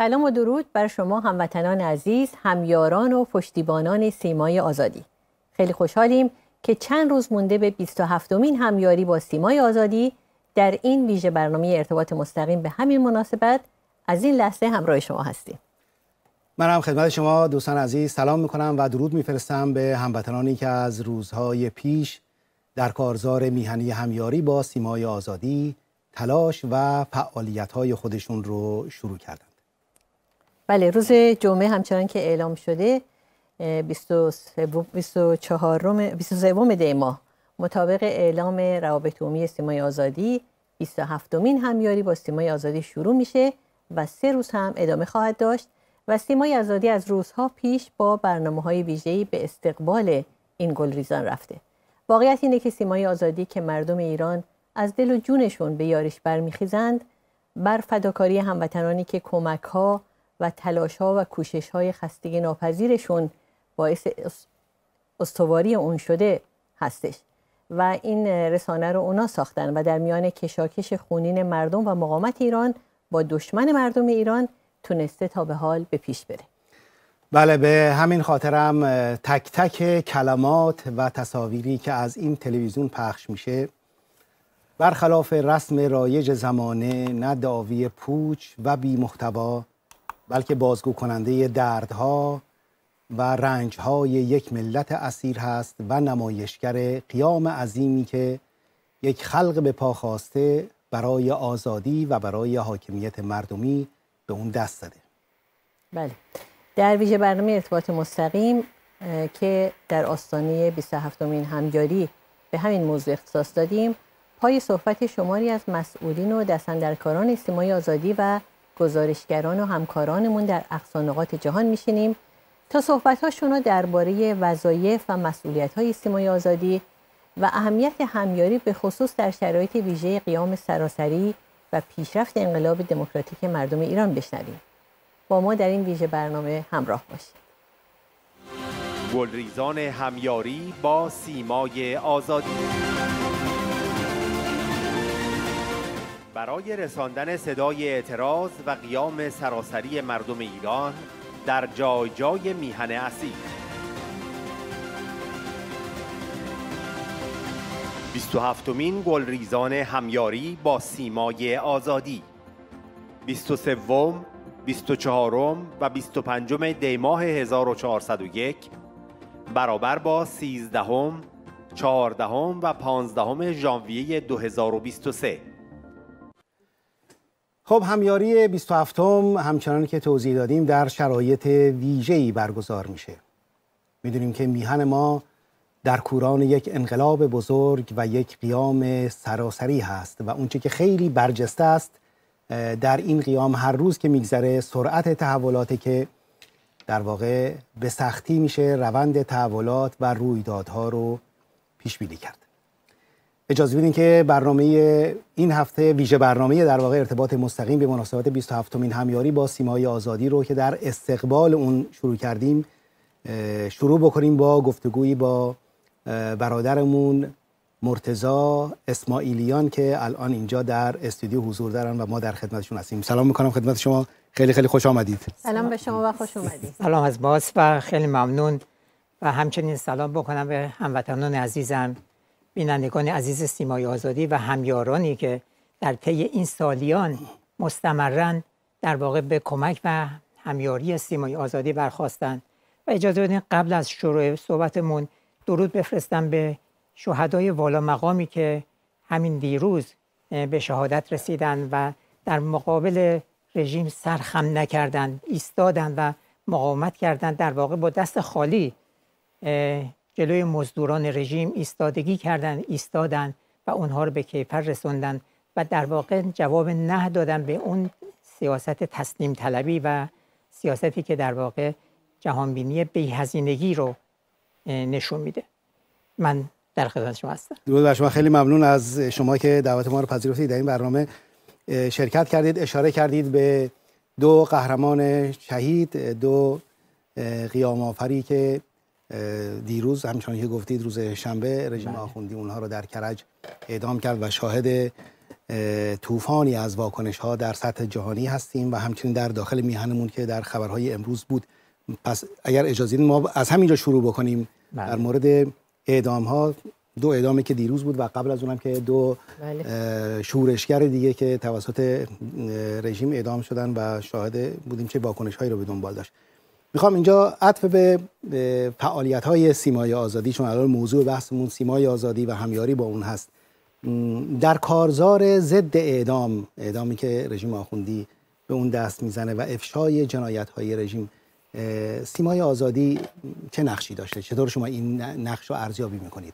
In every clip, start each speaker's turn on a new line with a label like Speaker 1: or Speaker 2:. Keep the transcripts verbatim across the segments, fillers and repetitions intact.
Speaker 1: سلام و درود بر شما هموطنان عزیز، همیاران و پشتیبانان سیمای آزادی. خیلی خوشحالیم که چند روز مونده به بیست و هفتمین همیاری با سیمای آزادی در این ویژه برنامه ارتباط مستقیم به همین مناسبت از این لحظه همراه شما هستیم.
Speaker 2: من هم خدمت شما دوستان عزیز سلام میکنم و درود میفرستم به هموطنانی که از روزهای پیش در کارزار میهنی همیاری با سیمای آزادی تلاش و فعالیت‌های خودشون رو شروع کردند.
Speaker 1: بله، روز جمعه همچنان که اعلام شده بیست و سوم دی ماه مطابق اعلام روابط عمومی سیمای آزادی بیست و هفتمین همیاری با سیمای آزادی شروع میشه و سه روز هم ادامه خواهد داشت و سیمای آزادی از روزها پیش با برنامه‌های ویژه‌ای به استقبال این گلریزان رفته. واقعیت اینه که سیمای آزادی که مردم ایران از دل و جونشون به یاریش برمیخیزند، بر فداکاری هموطنانی که کمک‌ها و تلاش‌ها و کوشش‌های خستگی ناپذیرشون باعث استواری اون شده هستش و این رسانه رو اونا ساختن و در میان کشاکش خونین مردم و مقاومت ایران با دشمن مردم ایران تونسته تا به حال به پیش بره.
Speaker 2: بله، به همین خاطرم تک تک کلمات و تصاویری که از این تلویزیون پخش میشه برخلاف رسم رایج زمانه نه دعاوی پوچ و بی محتوا، بلکه بازگو کننده دردها و رنجهای یک ملت اسیر هست و نمایشگر قیام عظیمی که یک خلق به پا خواسته برای آزادی و برای حاکمیت مردمی به اون دست زده.
Speaker 1: بله، در ویژه برنامه ارتباط مستقیم که در آستانه بیست و هفتمین همیاری به همین موضوع اختصاص دادیم، پای صحبت شماری از مسئولین و دستاندرکاران سیمای آزادی و گزارشگران و همکارانمون در اقصا نقاط جهان میشینیم تا صحبت‌هاشون رو درباره وظایف و مسئولیت‌های سیمای آزادی و اهمیت همیاری به خصوص در شرایط ویژه قیام سراسری و پیشرفت انقلاب دموکراتیک مردم ایران بشنویم. با ما در این ویژه برنامه همراه باشید.
Speaker 3: گلریزان همیاری با سیمای آزادی برای رساندن صدای اعتراض و قیام سراسری مردم ایران در جای جای میهن اسیر. بیست و هفتمین گلریزان همیاری با سیمای آزادی بیست و سوم، بیست و چهارم و بیست و پنجم دی ماه هزار و چهارصد و یک برابر با سیزدهم، چهاردهم و پانزدهم ژانویه دو هزار و بیست و سه.
Speaker 2: خب، همیاری بیست و هفتم همچنان که توضیح دادیم در شرایط ویژه‌ای برگزار میشه. میدونیم که میهن ما در کوران یک انقلاب بزرگ و یک قیام سراسری هست و اونچه که خیلی برجسته است در این قیام هر روز که میگذره سرعت تحولاتی که در واقع به سختی میشه روند تحولات و رویدادها رو پیش بینی کرد. اجازه بدین که برنامه این هفته ویژه برنامه در واقع ارتباط مستقیم به مناسبت بیست و هفتمین همیاری با سیمای آزادی رو که در استقبال اون شروع کردیم شروع بکنیم با گفتگویی با برادرمون مرتضی اسماعیلیان که الان اینجا در استودیو حضور دارن و ما در خدمتشون هستیم. سلام میکنم خدمت شما، خیلی خیلی خوش آمدید.
Speaker 1: سلام به شما و خوش اومدید.
Speaker 4: سلام از باز و خیلی ممنون و همچنین سلام بکنم به هموطنان عزیزم، بینندگان عزیز سیمای آزادی و همیارانی که در طی این سالیان مستمرن در واقع به کمک و همیاری سیمای آزادی برخواستند. و اجازه بدین قبل از شروع صحبتمون درود بفرستم به شهدای والا مقامی که همین دیروز به شهادت رسیدن و در مقابل رژیم سرخم نکردن، ایستادن و مقاومت کردن، در واقع با دست خالی جلوی مزدوران رژیم ایستادگی کردن، ایستادن و اونها رو به کیفر رسوندن و در واقع جواب نه دادن به اون سیاست تسلیم طلبی و سیاستی که در واقع جهانبینی بی‌هزینگی رو نشون میده. من در خدمت شما هستم.
Speaker 2: درود بر شما، خیلی ممنون از شما که دعوت ما رو پذیرفتید در این برنامه شرکت کردید. اشاره کردید به دو قهرمان شهید، دو قیام آفری که دیروز همچنان که گفتید روز شنبه رژیم آخوندی اونها رو در کرج اعدام کرد و شاهد طوفانی از واکنش ها در سطح جهانی هستیم و همچنین در داخل میهنمون که در خبرهای امروز بود. پس اگر اجازه بدید ما از همینجا شروع بکنیم. بله. در مورد اعدام ها، دو اعدامی که دیروز بود و قبل از اونم که دو بله. شورشگر دیگه که توسط رژیم اعدام شدن و شاهد بودیم چه واکنش هایی رو به دنبال داشت. میخوام اینجا عطف به فعالیت های سیمای آزادی، چون الان موضوع بحثمون سیمای آزادی و همیاری با اون هست، در کارزار ضد اعدام، اعدامی که رژیم آخوندی به اون دست میزنه و افشای جنایت های رژیم، سیمای آزادی چه نقشی داشته؟ چطور شما این نقش رو ارزیابی میکنید؟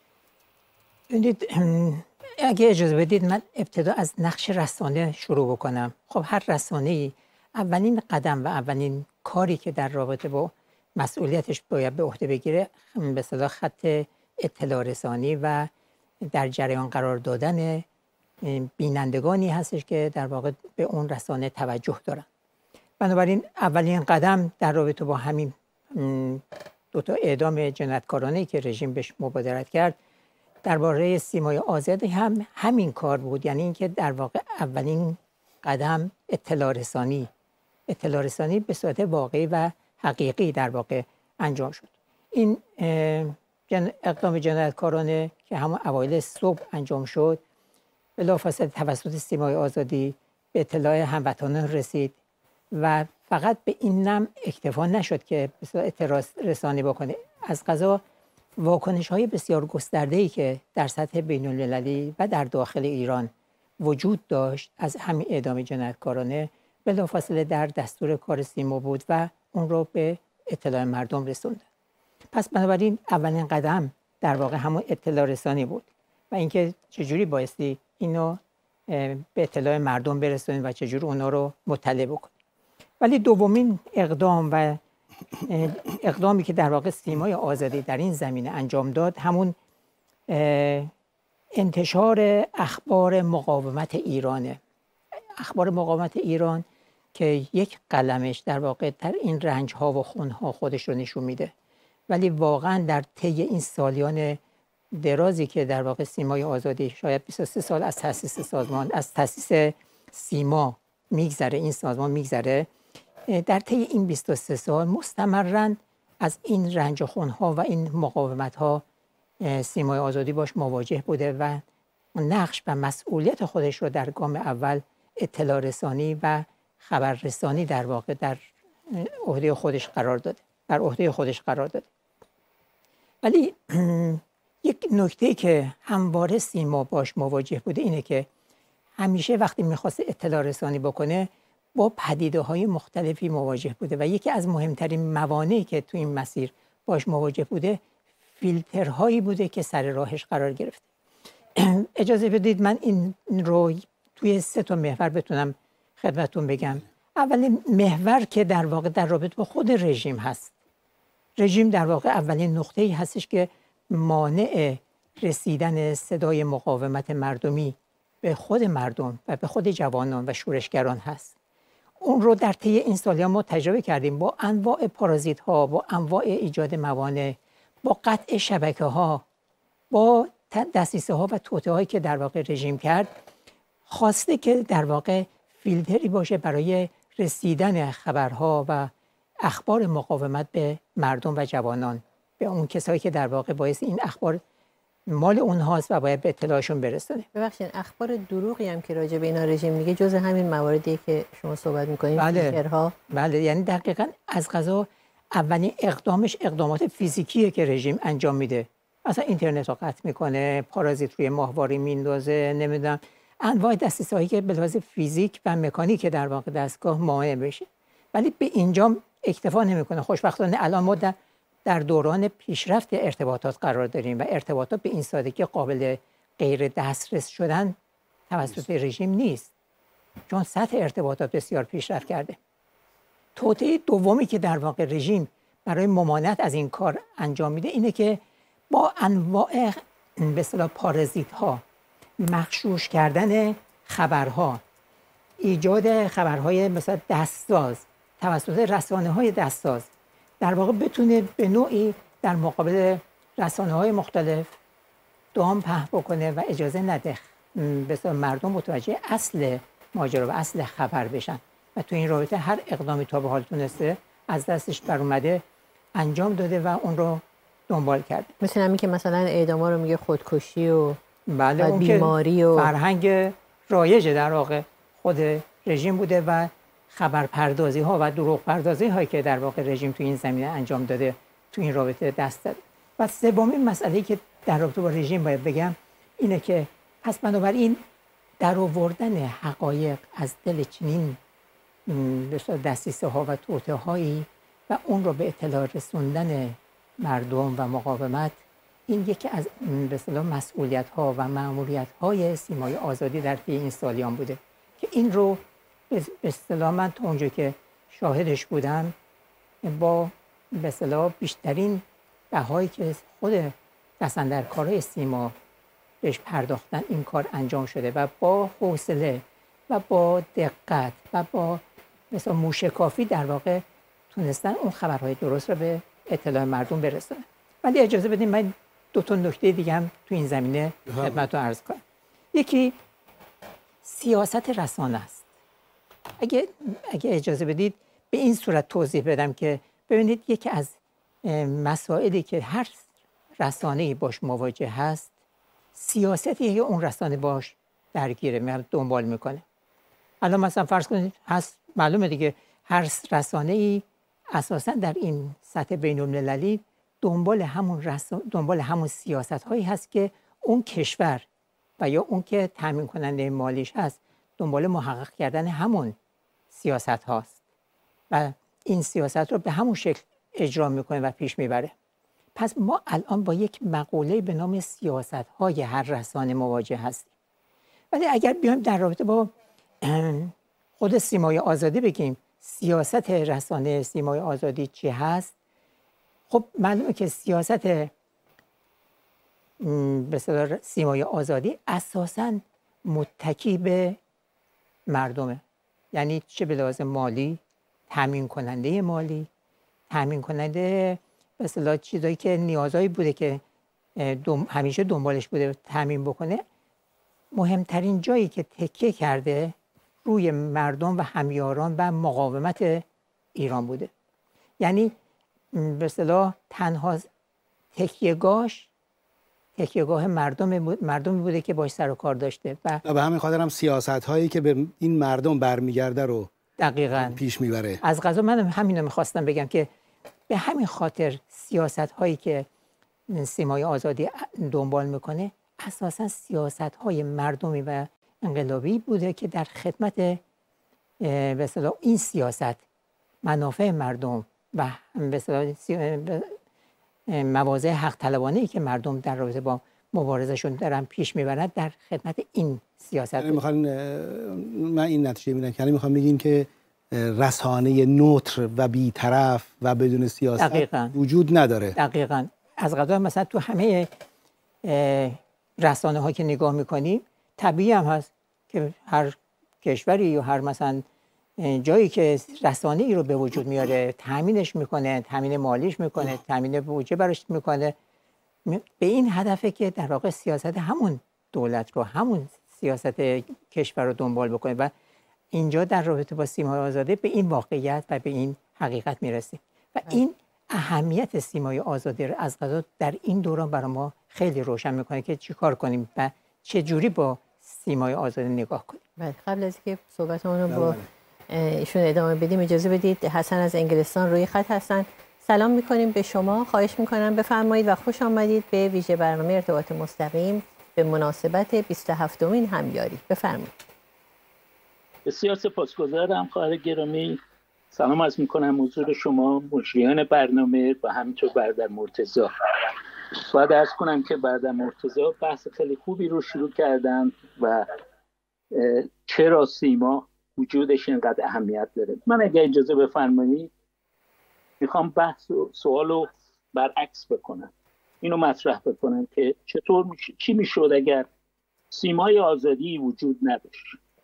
Speaker 4: ببینید، اگه اجازه بدید من ابتدا از نقش رسانه شروع بکنم. خب هر رسانه‌ای اولین قدم و اولین کاری که در رابطه با مسئولیتش باید به عهده بگیره به اصطلاح خط اطلاع رسانی و در جریان قرار دادن بینندگانی هستش که در واقع به اون رسانه توجه دارن. بنابراین اولین قدم در رابطه با همین دو تا اعدام جنایتکارانه‌ای که رژیم بهش مبادرت کرد درباره سیمای آزادی هم همین کار بود، یعنی اینکه در واقع اولین قدم اطلاع رسانی اطلاع رسانی به صورت واقعی و حقیقی در واقع انجام شد. این جن... اقدام جنایتکارانه که همون اوایل صبح انجام شد بلافاصله توسط سیمای آزادی به اطلاع هموطنان رسید و فقط به این نم اکتفا نشد که به صورت اطلاع رسانی بکنه. از قضا واکنش های بسیار گسترده‌ای که در سطح بین المللی و در داخل ایران وجود داشت از همین اعدام جنایتکارانه بلافاصله در دستور کار سیما بود و اون رو به اطلاع مردم رسوند. پس بنابراین اولین قدم در واقع همون اطلاع رسانی بود و اینکه چجوری بایستی اینو به اطلاع مردم برسونیم و چجوری اونا رو مطلع بکنیم. ولی دومین اقدام و اقدامی که در واقع سیمای آزادی در این زمینه انجام داد همون انتشار اخبار مقاومت ایرانه. اخبار مقاومت ایران که یک قلمش در واقع در این رنج ها و خون ها خودش رو نشون میده، ولی واقعا در طی این سالیان درازی که در واقع سیمای آزادی شاید بیست و سه سال از تأسیس سازمان از تأسیس سیما میگذره، این سازمان میگذره، در طی این بیست و سه سال مستمراً از این رنج و خون ها و این مقاومت ها سیمای آزادی باش مواجه بوده و نقش و مسئولیت خودش رو در گام اول اطلاع رسانی و خبررسانی در واقع در عهده خودش قرار داده در عهده خودش قرار داده. ولی یک نکته که همواره سیما باش مواجه بوده اینه که همیشه وقتی میخواست اطلاع رسانی بکنه با پدیده های مختلفی مواجه بوده و یکی از مهمترین موانعی که تو این مسیر باش مواجه بوده فیلترهایی بوده که سر راهش قرار گرفته. اجازه بدید من این رو توی سه تا محور بتونم خدمتتون بگم. اولین محور که در واقع در رابطه با خود رژیم هست. رژیم در واقع اولین نقطه‌ای هستش که مانع رسیدن صدای مقاومت مردمی به خود مردم و به خود جوانان و شورشگران هست. اون رو در طی این سال‌ها ما تجربه کردیم با انواع پارازیت‌ها، با انواع ایجاد موانع، با قطع شبکه‌ها، با دسیسه‌ها و توطئه‌هایی که در واقع رژیم کرد، خواسته که در واقع فیلتری باشه برای رسیدن خبرها و اخبار مقاومت به مردم و جوانان، به اون کسایی که در واقع باعث این اخبار مال اونهاست و باید به اطلاعشون برسونه.
Speaker 1: ببخشید اخبار دروغی هم که راجع به اینا رژیم میگه جز همین مواردی که شما صحبت می‌کنید.
Speaker 4: بله.
Speaker 1: فیلترها.
Speaker 4: بله، یعنی دقیقاً از قضا اولین اقدامش اقدامات فیزیکیه که رژیم انجام میده. مثلا اینترنت رو قطع میکنه، پارازیت روی ماهواره میندازه، نمیدونم انواع دسترسی‌هایی که به لحاظ فیزیک و مکانیک در واقع دستگاه مانع بشه. ولی به اینجا اکتفا نمیکنه. خوشبختانه الان ما در در دوران پیشرفت ارتباطات قرار داریم و ارتباطات به این سادگی قابل غیر دسترس شدن توسط رژیم نیست، چون سطح ارتباطات بسیار پیشرفت کرده. توطئه دومی که در واقع رژیم برای ممانعت از این کار انجام میده اینه که با انواع به اصطلاح پارازیت‌ها، مغشوش کردن خبرها، ایجاد خبرهای مثلا دستساز توسط رسانه‌های دستساز در واقع بتونه به نوعی در مقابل رسانه‌های مختلف دام پهن بکنه و اجازه نده بسیار مردم متوجه اصل ماجرا و اصل خبر بشن و تو این رابطه هر اقدامی تا به حال تونسته از دستش بر اومده انجام داده و اون رو دنبال کرده.
Speaker 1: مثل همین که مثلا اعداما رو میگه خودکشی و
Speaker 4: بله، اون
Speaker 1: بیماری و
Speaker 4: فرهنگ رایج در واقع خود رژیم بوده و خبر پردازی ها و دروغ پردازی هایی که در واقع رژیم تو این زمینه انجام داده تو این رابطه دست داده. و سومین مسئله که در رابطه با رژیم باید بگم اینه که پس بنابراین در آوردن حقایق از دل چنین دسیسه ها و توطئه هایی و اون رو به اطلاع رسوندن مردم و مقاومت، این یکی از به اصطلاح مسئولیت ها و مأموریت های سیمای آزادی در طی این سالیان بوده که این رو به اصطلاح من تا اونجا که شاهدش بودم با به اصطلاح بیشترین بهایی که خود دستاندرکارهای سیما بهش پرداختن این کار انجام شده و با حوصله و با دقت و با مثلا موشکافی در واقع تونستن اون خبرهای درست رو به اطلاع مردم برسونن. ولی اجازه بدید من دو تا نکته دیگه هم تو این زمینه خدمتتون عرض کنم. یکی سیاست رسانه است. اگه اگه اجازه بدید به این صورت توضیح بدم که ببینید یکی از مسائلی که هر رسانه‌ای باش مواجه هست سیاستی که اون رسانه باش درگیره میاد دنبال میکنه. الان مثلا فرض کنید هست معلومه دیگه هر رسانه‌ای اساساً در این سطح بین‌المللی دنبال همون رسانه دنبال همون سیاست‌هایی هست که اون کشور و یا اون که تامین کننده مالیش هست دنبال محقق کردن همون سیاست هاست و این سیاست رو به همون شکل اجرا میکنه و پیش میبره. پس ما الان با یک مقوله به نام سیاست های هر رسانه مواجه هستیم. ولی اگر بیایم در رابطه با خود سیمای آزادی بگیم سیاست رسانه سیمای آزادی چی هست، خب معلومه که سیاست به اصطلاح سیمای آزادی اساساً متکی به مردمه. یعنی چه به لحاظ مالی، تامین کننده مالی، تامین کننده به اصطلاح چیزایی که نیازایی بوده که دم، همیشه دنبالش بوده تامین بکنه. مهمترین جایی که تکیه کرده روی مردم و همیاران و مقاومت ایران بوده. یعنی به اصطلاح تنها تکیه‌گاهش تکیه‌گاه مردم مردمی بوده که باش سر و کار داشته و
Speaker 2: به همین خاطر هم سیاست‌هایی که به این مردم برمیگرده رو
Speaker 4: دقیقاً
Speaker 2: پیش میبره.
Speaker 4: از قضا من همین رو میخواستم بگم که به همین خاطر سیاست‌هایی که سیمای آزادی دنبال میکنه اساساً سیاست‌های مردمی و انقلابی بوده که در خدمت به اصطلاح این سیاست منافع مردم و به اصطلاح مواضع حق طلبانه‌ای که مردم در رابطه با مبارزهشون دارن پیش میبرند در خدمت این سیاست.
Speaker 2: یعنی میخوان من این نتیجه میدم که یعنی میخوام بگین که رسانه نوتر و بی‌طرف و بدون سیاست دقیقاً وجود نداره.
Speaker 4: دقیقاً. از قضا مثلا تو همه رسانه ها که نگاه میکنیم طبیعی هم هست که هر کشوری یا هر مثلا جایی که رسانه ای رو به وجود میاره تامینش میکنه، تامین مالیش میکنه، تامین بودجه براش میکنه به این هدفه که در واقع سیاست همون دولت رو همون سیاست کشور رو دنبال بکنه و اینجا در رابطه با سیمای آزادی به این واقعیت و به این حقیقت میرسیم و این اهمیت سیمای آزادی رو از قضا در این دوران برای ما خیلی روشن میکنه که چی کار کنیم و چه جوری با سیمای آزادی نگاه کنیم.
Speaker 1: بله، قبل از اینکه صحبتمون رو با ایشون ادامه بدیم اجازه بدید حسن از انگلستان روی خط هستن. سلام میکنیم به شما، خواهش میکنم بفرمایید و خوش آمدید به ویژه برنامه ارتباط مستقیم به مناسبت بیست و هفتمین همیاری. بفرمایید.
Speaker 5: بسیار سپاسگزارم خواهر گرامی. سلام عرض میکنم حضور شما مجریان برنامه و همینطور برادر مرتضی. باید عرض کنم که برادر مرتضی بحث خیلی خوبی رو شروع کردن و چرا سیما وجودش اینقدر اهمیت داره. من اگه اجازه بفرمایید میخوام بحث و سوال رو برعکس بکنم، اینو مطرح بکنم که چطور میشه، چی میشد اگر سیمای آزادی وجود نداشت.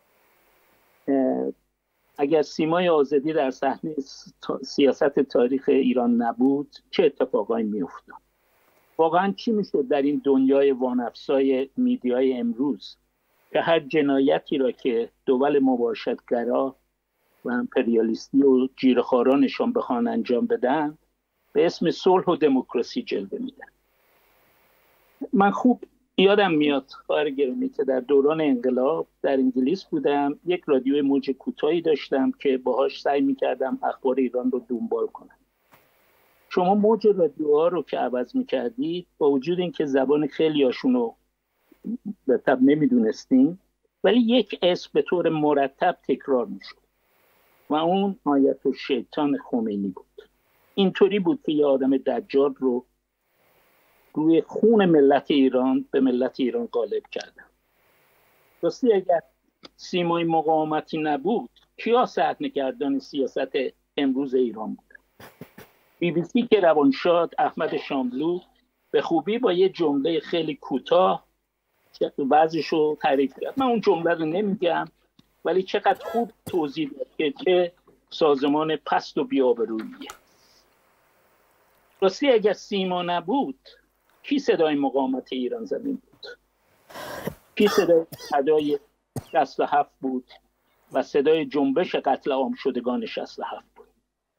Speaker 5: اگر سیمای آزادی در صحنه سیاست تاریخ ایران نبود چه اتفاقایی میافتاد؟ واقعا چی میشد در این دنیای وانفسای میدیای امروز که هر جنایتی را که دول مباشرتگرا و امپریالیستی و جیره‌خوارانشان بخوان انجام بدن به اسم صلح و دموکراسی جلوه میدن. من خوب یادم میاد خواهر گرامی که در دوران انقلاب در انگلیس بودم، یک رادیوی موج کوتاهی داشتم که باهاش سعی میکردم اخبار ایران رو دنبال کنم. شما موج رادیوها رو که عوض میکردید، با وجود اینکه زبان خیلی هاشون رو به طب نمیدونستیم، ولی یک اسم به طور مرتب تکرار میشد و اون آیت الشیطان خمینی بود. اینطوری بود که یه آدم دجال رو روی خون ملت ایران به ملت ایران غالب کردن. راستی اگر سیمای مقاومتی نبود، کیا صحنه‌گردان سیاست امروز ایران بود؟ بی بی سی که روانشاد احمد شاملو به خوبی با یه جمله خیلی کوتاه بعضیش رو تعریف کرد. من اون جمله رو نمیگم، ولی چقدر خوب توضیح داد که چه سازمان پست و بی‌آبروییه. راستی اگر سیما نبود، کی صدای مقاومت ایران زمین بود؟ کی صدای صدای شصت و هفت بود و صدای جنبش قتل عام شدگان شصت و هفت بود؟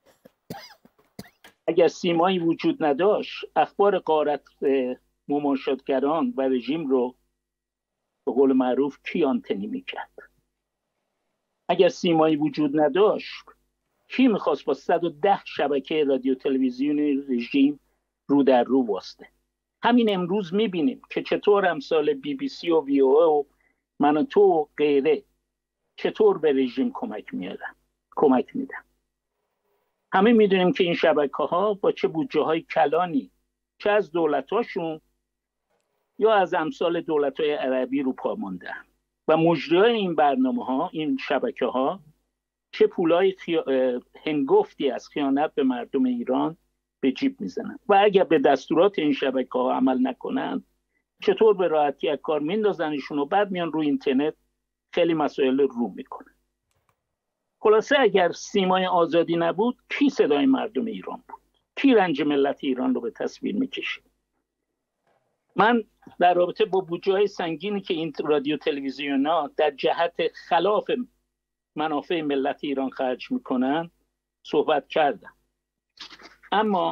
Speaker 5: اگر سیمایی وجود نداشت، اخبار غارت مماشاتگران و رژیم رو به قول معروف کی آنتنی میکرد؟ اگر سیمایی وجود نداشت، کی میخواست با صد و ده شبکه رادیو تلویزیون رژیم رو در رو واسطه؟ همین امروز میبینیم که چطور امثال بی بی سی و وی او و من و تو و غیره چطور به رژیم کمک میادن کمک میدن. همه میدونیم که این شبکه ها با چه بودجه های کلانی، چه از دولت هاشون یا از امثال دولت های عربی رو پا موندن و مجریای این برنامه ها، این شبکه ها، چه پولای خیا... هنگفتی از خیانت به مردم ایران به جیب میزنن و اگر به دستورات این شبکه ها عمل نکنن، چطور به راحتی از کار میندازنشون و بعد میان روی اینترنت خیلی مسائل رو میکنن. خلاصه اگر سیمای آزادی نبود، کی صدای مردم ایران بود؟ کی رنج ملت ایران رو به تصویر میکشید؟ من در رابطه با بودجه‌های سنگینی که این رادیو تلویزیون‌ها در جهت خلاف منافع ملت ایران خرج میکنن صحبت کردم، اما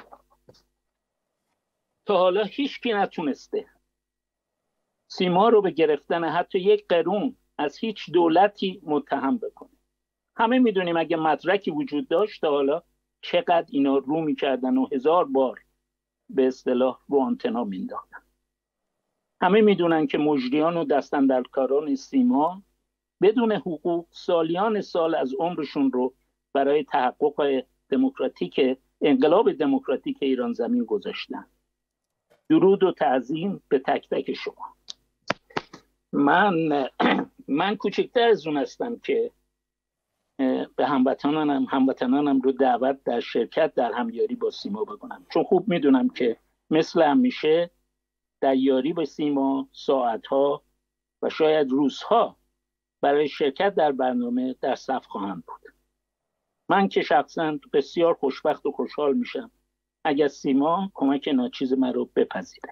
Speaker 5: تا حالا هیچ کی نتونسته سیما رو به گرفتن حتی یک قرون از هیچ دولتی متهم بکنه. همه میدونیم اگه مدرکی وجود داشت تا حالا چقدر اینا رو میکردن و هزار بار به اصطلاح رو آنتنا مینداختن. همه میدونن که مجریان و دستاندرکاران سیما بدون حقوق سالیان سال از عمرشون رو برای تحقق دموکراتیک انقلاب دموکراتیک ایران زمین گذاشتن. درود و تعظیم به تک تک شما. من من کوچکتر از اون هستم که به هموطنانم هموطنانم رو دعوت در شرکت در همیاری با سیما بکنم، چون خوب میدونم که مثل همیشه در یاری با سیما ساعتها و شاید روزها برای شرکت در برنامه در صف خواهم بود. من که شخصا بسیار خوشبخت و خوشحال میشم اگر سیما کمک ناچیز من رو بپذیره.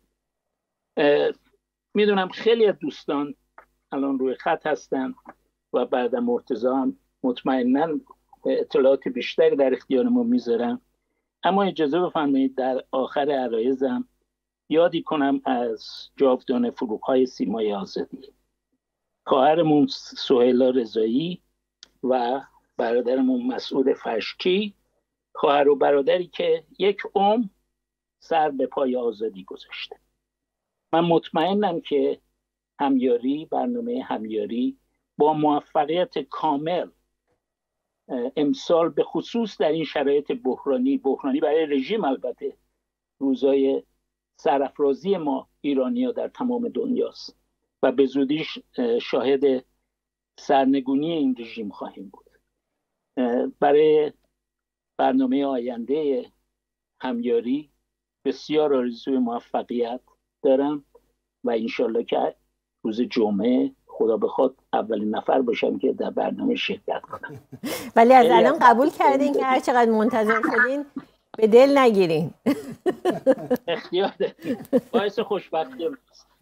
Speaker 5: میدونم خیلی از دوستان الان روی خط هستن و بعد مرتضی هم مطمئناً اطلاعات بیشتری در اختیار ما میذارم، اما اجازه بفرمایید در آخر عرایزم یادی کنم از جاودان فروغ‌های سیمای آزادی، خواهرمون سهیلا رضایی و برادرمون مسعود فشکی، خواهر و برادری که یک عمر سر به پای آزادی گذاشته. من مطمئنم که همیاری، برنامه همیاری با موفقیت کامل امسال به خصوص در این شرایط بحرانی بحرانی برای رژیم، البته روزای سرافرازی ما ایرانی‌ها در تمام دنیاست و به زودی شاهد سرنگونی این رژیم خواهیم بود. برای برنامه آینده همیاری بسیار آرزوی موفقیت دارم و انشالله که روز جمعه خدا بخواد اولین نفر باشم که در برنامه شرکت کنم.
Speaker 1: ولی از الان قبول کردین که هر چقدر منتظر شدین به دل نگیرین.
Speaker 5: اختیار دارین، باعث خوشبختی.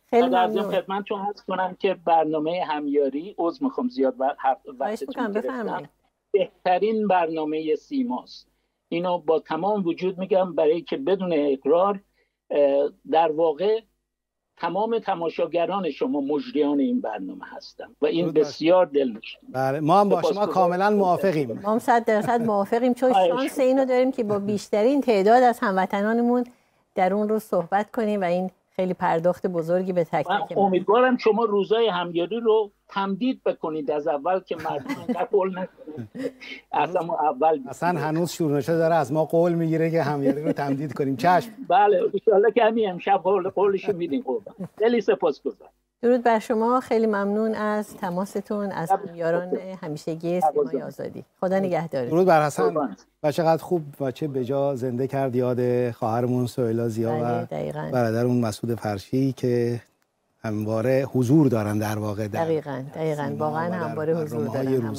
Speaker 1: خیلی
Speaker 5: اگر از این
Speaker 1: ممنون.
Speaker 5: خدمتتون عرض کنم که برنامه همیاری، عذر میخوام زیاد وقتتون گرفتم، بهترین برنامه سیماست. اینو با تمام وجود میگم برای که بدون اقرار در واقع تمام تماشاگران شما مجریان این برنامه هستن و این بسیار دلنشین.
Speaker 2: بله ما هم با شما کاملا موافقیم.
Speaker 1: ما هم صد درصد موافقیم، چون شانس اینو داریم که با بیشترین تعداد از هموطنانمون در اون روز صحبت کنیم و این خیلی پرداخت بزرگی به تک تک.
Speaker 5: امیدوارم شما روزای همیاری رو تمدید بکنید از اول که مردم قبول نکنن. اصلا اول
Speaker 2: اصلا هنوز شروع نشده داره از ما قول میگیره که همیاری رو تمدید کنیم. چشم.
Speaker 5: بله ان شاءالله که همین امشب قول قولش میدیم. قربان. خیلی سپاسگزارم.
Speaker 1: درود بر شما، خیلی ممنون از تماستون از همیاران همیشگی سیمای آزادی. خدا نگهدارتون.
Speaker 2: درود بر حسن. و چقدر خوب و چه بجا زنده کرد یاد خواهرمون سهیلا ضیا و برادرمون مسعود فرشی که همواره حضور دارن در واقع در
Speaker 1: دقیقاً دقیقاً واقعا همواره حضور دارن.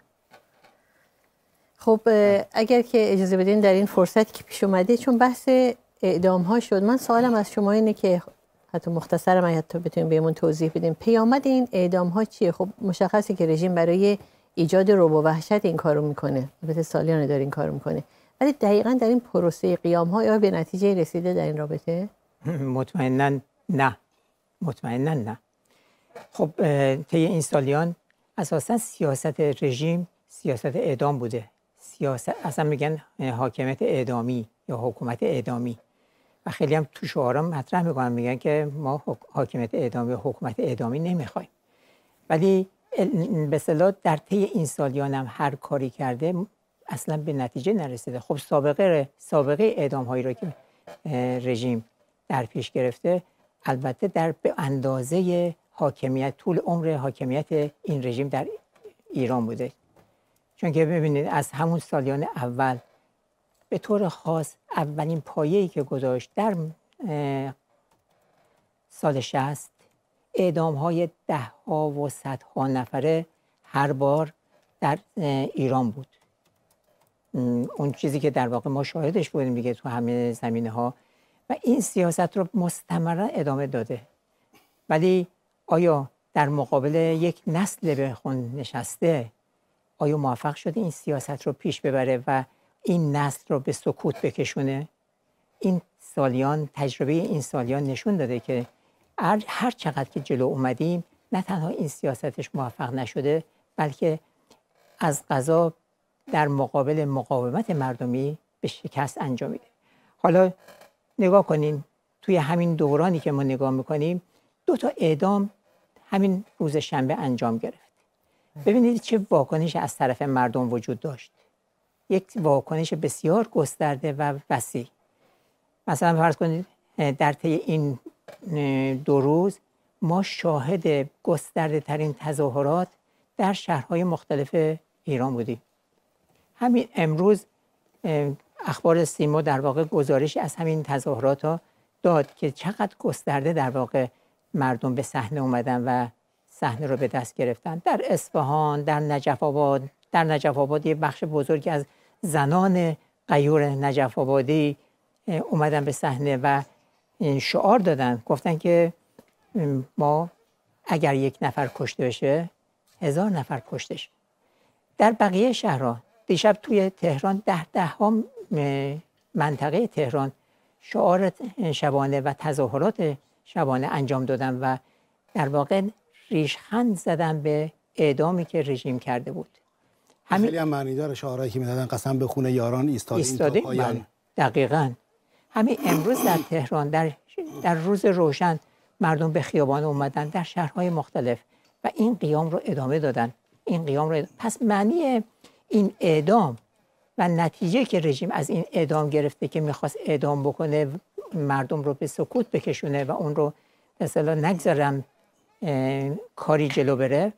Speaker 1: خب اگر که اجازه بدین در این فرصت که پیش اومده، چون بحث اعدام ها شد، من سوالم از شما اینه که حتی مختصرم حتی بتونیم بهمون توضیح بدیم پیامد این اعدام ها چیه؟ خب مشخصه که رژیم برای ایجاد رعب و وحشت این کارو میکنه، البته سالیانه داره این کارو میکنه، ولی دقیقاً در این پروسه قیام ها یا به نتیجه رسیده در این رابطه؟
Speaker 4: مطمئناً نه. مطمئناً نه. خب طی این سالیان اساساً سیاست رژیم سیاست اعدام بوده. سیاست اصلا میگن حاکمیت اعدامی یا حکومت اعدامی و خیلی هم تو شعارا مطرح میکنن، میگن که ما حاکمیت اعدامی و حکومت اعدامی نمیخوایم. ولی به اصطلاح در طی این سالیان هم هر کاری کرده اصلا به نتیجه نرسیده. خب سابقه سابقه اعدام هایی رو که رژیم در پیش گرفته، البته در به اندازه حاکمیت طول عمر حاکمیت این رژیم در ایران بوده. چون که ببینید از همون سالیان اول به طور خاص اولین پایه‌ای که گذاشت در سال شصت اعدام‌های ده ها و صدها نفره هر بار در ایران بود. اون چیزی که در واقع ما شاهدش بودیم دیگه تو همه زمینه‌ها، و این سیاست رو مستمرا ادامه داده. ولی آیا در مقابل یک نسل به خون نشسته آیا موفق شده این سیاست رو پیش ببره و این نسل رو به سکوت بکشونه؟ این سالیان، تجربه این سالیان نشون داده که هر چقدر که جلو اومدیم نه تنها این سیاستش موفق نشده، بلکه از قضا در مقابل مقاومت مردمی به شکست انجامیده. حالا نگاه کنین توی همین دورانی که ما نگاه میکنیم دو تا اعدام همین روز شنبه انجام گرفت. ببینید چه واکنش از طرف مردم وجود داشت. یک واکنش بسیار گسترده و وسیع. مثلا فرض کنید در طی این دو روز ما شاهد گسترده ترین تظاهرات در شهرهای مختلف ایران بودیم. همین امروز اخبار سیما در واقع گزارشی از همین تظاهرات ها داد که چقدر گسترده در واقع مردم به صحنه اومدن و صحنه رو به دست گرفتن. در اصفهان، در نجف آباد، در نجف آباد یه بخش بزرگی از زنان غیور نجف آبادی اومدن به صحنه و شعار دادن، گفتن که ما اگر یک نفر کشته بشه هزار نفر کشته شه. در بقیه شهرها دیشب توی تهران ده ده ها منطقه تهران شعار شبانه و تظاهرات شبانه انجام دادن و در واقع ریشخند زدن به اعدامی که رژیم کرده بود.
Speaker 2: همین خیلی هم معنی داره شعارهایی که میدادن قسم به خون یاران ایستادیم تا پایان.
Speaker 4: دقیقاً. همین امروز در تهران در در روز روشن مردم به خیابان اومدن در شهرهای مختلف و این قیام رو ادامه دادن. این قیام رو پس معنی این اعدام و نتیجه که رژیم از این اعدام گرفته که میخواست اعدام بکنه، مردم رو به سکوت بکشونه و اون رو به اصطلاح نگذارم کاری جلو بره،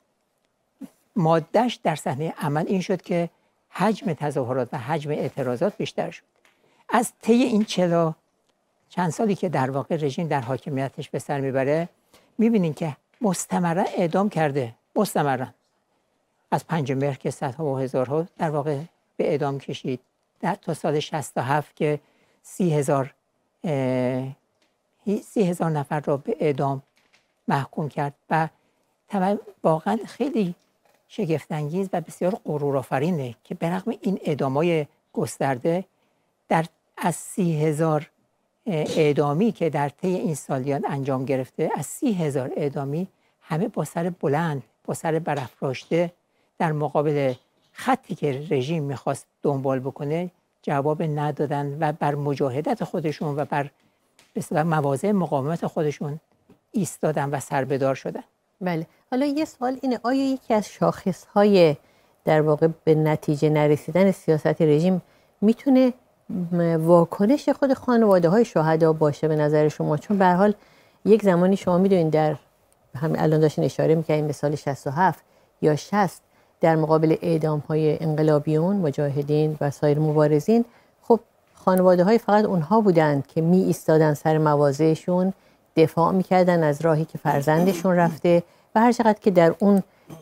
Speaker 4: مادهش در صحنه عمل این شد که حجم تظاهرات و حجم اعتراضات بیشتر شد. از طی این چلا چند سالی که در واقع رژیم در حاکمیتش به سر میبره، میبینین که مستمرا اعدام کرده. مستمرا از پنج مهر که صدها و هزارها در واقع به اعدام کشید، در تا سال شصت و هفت که سی هزار سی هزار نفر را به اعدام محکوم کرد و واقعا خیلی شگفت‌انگیز و بسیار غرورآفرینه که به رغم این اعدام‌های گسترده در از سی هزار اعدامی که در طی این سالیان انجام گرفته، از سی هزار اعدامی همه با سر بلند، با سر برافراشته در مقابل خطی که رژیم میخواست دنبال بکنه جواب ندادن و بر مجاهدت خودشون و بر به اصطلاح مواضع مقاومت خودشون ایستادن و سربدار شدن.
Speaker 1: بله. حالا یه سوال اینه، آیا یکی از شاخصهای در واقع به نتیجه نرسیدن سیاست رژیم میتونه واکنش خود خانواده های شهدا باشه به نظر شما؟ چون به هر حال یک زمانی شما میدونید در همین الان داشتین اشاره میکنین مثال شصت و هفت یا شصت در مقابل اعدام های انقلابیون، مجاهدین و سایر مبارزین، خب خانواده های فقط اونها بودند که می ایستادن سر مواضعشون، دفاع میکردن از راهی که فرزندشون رفته و هر چقدر که در اون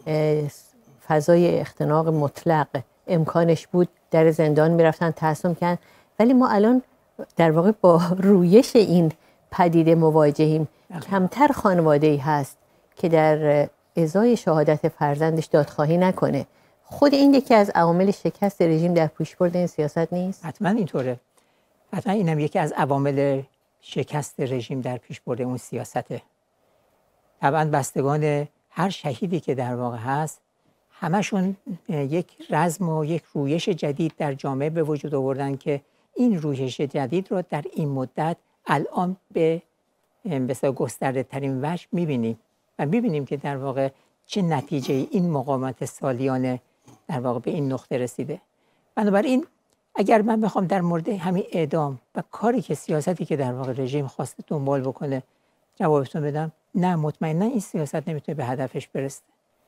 Speaker 1: فضای اختناق مطلق امکانش بود در زندان میرفتن تحصیل کردن. ولی ما الان در واقع با رویش این پدیده مواجهیم. کمتر خانواده‌ای هست که در ازای شهادت فرزندش دادخواهی نکنه. خود این یکی از عوامل شکست رژیم در پیشبرد این سیاست نیست؟
Speaker 4: حتما اینطوره. حتما اینم یکی از عوامل شکست رژیم در پیشبرد اون سیاسته. طبعا بستگان هر شهیدی که در واقع هست همشون یک رزم و یک رویش جدید در جامعه به وجود آوردن که این رویش جدید رو در این مدت الان به بسیار گسترده ترین وجه میبینیم و میبینیم که در واقع چه نتیجه این مقاومت سالیانه در واقع به این نقطه رسیده. بنابراین اگر من بخوام در مورد همین اعدام و کاری که سیاستی که در واقع رژیم خواسته دنبال بکنه جوابتون بدم، نه، مطمئنا این سیاست نمیتونه به هدفش برسه.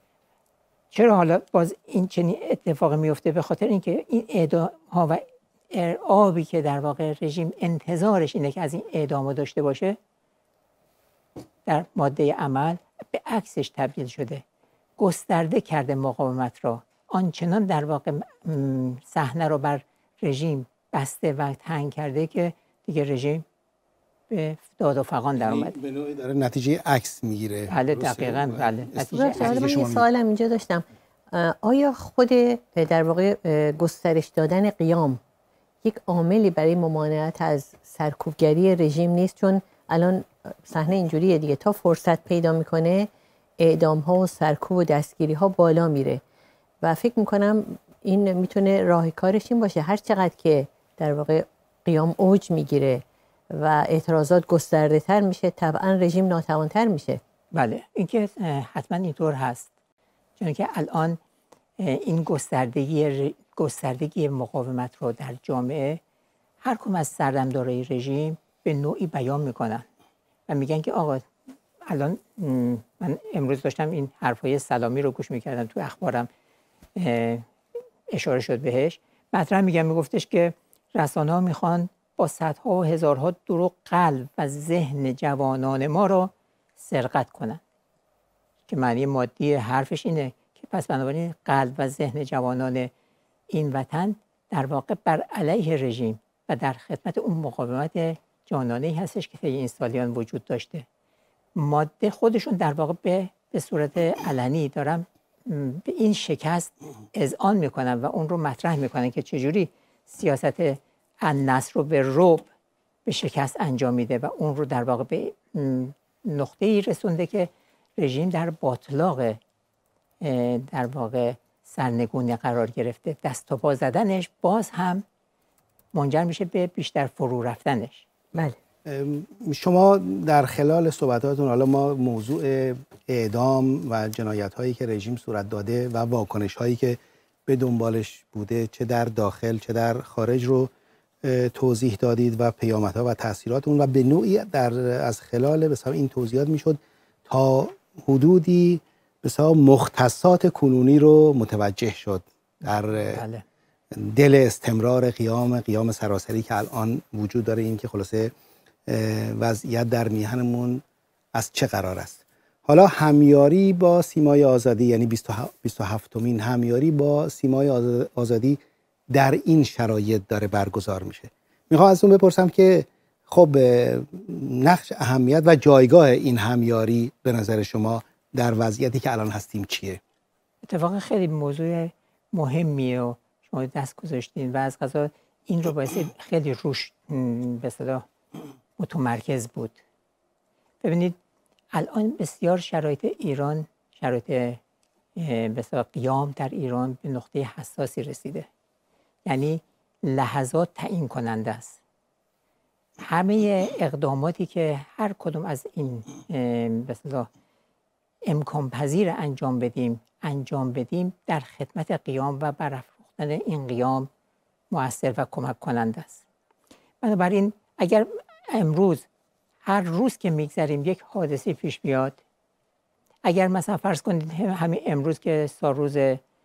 Speaker 4: چرا حالا باز این چنین اتفاقی میفته؟ به خاطر اینکه این اعدام ها و ارعابی که در واقع رژیم انتظارش اینه که از این اعدام داشته باشه در ماده عمل به عکسش تبدیل شده، گسترده کرده مقاومت را، آنچنان در واقع صحنه رو بر رژیم بسته و تنگ کرده که دیگه رژیم به داد و فغان در اومده.
Speaker 2: به نوعی داره نتیجه عکس میگیره.
Speaker 4: بله دقیقاً. بله
Speaker 1: نتیجه عکس. من یه سوالم اینجا داشتم، آیا خود در واقع گسترش دادن قیام یک عاملی برای ممانعت از سرکوبگری رژیم نیست؟ چون الان صحنه اینجوریه دیگه، تا فرصت پیدا میکنه اعدام ها و سرکوب و دستگیری ها بالا میره و فکر میکنم این میتونه راهکارش این باشه هر چقدر که در واقع قیام اوج میگیره و اعتراضات گسترده تر میشه طبعا رژیم ناتوان تر میشه.
Speaker 4: بله این که حتما اینطور هست، چون که الان این گستردگی گستردگی مقاومت رو در جامعه هر کدوم از سردمدارای رژیم به نوعی بیان میکنن و میگن که آقا الان من امروز داشتم این حرفای سلامی رو گوش میکردم تو اخبارم اشاره شد بهش، مطرح میگم میگفتش که رسانه‌ها میخوان با صدها و هزارها دروغ قلب و ذهن جوانان ما رو سرقت کنن، که معنی مادی حرفش اینه که پس بنابراین قلب و ذهن جوانان این وطن در واقع بر علیه رژیم و در خدمت اون مقاومت جانانه‌ای هستش که طی این سالیان وجود داشته. ماده خودشون در واقع به به صورت علنی دارن به این شکست اذعان میکنن و اون رو مطرح میکنن که چجوری سیاست النصر رو به رعب به شکست انجام میده و اون رو در واقع به نقطه‌ای رسونده که رژیم در باطلاق در واقع سرنگونی قرار گرفته. دست و پا زدنش باز هم منجر میشه به بیشتر فرو رفتنش.
Speaker 1: بله.
Speaker 2: شما در خلال صحبتاتون، حالا ما موضوع اعدام و جنایت‌هایی که رژیم صورت داده و واکنش‌هایی که به دنبالش بوده چه در داخل چه در خارج رو توضیح دادید و پیامدها و تاثیرات اون و به نوعی در از خلال مثلا این توضیحات میشد تا حدودی مثلا مختصات کنونی رو متوجه شد در
Speaker 4: بله.
Speaker 2: دل استمرار قیام قیام سراسری که الان وجود داره، این که خلاصه وضعیت در میهنمون از چه قرار است. حالا همیاری با سیمای آزادی، یعنی بیست و هفتمین همیاری با سیمای آزادی در این شرایط داره برگزار میشه. میخوام از اون بپرسم که خب نقش، اهمیت و جایگاه این همیاری به نظر شما در وضعیتی که الان هستیم چیه؟
Speaker 4: اتفاقا خیلی موضوع مهمیه و شما دست گذاشتین و از قضا این رو باعث خیلی روش به اصطلاح متمرکز بود. ببینید الان بسیار شرایط ایران، شرایط به اصطلاح قیام در ایران به نقطه حساسی رسیده. یعنی لحظات تعیین کننده است. همه اقداماتی که هر کدوم از این به اصطلاح امکان پذیر انجام بدیم انجام بدیم در خدمت قیام و برافروختن این قیام مؤثر و کمک کننده است. بنابراین اگر امروز هر روز که میگذریم یک حادثه پیش بیاد، اگر مثلا فرض کنید همین امروز که سال روز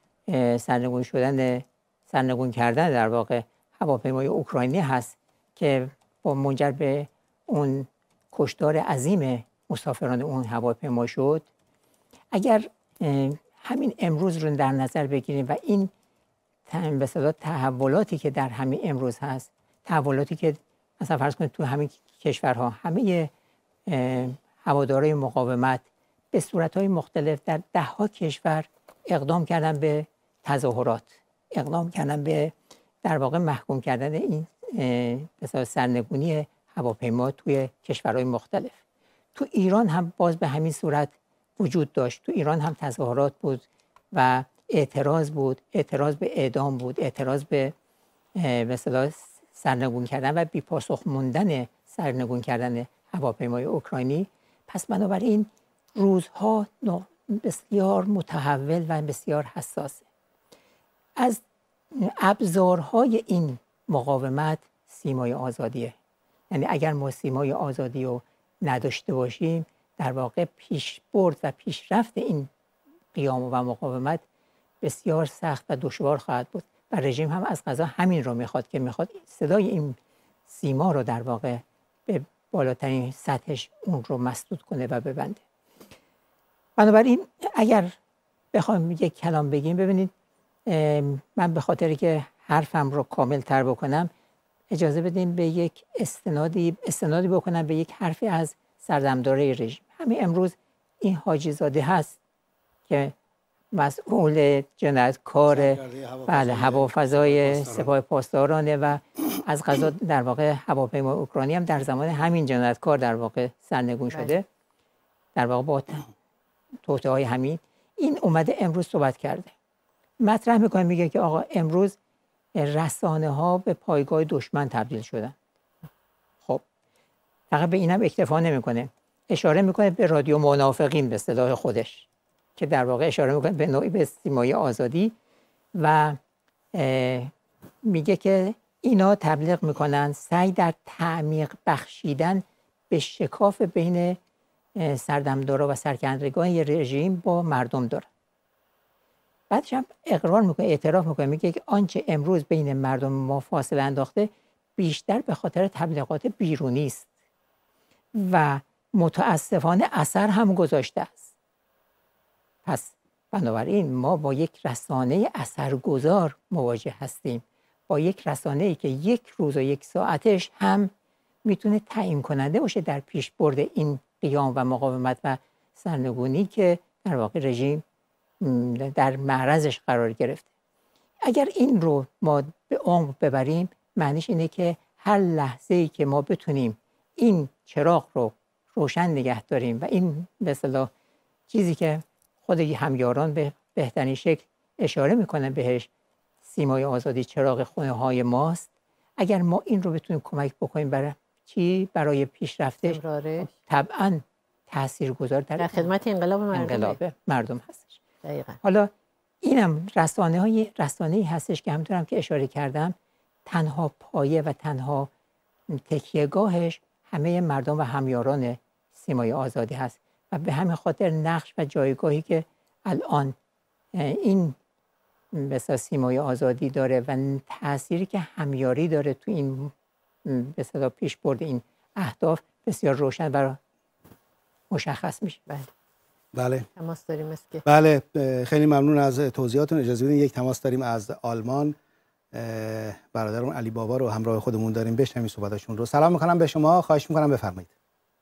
Speaker 4: سرنگون شدن سرنگون کردن در واقع هواپیمای اوکراینی هست که با منجر به اون کشتار عظیم مسافران اون هواپیما شد، اگر همین امروز رو در نظر بگیریم و این به اصطلاح تحولاتی که در همین امروز هست، تحولاتی که مثلا فرض کنید تو همین کشورها همه هوادارهای مقاومت به صورتهای مختلف در ده ها کشور اقدام کردن به تظاهرات، اقدام کردن به در واقع محکوم کردن این مثلا سرنگونی هواپیما توی کشورهای مختلف. تو ایران هم باز به همین صورت وجود داشت. تو ایران هم تظاهرات بود و اعتراض بود، اعتراض به اعدام بود، اعتراض به مثلا سرنگون کردن و بی پاسخ موندن سرنگون کردن هواپیمای اوکراینی. پس بنابراین روزها بسیار متحول و بسیار حساسه. از ابزارهای این مقاومت سیمای آزادیه. یعنی اگر ما سیمای آزادی رو نداشته باشیم، در واقع پیشبرد و پیشرفت این قیام و مقاومت بسیار سخت و دشوار خواهد بود و رژیم هم از قضا همین رو میخواد که میخواد صدای این سیما رو در واقع به بالاترین سطحش اون رو مسدود کنه و ببنده. بنابراین اگر بخوایم یک کلام بگیم، ببینید من به خاطری که حرفم رو کامل تر بکنم اجازه بدیم به یک استنادی استنادی بکنم به یک حرفی از سردمداره رژیم. همین امروز این حاجی زاده هست که مسئول جنایتکار بله هوافضای سپاه پاسدارانه و از قضا در واقع هواپیمای اوکراینی هم در زمان همین جنایتکار در واقع سرنگون شده، در واقع با توطئه‌های همین. این اومده امروز صحبت کرده، مطرح میکنه، میگه که آقا امروز رسانه ها به پایگاه دشمن تبدیل شدن. خب فقط به اینم اکتفا نمیکنه، اشاره میکنه به رادیو منافقین به اصطلاح خودش که در واقع اشاره میکنه به نوعی به سیمای آزادی و میگه که اینا تبلیغ میکنن سعی در تعمیق بخشیدن به شکاف بین سردمدارا و سرکردگان رژیم با مردم داره. بعدش هم اقرار میکنه، اعتراف میکنه، میگه که آنچه امروز بین مردم ما فاصله انداخته بیشتر به خاطر تبلیغات بیرونی است و متاسفانه اثر هم گذاشته است. پس بنابراین ما با یک رسانه اثرگذار مواجه هستیم، با یک رسانه‌ای که یک روز و یک ساعتش هم میتونه تعیین کننده باشه در پیشبرد این قیام و مقاومت و سرنگونی که در واقع رژیم در معرضش قرار گرفته. اگر این رو ما به عمق ببریم، معنیش اینه که هر لحظه‌ای که ما بتونیم این چراغ رو روشن نگه داریم و این به اصطلاح چیزی که خود همیاران به بهترین شکل اشاره میکنن بهش، سیمای آزادی چراغ خونه های ماست، اگر ما این رو بتونیم کمک بکنیم برای چی؟ برای پیشرفتش، طبعا تاثیرگذار در,
Speaker 1: در خدمت انقلاب مردم,
Speaker 4: انقلاب مردم هستش.
Speaker 1: دقیقا.
Speaker 4: حالا اینم رسانه های رسانه‌ای هستش که همونطورم که اشاره کردم تنها پایه و تنها تکیهگاهش همه مردم و همیاران سیمای آزادی هست و به همین خاطر نقش و جایگاهی که الان این مثلا سیمای آزادی داره و تأثیری که همیاری داره تو این مثلا پیش برد این اهداف بسیار روشن و مشخص میشه.
Speaker 1: بله.
Speaker 2: بله.
Speaker 1: تماس داریم اسکی.
Speaker 2: بله خیلی ممنون از توضیحاتون. اجازه بدین یک تماس داریم از آلمان. برادرم علی بابا رو همراه خودمون داریم، بشنویم صحبتاشون رو. سلام میکنم به شما، خواهش میکنم بفرمایید.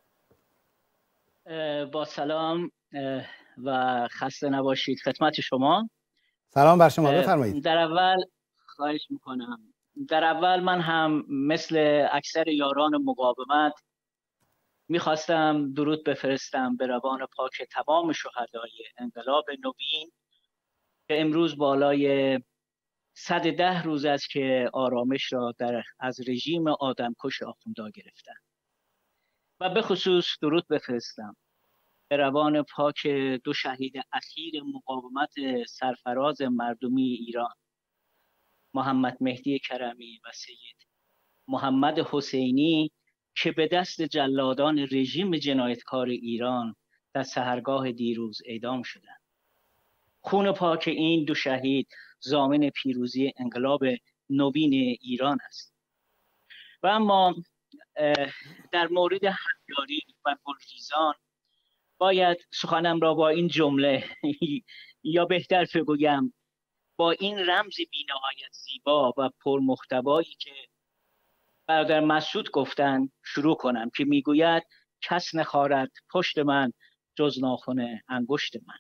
Speaker 5: با سلام و خسته نباشید خدمت شما.
Speaker 2: سلام بر شما، بفرمایید.
Speaker 5: در اول خواهش میکنم در اول من هم مثل اکثر یاران مقاومت میخواستم درود بفرستم به روان پاک تمام شهدای انقلاب نوین که امروز بالای صد و ده روز است که آرامش را در از رژیم آدمکش آخوندا گرفتن. و به خصوص درود بفرستم به روان پاک دو شهید اخیر مقاومت سرفراز مردمی ایران، محمد مهدی کرمی و سید محمد حسینی، که به دست جلادان رژیم جنایتکار ایران در سحرگاه دیروز اعدام شدند. خون پاک این دو شهید ضامن پیروزی انقلاب نوین ایران است. و اما در مورد همیاری و گلریزان باید سخنم را با این جمله یا بهتر بگویم با این رمز بی‌نهایت زیبا و پرمحتوایی که برادر مسعود گفتن شروع کنم که میگوید کس نخارد پشت من جز ناخن انگشت من.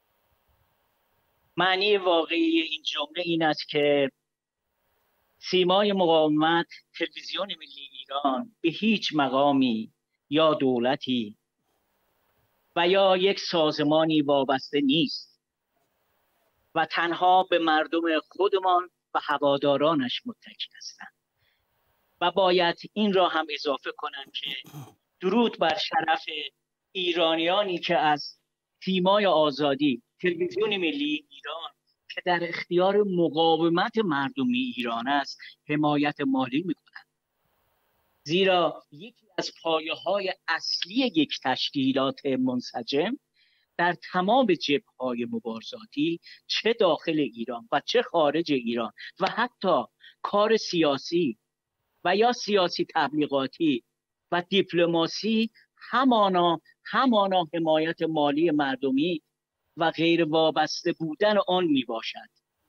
Speaker 5: معنی واقعی این جمله این است که سیمای مقاومت، تلویزیون ملی ایران، به هیچ مقامی یا دولتی و یا یک سازمانی وابسته نیست و تنها به مردم خودمان و هوادارانش متکی هستند. و باید این را هم اضافه کنم که درود بر شرف ایرانیانی که از سیمای آزادی، تلویزیون ملی ایران که در اختیار مقاومت مردمی ایران است، حمایت مالی میکنند. زیرا یکی از پایه‌های اصلی یک تشکیلات منسجم در تمام جبهه‌های مبارزاتی، چه داخل ایران و چه خارج ایران و حتی کار سیاسی و یا سیاسی تبلیغاتی و دیپلماسی، همانا همانا حمایت مالی مردمی و غیر وابسته بودن آن می باشد.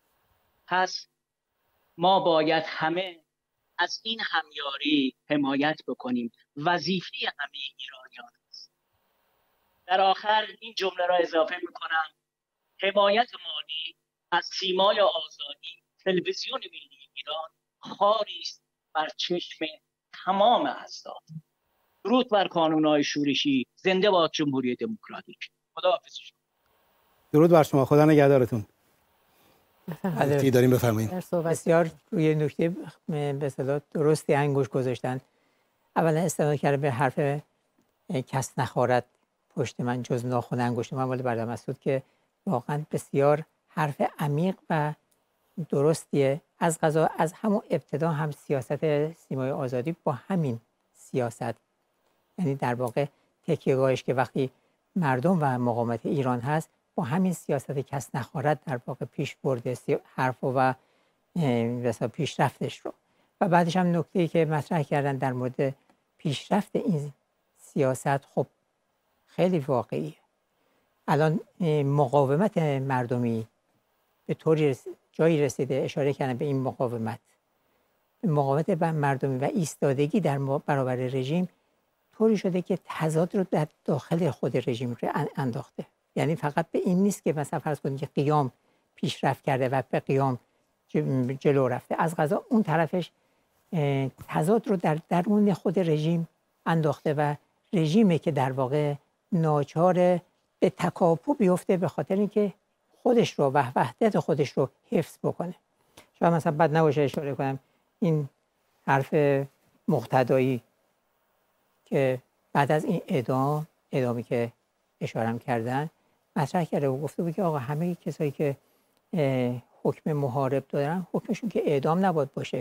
Speaker 5: پس ما باید همه از این همیاری حمایت بکنیم. وظیفه همه ایرانیان است. در آخر این جمله را اضافه می کنم: حمایت مالی از سیمای آزادی، تلویزیون ملی ایران، خاری است بر چشم تمام احزاب. درود بر کانون‌های شورشی. زنده باد جمهوری دموکراتیک. خداحافظ شما.
Speaker 2: درود بر شما، خدا نگهدارتون.
Speaker 1: بفرمایید.
Speaker 2: داریم بفرمایید.
Speaker 4: بسیار روی نکته به اصطلاح درستی انگشت گذاشتن. اولا استناد کرده به حرف کس نخارد پشت من جز ناخن انگشت من، ولی برادر مسعود که واقعا بسیار حرف عمیق و درستیه. از قضا از همون ابتدا هم سیاست سیمای آزادی با همین سیاست، یعنی در واقع تکیه‌گاهش که وقتی مردم و مقاومت ایران هست، با همین سیاست کس نخارد در واقع پیش برده حرف و مثلا پیشرفتش رو. و بعدش هم نکته‌ای که مطرح کردن در مورد پیشرفت این سیاست، خب خیلی واقعیه. الان مقاومت مردمی به طوری جایی رسیده، اشاره کردن به این مقاومت مقاومت مردمی و ایستادگی در برابر رژیم طوری شده که تضاد رو در داخل خود رژیم رو انداخته. یعنی فقط به این نیست که مثلا فرض کنید که قیام پیشرفت کرده و به قیام جلو رفته، از قضا اون طرفش تضاد رو در درون خود رژیم انداخته و رژیمی که در واقع ناچار به تکاپو بیفته به خاطر اینکه خودش رو و وحدت خودش رو حفظ بکنه. شاید مثلا بد نباشه اشاره کنم این حرف مقتدایی که بعد از این اعدام اعدامی که اشاره کردن مطرح کرده و گفته بود که آقا همه کسایی که حکم محارب دارن حکمشون که اعدام نباید باشه.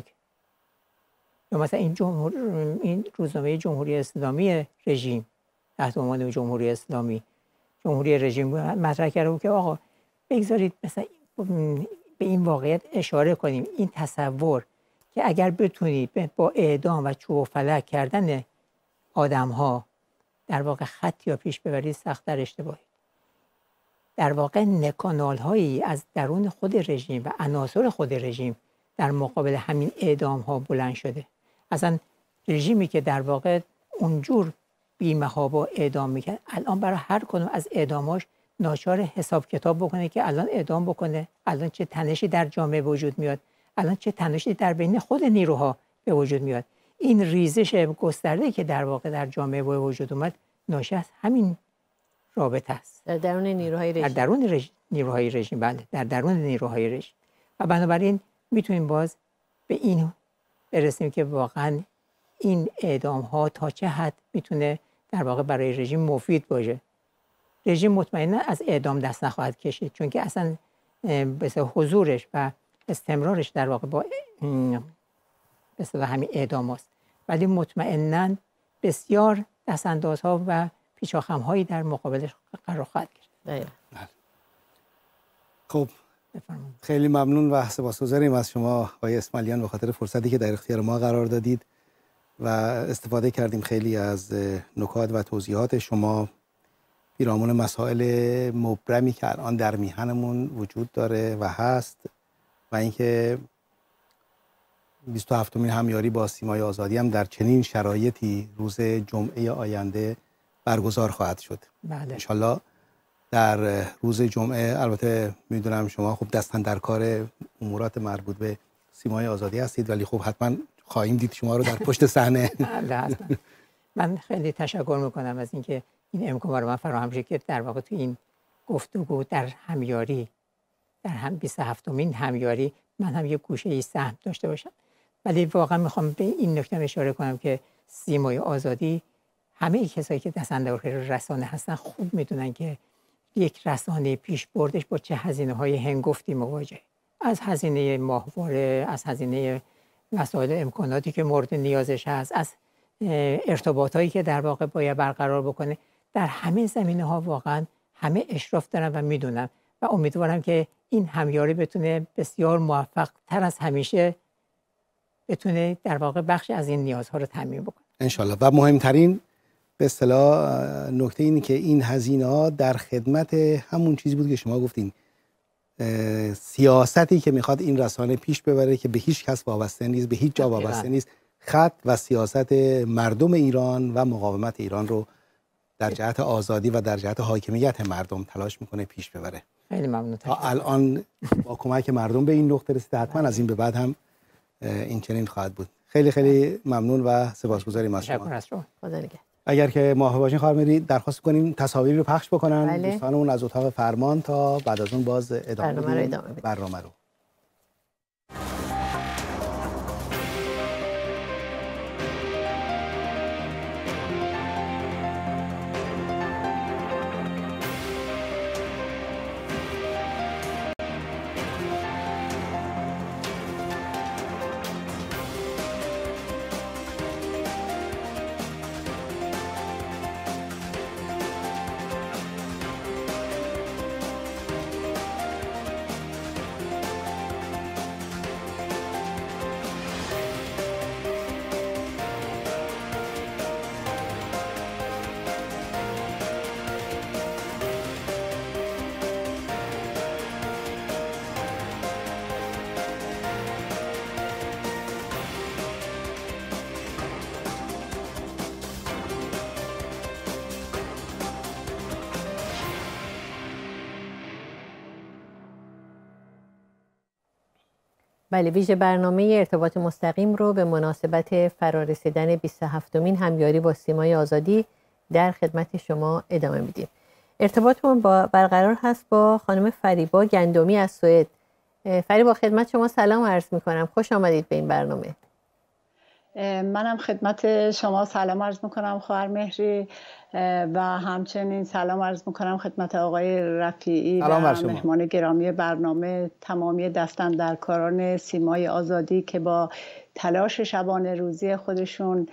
Speaker 4: یا مثلا این جمهور این روزنامه جمهوری اسلامی رژیم تحت عنوان جمهوری اسلامی جمهوری رژیم مطرح کرده بود که آقا بگذارید مثلا به این واقعیت اشاره کنیم، این تصور که اگر بتونید با اعدام و چوب و فلک کردن آدم ها در واقع خط یا پیش ببرید، سخت در اشتباهی. در واقع نکانال هایی از درون خود رژیم و عناصر خود رژیم در مقابل همین اعدام ها بلند شده. اصلا رژیمی که در واقع اونجور بی‌محابا اعدام میکرد الان برای هر کدوم از اعداماش ناچار حساب کتاب بکنه که الان اعدام بکنه، الان چه تنشی در جامعه وجود میاد، الان چه تنشی در بین خود نیروها به وجود میاد. این ریزش گسترده که در واقع در جامعه به وجود اومد ناشی از همین رابطه است.
Speaker 1: در درون نیروهای رژیم.
Speaker 4: در درون رژ... نیروهای رژیم بله، در درون نیروهای رژیم. و بنابراین میتونیم باز به این برسیم که واقعا این اعدام ها تا چه حد میتونه در واقع برای رژیم مفید باشه. رژیم مطمئنا از اعدام دست نخواهد کشید، چون که اصلا مثلا حضورش و استمرارش در واقع با مثلا همین اعدام هست. ولی مطمئنا بسیار دستاندازها و پیچاخم‌هایی در مقابلش قرار خواهد گرفت.
Speaker 2: خب خیلی ممنون و سپاسگزاریم از شما آقای اسماعیلیان به خاطر فرصتی که در اختیار ما قرار دادید و استفاده کردیم خیلی از نکات و توضیحات شما پیرامون مسائل مبرمی که الان در میهنمون وجود داره و هست و اینکه بیست و هفتمین همیاری با سیمای آزادی هم در چنین شرایطی روز جمعه آینده برگزار خواهد شد.
Speaker 4: بله.
Speaker 2: انشالله در روز جمعه، البته میدونم شما خب دستن در کار امورات مربوط به سیمای آزادی هستید، ولی خب حتما خواهیم دید شما رو در پشت صحنه.
Speaker 4: من خیلی تشکر میکنم از اینکه این امکان رو من فراهم شد که در واقع تو این گفتگو در همیاری در هم بیست و هفتمین همیاری من هم یه گوشه سهم داشته باشم. ولی واقعا میخوام به این نکته اشاره کنم که سیمای آزادی همه کسایی که دستاندرکار رسانه هستن خوب میدونن که یک رسانه پیش بردش با چه هزینه های هنگفتی مواجه، از هزینه ماهواره، از هزینه مسائل امکاناتی که مورد نیازش هست، از ارتباطایی که در واقع باید برقرار بکنه. در همه زمینه ها واقعا همه اشراف دارن و میدونن و امیدوارم که این همیاری بتونه بسیار موفق تر از همیشه بتونه در واقع بخش از این نیازها رو تامین بکنه
Speaker 2: انشالله. و مهمترین به اصطلاح نکته اینه که این هزینه ها در خدمت همون چیزی بود که شما گفتین، سیاستی که میخواد این رسانه پیش ببره که به هیچ کس وابسته نیست، به هیچ جا وابسته نیست، خط و سیاست مردم ایران و مقاومت ایران رو در جهت آزادی و در جهت حاکمیت مردم تلاش میکنه پیش ببره.
Speaker 4: خیلی ممنون.
Speaker 2: تا الان با کمک مردم به این نقطه رسیده، حتما از این به بعد هم این چنین خواهد بود. خیلی خیلی ممنون و سپاسگزاریم از شما.
Speaker 4: تشکر از شما.
Speaker 1: خدا نگهدار.
Speaker 2: اگر که موافق باشین خواهر میری درخواست کنیم تصاویری رو پخش بکنن
Speaker 1: بله.
Speaker 2: دوستانمون از اتاق فرمان تا بعد از اون باز ادامه
Speaker 1: برنامه رو ادامه بدیم.
Speaker 2: برنامه رو.
Speaker 1: بله، ویژه برنامه ارتباط مستقیم رو به مناسبت فرارسیدن بیست و هفتمین همیاری با سیمای آزادی در خدمت شما ادامه میدیم. ارتباطمون با برقرار هست با خانم فریبا گندمی از سوئد. فریبا خدمت شما سلام عرض میکنم، خوش آمدید به این برنامه.
Speaker 6: منم خدمت شما سلام عرض میکنم خواهر مهری و همچنین سلام عرض میکنم خدمت آقای رفیعی و مهمان گرامی برنامه، تمامی دستاندرکاران سیمای آزادی که با تلاش شبانه روزی خودشون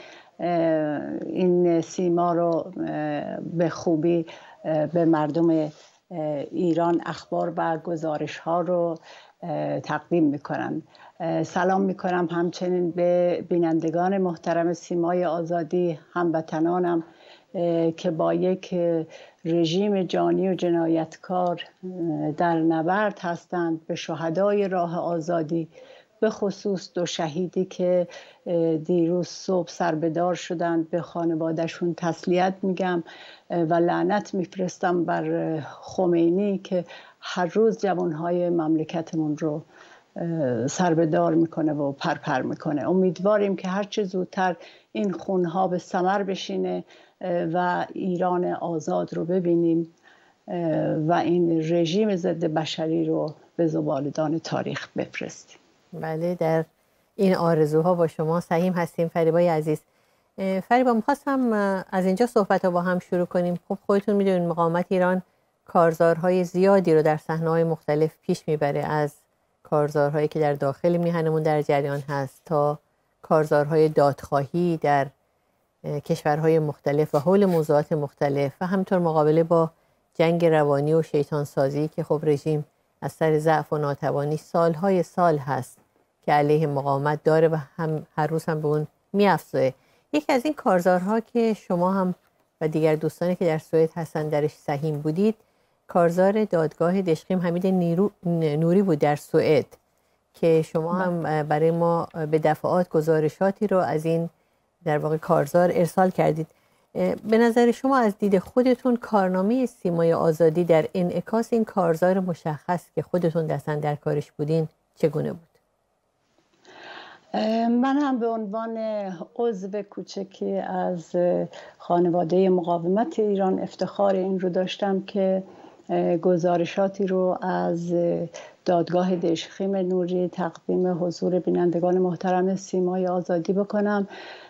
Speaker 6: این سیما رو به خوبی به مردم ایران اخبار و گزارش ها رو تقدیم میکنن. سلام میکنم همچنین به بینندگان محترم سیمای آزادی، هموطنانم که با یک رژیم جانی و جنایتکار در نبرد هستند، به شهدای راه آزادی به خصوص دو شهیدی که دیروز صبح سربدار شدند به خانوادهشون تسلیت میگم و لعنت میفرستم بر خمینی که هر روز جوانهای مملکتمون رو سربدار میکنه و پرپر میکنه. امیدواریم که هرچه زودتر این خونها به ثمر بشینه و ایران آزاد رو ببینیم و این رژیم ضد بشری رو به زبالدان تاریخ بفرستیم.
Speaker 1: بله، در این آرزوها با شما سهیم هستیم. فریبای عزیز، فریبا می‌خواستم از اینجا صحبت ها با هم شروع کنیم. خب خودتون میدونید مقاومت ایران کارزارهای زیادی رو در صحنه‌های مختلف پیش میبره، از کارزارهایی که در داخل میهنمون در جریان هست تا کارزارهای دادخواهی در کشورهای مختلف و حول موضوعات مختلف و همینطور مقابله با جنگ روانی و شیطان سازی که خب رژیم از سر ضعف و ناتوانی سالهای سال هست که علیه مقاومت داره و هم هر روز هم به اون می‌افزایه. یکی از این کارزارها که شما هم و دیگر دوستانی که در سوئد هستن درش سهیم بودید، کارزار دادگاه دشقیم حمید نوری بود در سوئد که شما هم برای ما به دفعات گزارشاتی رو از این در واقع کارزار ارسال کردید. به نظر شما از دید خودتون کارنامه سیمای آزادی در انعکاس این کارزار مشخص که خودتون دستن در کارش بودین چگونه بود؟
Speaker 6: من هم به عنوان عضو کوچکی از خانواده مقاومت ایران افتخار این رو داشتم که گزارشاتی رو از دادگاه دشخیم نوری تقدیم حضور بینندگان محترم سیمای آزادی بکنم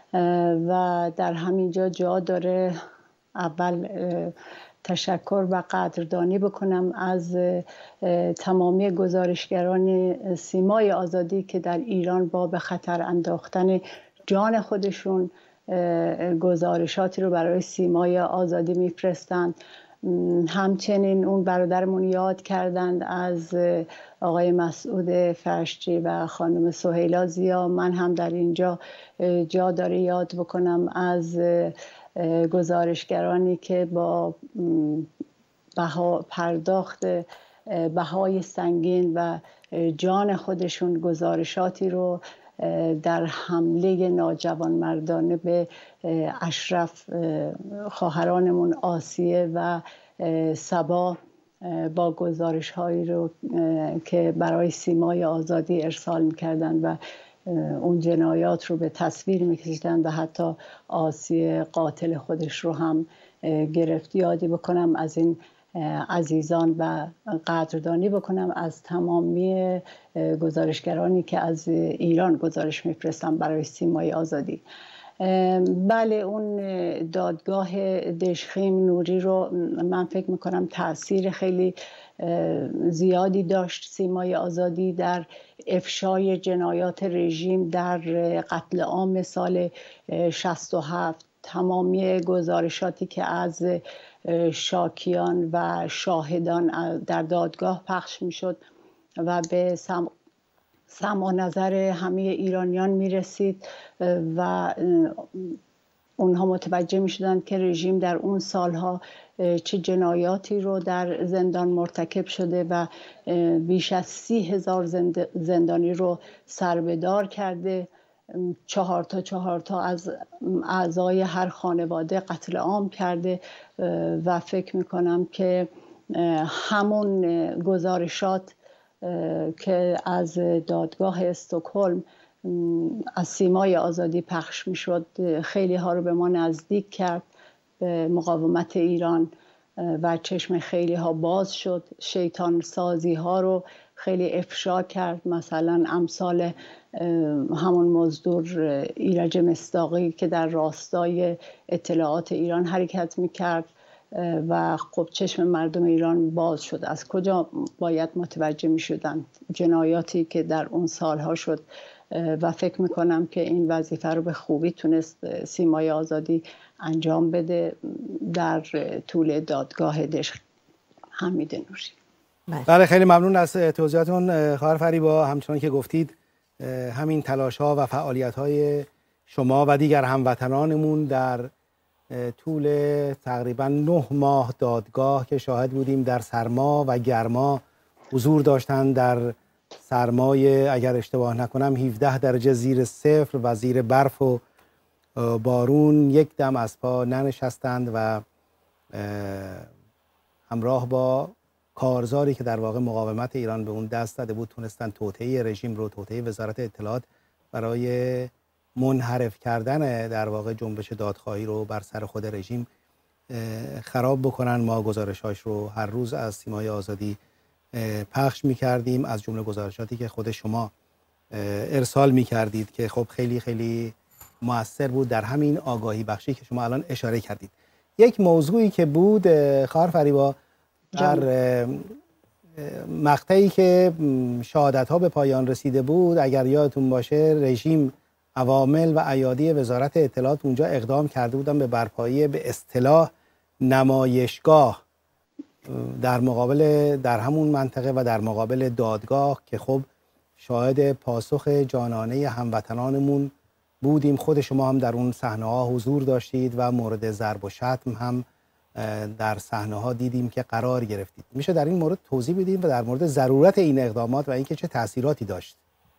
Speaker 6: و در همینجا جا داره اول تشکر و قدردانی بکنم از تمامی گزارشگران سیمای آزادی که در ایران با به خطر انداختن جان خودشون گزارشاتی رو برای سیمای آزادی میفرستند. همچنین اون برادرمون یاد کردند از آقای مسعود فرشچی و خانم سهیلا زیا. من هم در اینجا جا داره یاد بکنم از گزارشگرانی که با بها پرداخت بهای سنگین و جان خودشون گزارشاتی رو در حمله ناجوانمردانه به اشرف خواهرانمون آسیه و صبا با گزارش هایی رو که برای سیمای آزادی ارسال میکردن و اون جنایات رو به تصویر میکشیدن و حتی آسیه قاتل خودش رو هم گرفت. یادی بکنم از این عزیزان و قدردانی بکنم از تمامی گزارشگرانی که از ایران گزارش میفرستن برای سیمای آزادی. بله، اون دادگاه دشخیم نوری رو من فکر میکنم تأثیر خیلی زیادی داشت سیمای آزادی در افشای جنایات رژیم در قتل عام سال شصت و هفت. تمامی گزارشاتی که از شاکیان و شاهدان در دادگاه پخش میشد و به سم... سمع نظر همه ایرانیان میرسید و اونها متوجه میشدن که رژیم در اون سالها چه جنایاتی رو در زندان مرتکب شده و بیش از سی هزار زندانی رو سربدار کرده. چهار تا چهار تا از اعضای هر خانواده قتل عام کرده و فکر میکنم که همون گزارشات که از دادگاه استکهلم از سیمای آزادی پخش میشد خیلی ها رو به ما نزدیک کرد به مقاومت ایران و چشم خیلی ها باز شد. شیطان سازی ها رو خیلی افشا کرد، مثلا امثال همون مزدور ایرج مصداقی که در راستای اطلاعات ایران حرکت میکرد و خب چشم مردم ایران باز شد. از کجا باید متوجه میشدن جنایاتی که در اون سالها شد و فکر میکنم که این وظیفه رو به خوبی تونست سیمای آزادی انجام بده در طول دادگاه دشخیم حمید نوری.
Speaker 2: بله، خیلی ممنون از توضیحاتون خواهر فریبا. همچنان که گفتید همین تلاش ها و فعالیت های شما و دیگر هموطنانمون در طول تقریبا نه ماه دادگاه که شاهد بودیم در سرما و گرما حضور داشتن در سرمای اگر اشتباه نکنم هفده درجه زیر صفر و زیر برف و بارون یک دم از پا ننشستند و همراه با کارزاری که در واقع مقاومت ایران به اون دست داده بود تونستن توطئه رژیم رو، توطئه وزارت اطلاعات برای منحرف کردن در واقع جنبش دادخواهی رو بر سر خود رژیم خراب بکنن. ما گزارش‌هاش رو هر روز از سیمای آزادی پخش می‌کردیم، از جمله گزارشاتی که خود شما ارسال می‌کردید که خب خیلی خیلی مؤثر بود در همین آگاهی بخشی که شما الان اشاره کردید. یک موضوعی که بود خواهر فریبا در مقطعی که شهادت‌ها به پایان رسیده بود، اگر یادتون باشه رژیم عوامل و ایادی وزارت اطلاعات اونجا اقدام کرده بودن به برپایی به اصطلاح نمایشگاه در مقابل در همون منطقه و در مقابل دادگاه که خب شاهد پاسخ جانانه هموطنانمون بودیم. خود شما هم در اون صحنه ها حضور داشتید و مورد ضرب و شتم هم در صحنه ها دیدیم که قرار گرفتید. میشه در این مورد توضیح بدیم و در مورد ضرورت این اقدامات و اینکه چه تأثیراتی داشت؟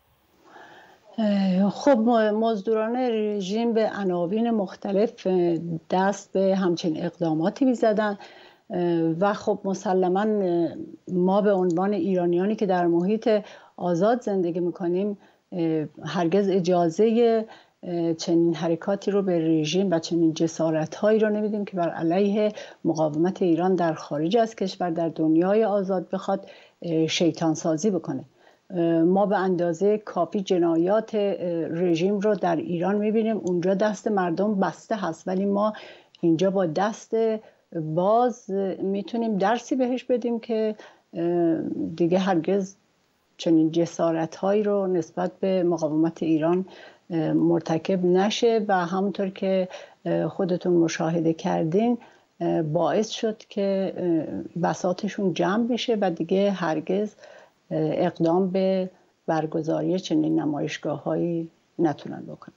Speaker 6: خب مزدوران رژیم به عناوین مختلف دست به همچین اقداماتی می‌زدن و خب مسلماً ما به عنوان ایرانیانی که در محیط آزاد زندگی می‌کنیم هرگز اجازه چنین حرکاتی رو به رژیم و چنین جسارت‌هایی رو نمیدیم که بر علیه مقاومت ایران در خارج از کشور در دنیای آزاد بخواد شیطان سازی بکنه. ما به اندازه کافی جنایات رژیم رو در ایران میبینیم، اونجا دست مردم بسته هست، ولی ما اینجا با دست باز میتونیم درسی بهش بدیم که دیگه هرگز چنین جسارت‌هایی رو نسبت به مقاومت ایران مرتکب نشه و همونطور که خودتون مشاهده کردین باعث شد که بساطشون جمع بشه و دیگه هرگز اقدام به برگزاری چنین نمایشگاه‌هایی نتونن بکنن.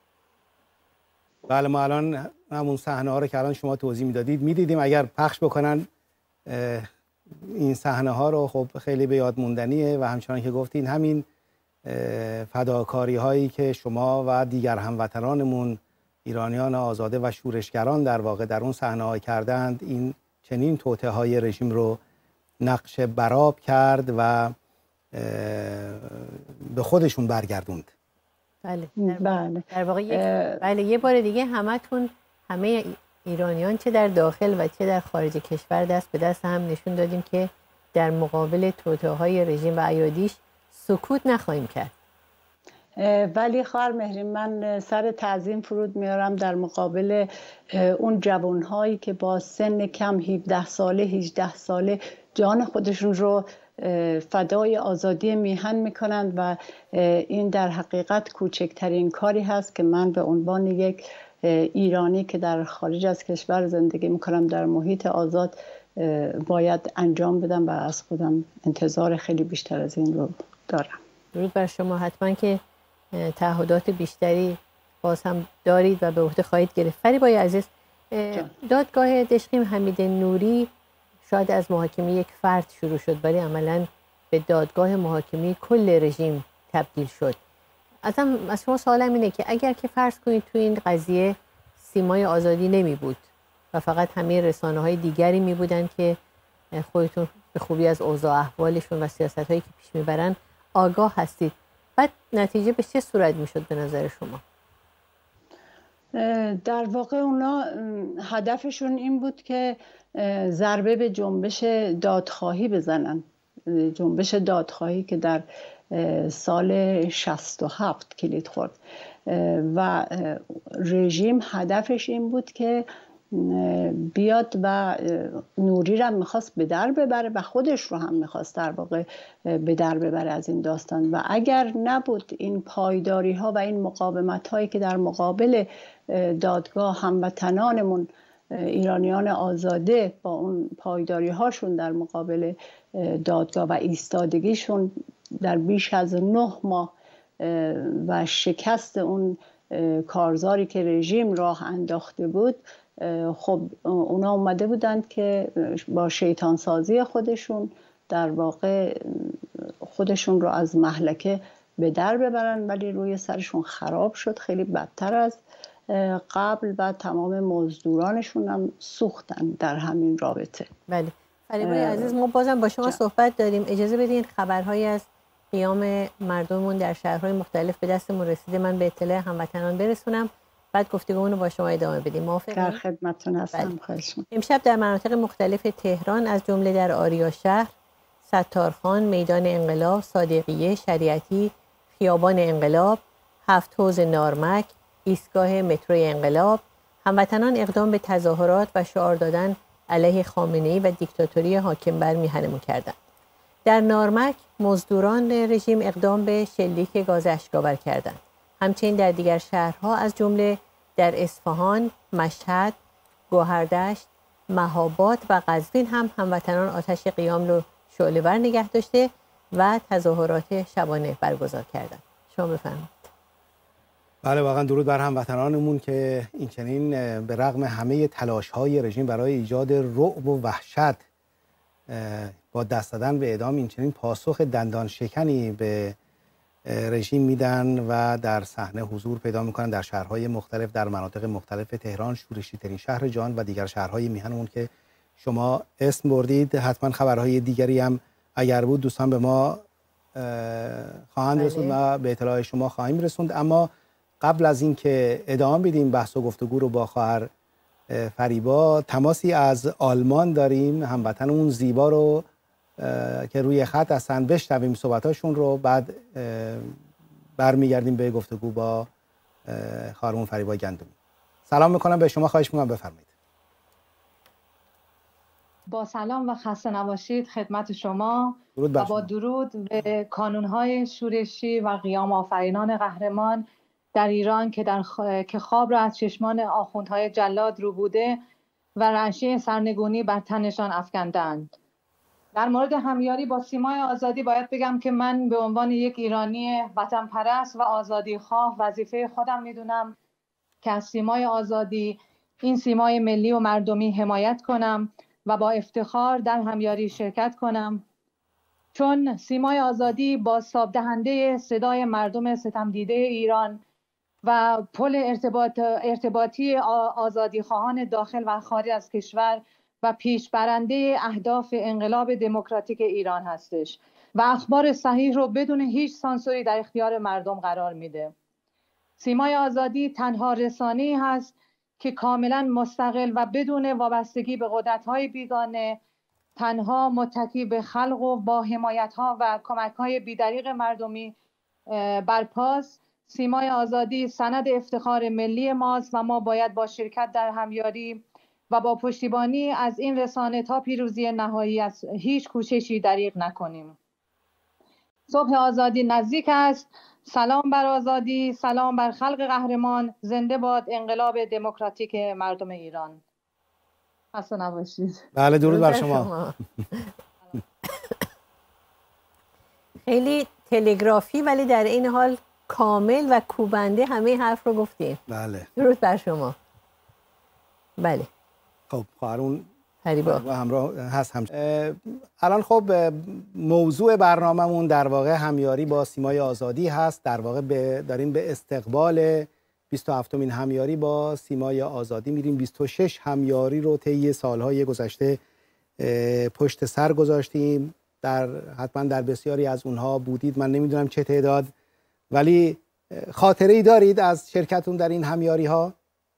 Speaker 2: بله، ما الان همون صحنه ها رو که الان شما توضیح میدادید میدیدیم. اگر پخش بکنن این صحنه ها رو خب خیلی به یاد موندنیه و همچنان که گفتین همین فداکاری هایی که شما و دیگر هموطنانمون ایرانیان آزاده و شورشگران در واقع در اون صحنه ها کردند، این چنین توطئه های رژیم رو نقش براب کرد و به خودشون برگردوند.
Speaker 1: بله
Speaker 6: بله
Speaker 1: در واقع یک بله یه بار دیگه همتون همه ایرانیان چه در داخل و چه در خارج کشور دست به دست هم نشون دادیم که در مقابل توطئه‌های رژیم و ایادیش سکوت نخواهیم کرد.
Speaker 6: ولی خواهر مهری من سر تعظیم فرود میارم در مقابل اون جوانهایی که با سن کم هفده ساله هجده ساله جان خودشون رو فدای آزادی میهن میکنند و این در حقیقت کوچکترین کاری هست که من به عنوان یک ایرانی که در خارج از کشور زندگی میکنم در محیط آزاد باید انجام بدم و از خودم انتظار خیلی بیشتر از این رو دارم.
Speaker 1: درود بر شما. حتما که تعهدات بیشتری باز هم دارید و به عهده خواهید گرفت. فریبای عزیز، دادگاه دشقیم حمید نوری شاید از محاکمه یک فرد شروع شد ولی عملاً به دادگاه محاکمه کل رژیم تبدیل شد. ازم از شما سوالم اینه که اگر که فرض کنید تو این قضیه سیمای آزادی نمی بود و فقط همه رسانه‌های دیگری می بودن که خودتون به خوبی از اوضاع احوالشون و سیاست‌هایی که پیش میبرن آگاه هستید، بعد نتیجه به چه صورت میشد به نظر شما؟
Speaker 6: در واقع اونا هدفشون این بود که ضربه به جنبش دادخواهی بزنن، جنبش دادخواهی که در سال شصت و هفت کلید خورد و رژیم هدفش این بود که بیاد و نوری رو میخواست به در ببره و خودش رو هم میخواست در واقع به در ببره از این داستان و اگر نبود این پایداری ها و این مقاومت هایی که در مقابل دادگاه هموطنانمون ایرانیان آزاده با اون پایداری هاشون در مقابل دادگاه و ایستادگیشون در بیش از نه ماه و شکست اون کارزاری که رژیم راه انداخته بود، خب اونا اومده بودند که با شیطان سازی خودشون در واقع خودشون رو از مهلکه به در ببرن، ولی روی سرشون خراب شد، خیلی بدتر از قبل و تمام مزدورانشون هم سوختن در همین رابطه.
Speaker 1: بله فریبای عزیز، ما بازم با شما جا. صحبت داریم. اجازه بدین خبرهایی از قیام مردممون در شهرهای مختلف به دستمون رسیده، من به اطلاع هموطنان برسونم، بعد گفتگومون رو با شما ادامه بدیم. موافقید؟
Speaker 6: در خدمتتون هستم. خواهش می‌کنم.
Speaker 1: امشب در مناطق مختلف تهران از جمله در آریا شهر، ستارخان، میدان انقلاب، صادقیه، شریعتی، خیابان انقلاب، هفت حوض نارمک، ایستگاه متروی انقلاب، هموطنان اقدام به تظاهرات و شعار دادن علیه خامنه‌ای و دیکتاتوری حاکم بر میهنمون کردند. در نارمک مزدوران رژیم اقدام به شلیک گاز اشک‌آور کردند. همچنین در دیگر شهرها از جمله در اصفهان، مشهد، گوهردشت، مهاباد و قزوین هم هموطنان آتش قیام رو شعله‌ور نگه داشته و تظاهرات شبانه برگزار کردند. شما بفرمایید.
Speaker 2: بله واقعا درود بر هموطنانمون که این چنین به رغم همه تلاش‌های رژیم برای ایجاد رعب و وحشت با دست دادن به اعدام این چنین پاسخ دندان شکنی به رژیم میدن و در صحنه حضور پیدا میکنن در شهرهای مختلف، در مناطق مختلف تهران، شورشی ترین شهر جهان و دیگر شهرهای میهنمون که شما اسم بردید. حتما خبرهای دیگری هم اگر بود دوستان به ما خواهند رسوند و به اطلاع شما خواهیم رسوند. اما قبل از اینکه ادامه بدیم بحث و گفتگو رو با خواهر فریبا، تماسی از آلمان داریم، هموطنمون زیبا رو که روی خط هستن، بشنویم صحبتاشون رو، بعد برمیگردیم به گفتگو با خواهرمون فریبا گندمی. سلام میکنم به شما، خواهش میکنم بفرمایید.
Speaker 7: با سلام و خسته نباشید خدمت شما
Speaker 2: و
Speaker 7: با
Speaker 2: شما.
Speaker 7: درود به کانونهای شورشی و قیام آفرینان قهرمان در ایران که در خ... که خواب را از چشمان آخوندهای جلاد رو بوده و رعشه سرنگونی بر تنشان افکندند. در مورد همیاری با سیمای آزادی باید بگم که من به عنوان یک ایرانی وطن پرست و آزادی خواه وظیفه خودم میدونم که از سیمای آزادی، این سیمای ملی و مردمی، حمایت کنم و با افتخار در همیاری شرکت کنم، چون سیمای آزادی بازتاب دهنده صدای مردم ستم دیده ایران و پل ارتباط ارتباطی آزادی خواهان داخل و خارج از کشور و پیشبرنده اهداف انقلاب دموکراتیک ایران هستش و اخبار صحیح رو بدون هیچ سانسوری در اختیار مردم قرار میده. سیمای آزادی تنها رسانه‌ای هست که کاملا مستقل و بدون وابستگی به قدرت‌های بیگانه، تنها متکی به خلق و با حمایت‌ها و کمک‌های بی‌دریغ مردمی برپاست. سیمای آزادی سند افتخار ملی ماست و ما باید با شرکت در همیاری و با پشتیبانی از این رسانه تا پیروزی نهایی از هیچ کوششی دریغ نکنیم. صبح آزادی نزدیک است. سلام بر آزادی، سلام بر خلق قهرمان، زنده باد انقلاب دموکراتیک مردم ایران. خسته نباشید.
Speaker 2: بله درود بر شما.
Speaker 1: خیلی تلگرافی ولی در این حال کامل و کوبنده همه حرف رو گفتیم.
Speaker 2: بله
Speaker 1: درود بر شما. بله
Speaker 2: خب خواهرون
Speaker 1: فریبا
Speaker 2: همراه هست هم. الان خب موضوع برنامه‌مون در واقع همیاری با سیمای آزادی هست. در واقع به داریم به استقبال بیست و هفتمین همیاری با سیمای آزادی میریم. بیست و شش همیاری رو طی سالهای گذشته پشت سر گذاشتیم. در حتما در بسیاری از اونها بودید، من نمیدونم چه تعداد، ولی خاطره‌ای دارید از شرکتون در این همیاری ها؟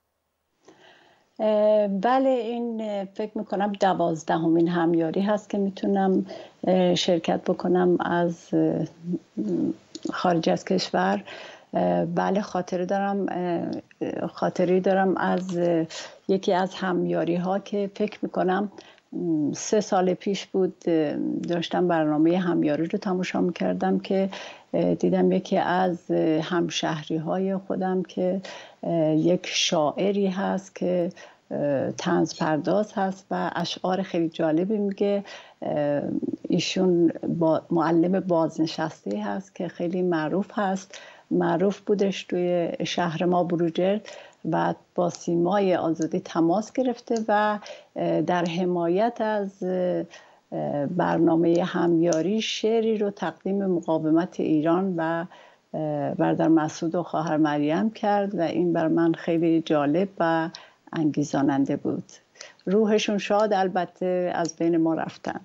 Speaker 6: بله، این فکر میکنم دوازدهمین همیاری هست که میتونم شرکت بکنم از خارج از کشور. بله خاطره دارم خاطری دارم از یکی از همیاری ها که فکر میکنم سه سال پیش بود. داشتم برنامه همیاری رو تماشا میکردم که دیدم یکی از همشهری های خودم که یک شاعری هست که طنز پرداز هست و اشعار خیلی جالبی میگه. ایشون با معلم بازنشسته هست که خیلی معروف هست، معروف بودش توی شهر ما بروجرد و با سیمای آزادی تماس گرفته و در حمایت از برنامه همیاری شعری رو تقدیم مقاومت ایران و برادر مسعود و خواهر مریم کرد و این بر من خیلی جالب و انگیزاننده بود. روحشون شاد، البته از بین ما رفتن.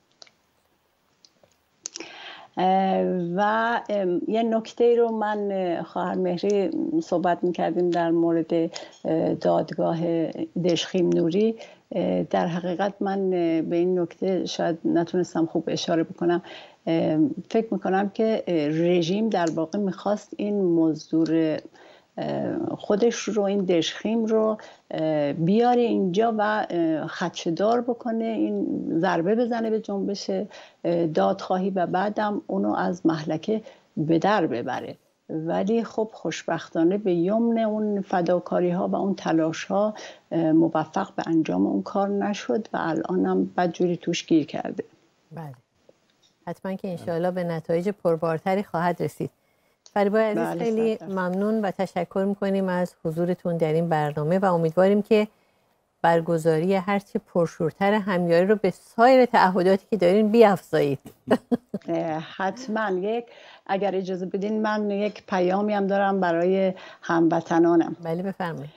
Speaker 6: و یه نکته رو من خواهر مهری صحبت میکردیم در مورد دادگاه دژخیم نوری. در حقیقت من به این نکته شاید نتونستم خوب اشاره بکنم. فکر میکنم که رژیم در واقع میخواست این مزدور خودش رو، این دژخیم رو بیاره اینجا و خدشه‌دار بکنه، این ضربه بزنه به جنبش دادخواهی و بعدم اونو از محلکه به در ببره. ولی خب خوشبختانه به یمن اون فداکاری ها و اون تلاش ها موفق به انجام اون کار نشد و الانم بدجوری توش گیر کرده.
Speaker 1: بله، حتما که انشاءالله به نتایج پربارتری خواهد رسید. فریبا عزیز، بله، خیلی ممنون و تشکر میکنیم از حضورتون در این برنامه و امیدواریم که برگزاری هرچی پرشورتر همیاری رو به سایر تعهداتی که دارین بیافزایید.
Speaker 6: حتما. یک اگر اجازه بدین من یک پیامی هم دارم برای هموطنانم.
Speaker 1: بله بفرمایید.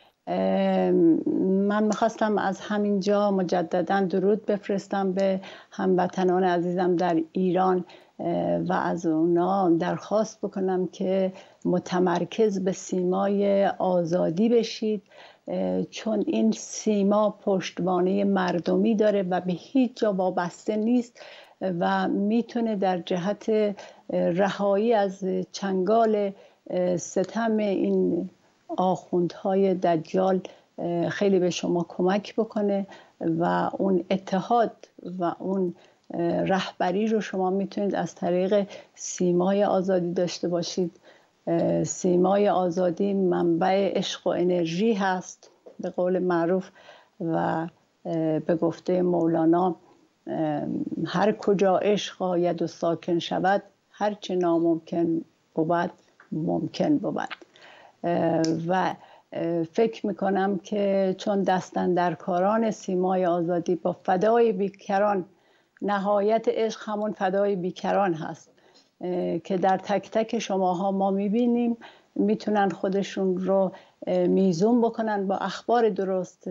Speaker 6: من میخواستم از همینجا مجددا درود بفرستم به هموطنان عزیزم در ایران و از اونا درخواست بکنم که متمرکز به سیمای آزادی بشید، چون این سیما پشتوانه مردمی داره و به هیچ جا وابسته نیست و میتونه در جهت رهایی از چنگال ستم این آخوندهای دجال خیلی به شما کمک بکنه و اون اتحاد و اون رهبری رو شما میتونید از طریق سیمای آزادی داشته باشید. سیمای آزادی منبع عشق و انرژی هست به قول معروف و به گفته مولانا هر کجا عشق آید و ساکن شود، هر چه ناممکن بود ممکن بود. و فکر میکنم که چون دستاندرکاران سیمای آزادی با فدای بیکران، نهایت عشق همون فدای بیکران هست که در تک تک شماها ما میبینیم، میتونن خودشون رو میزون بکنن با اخبار درست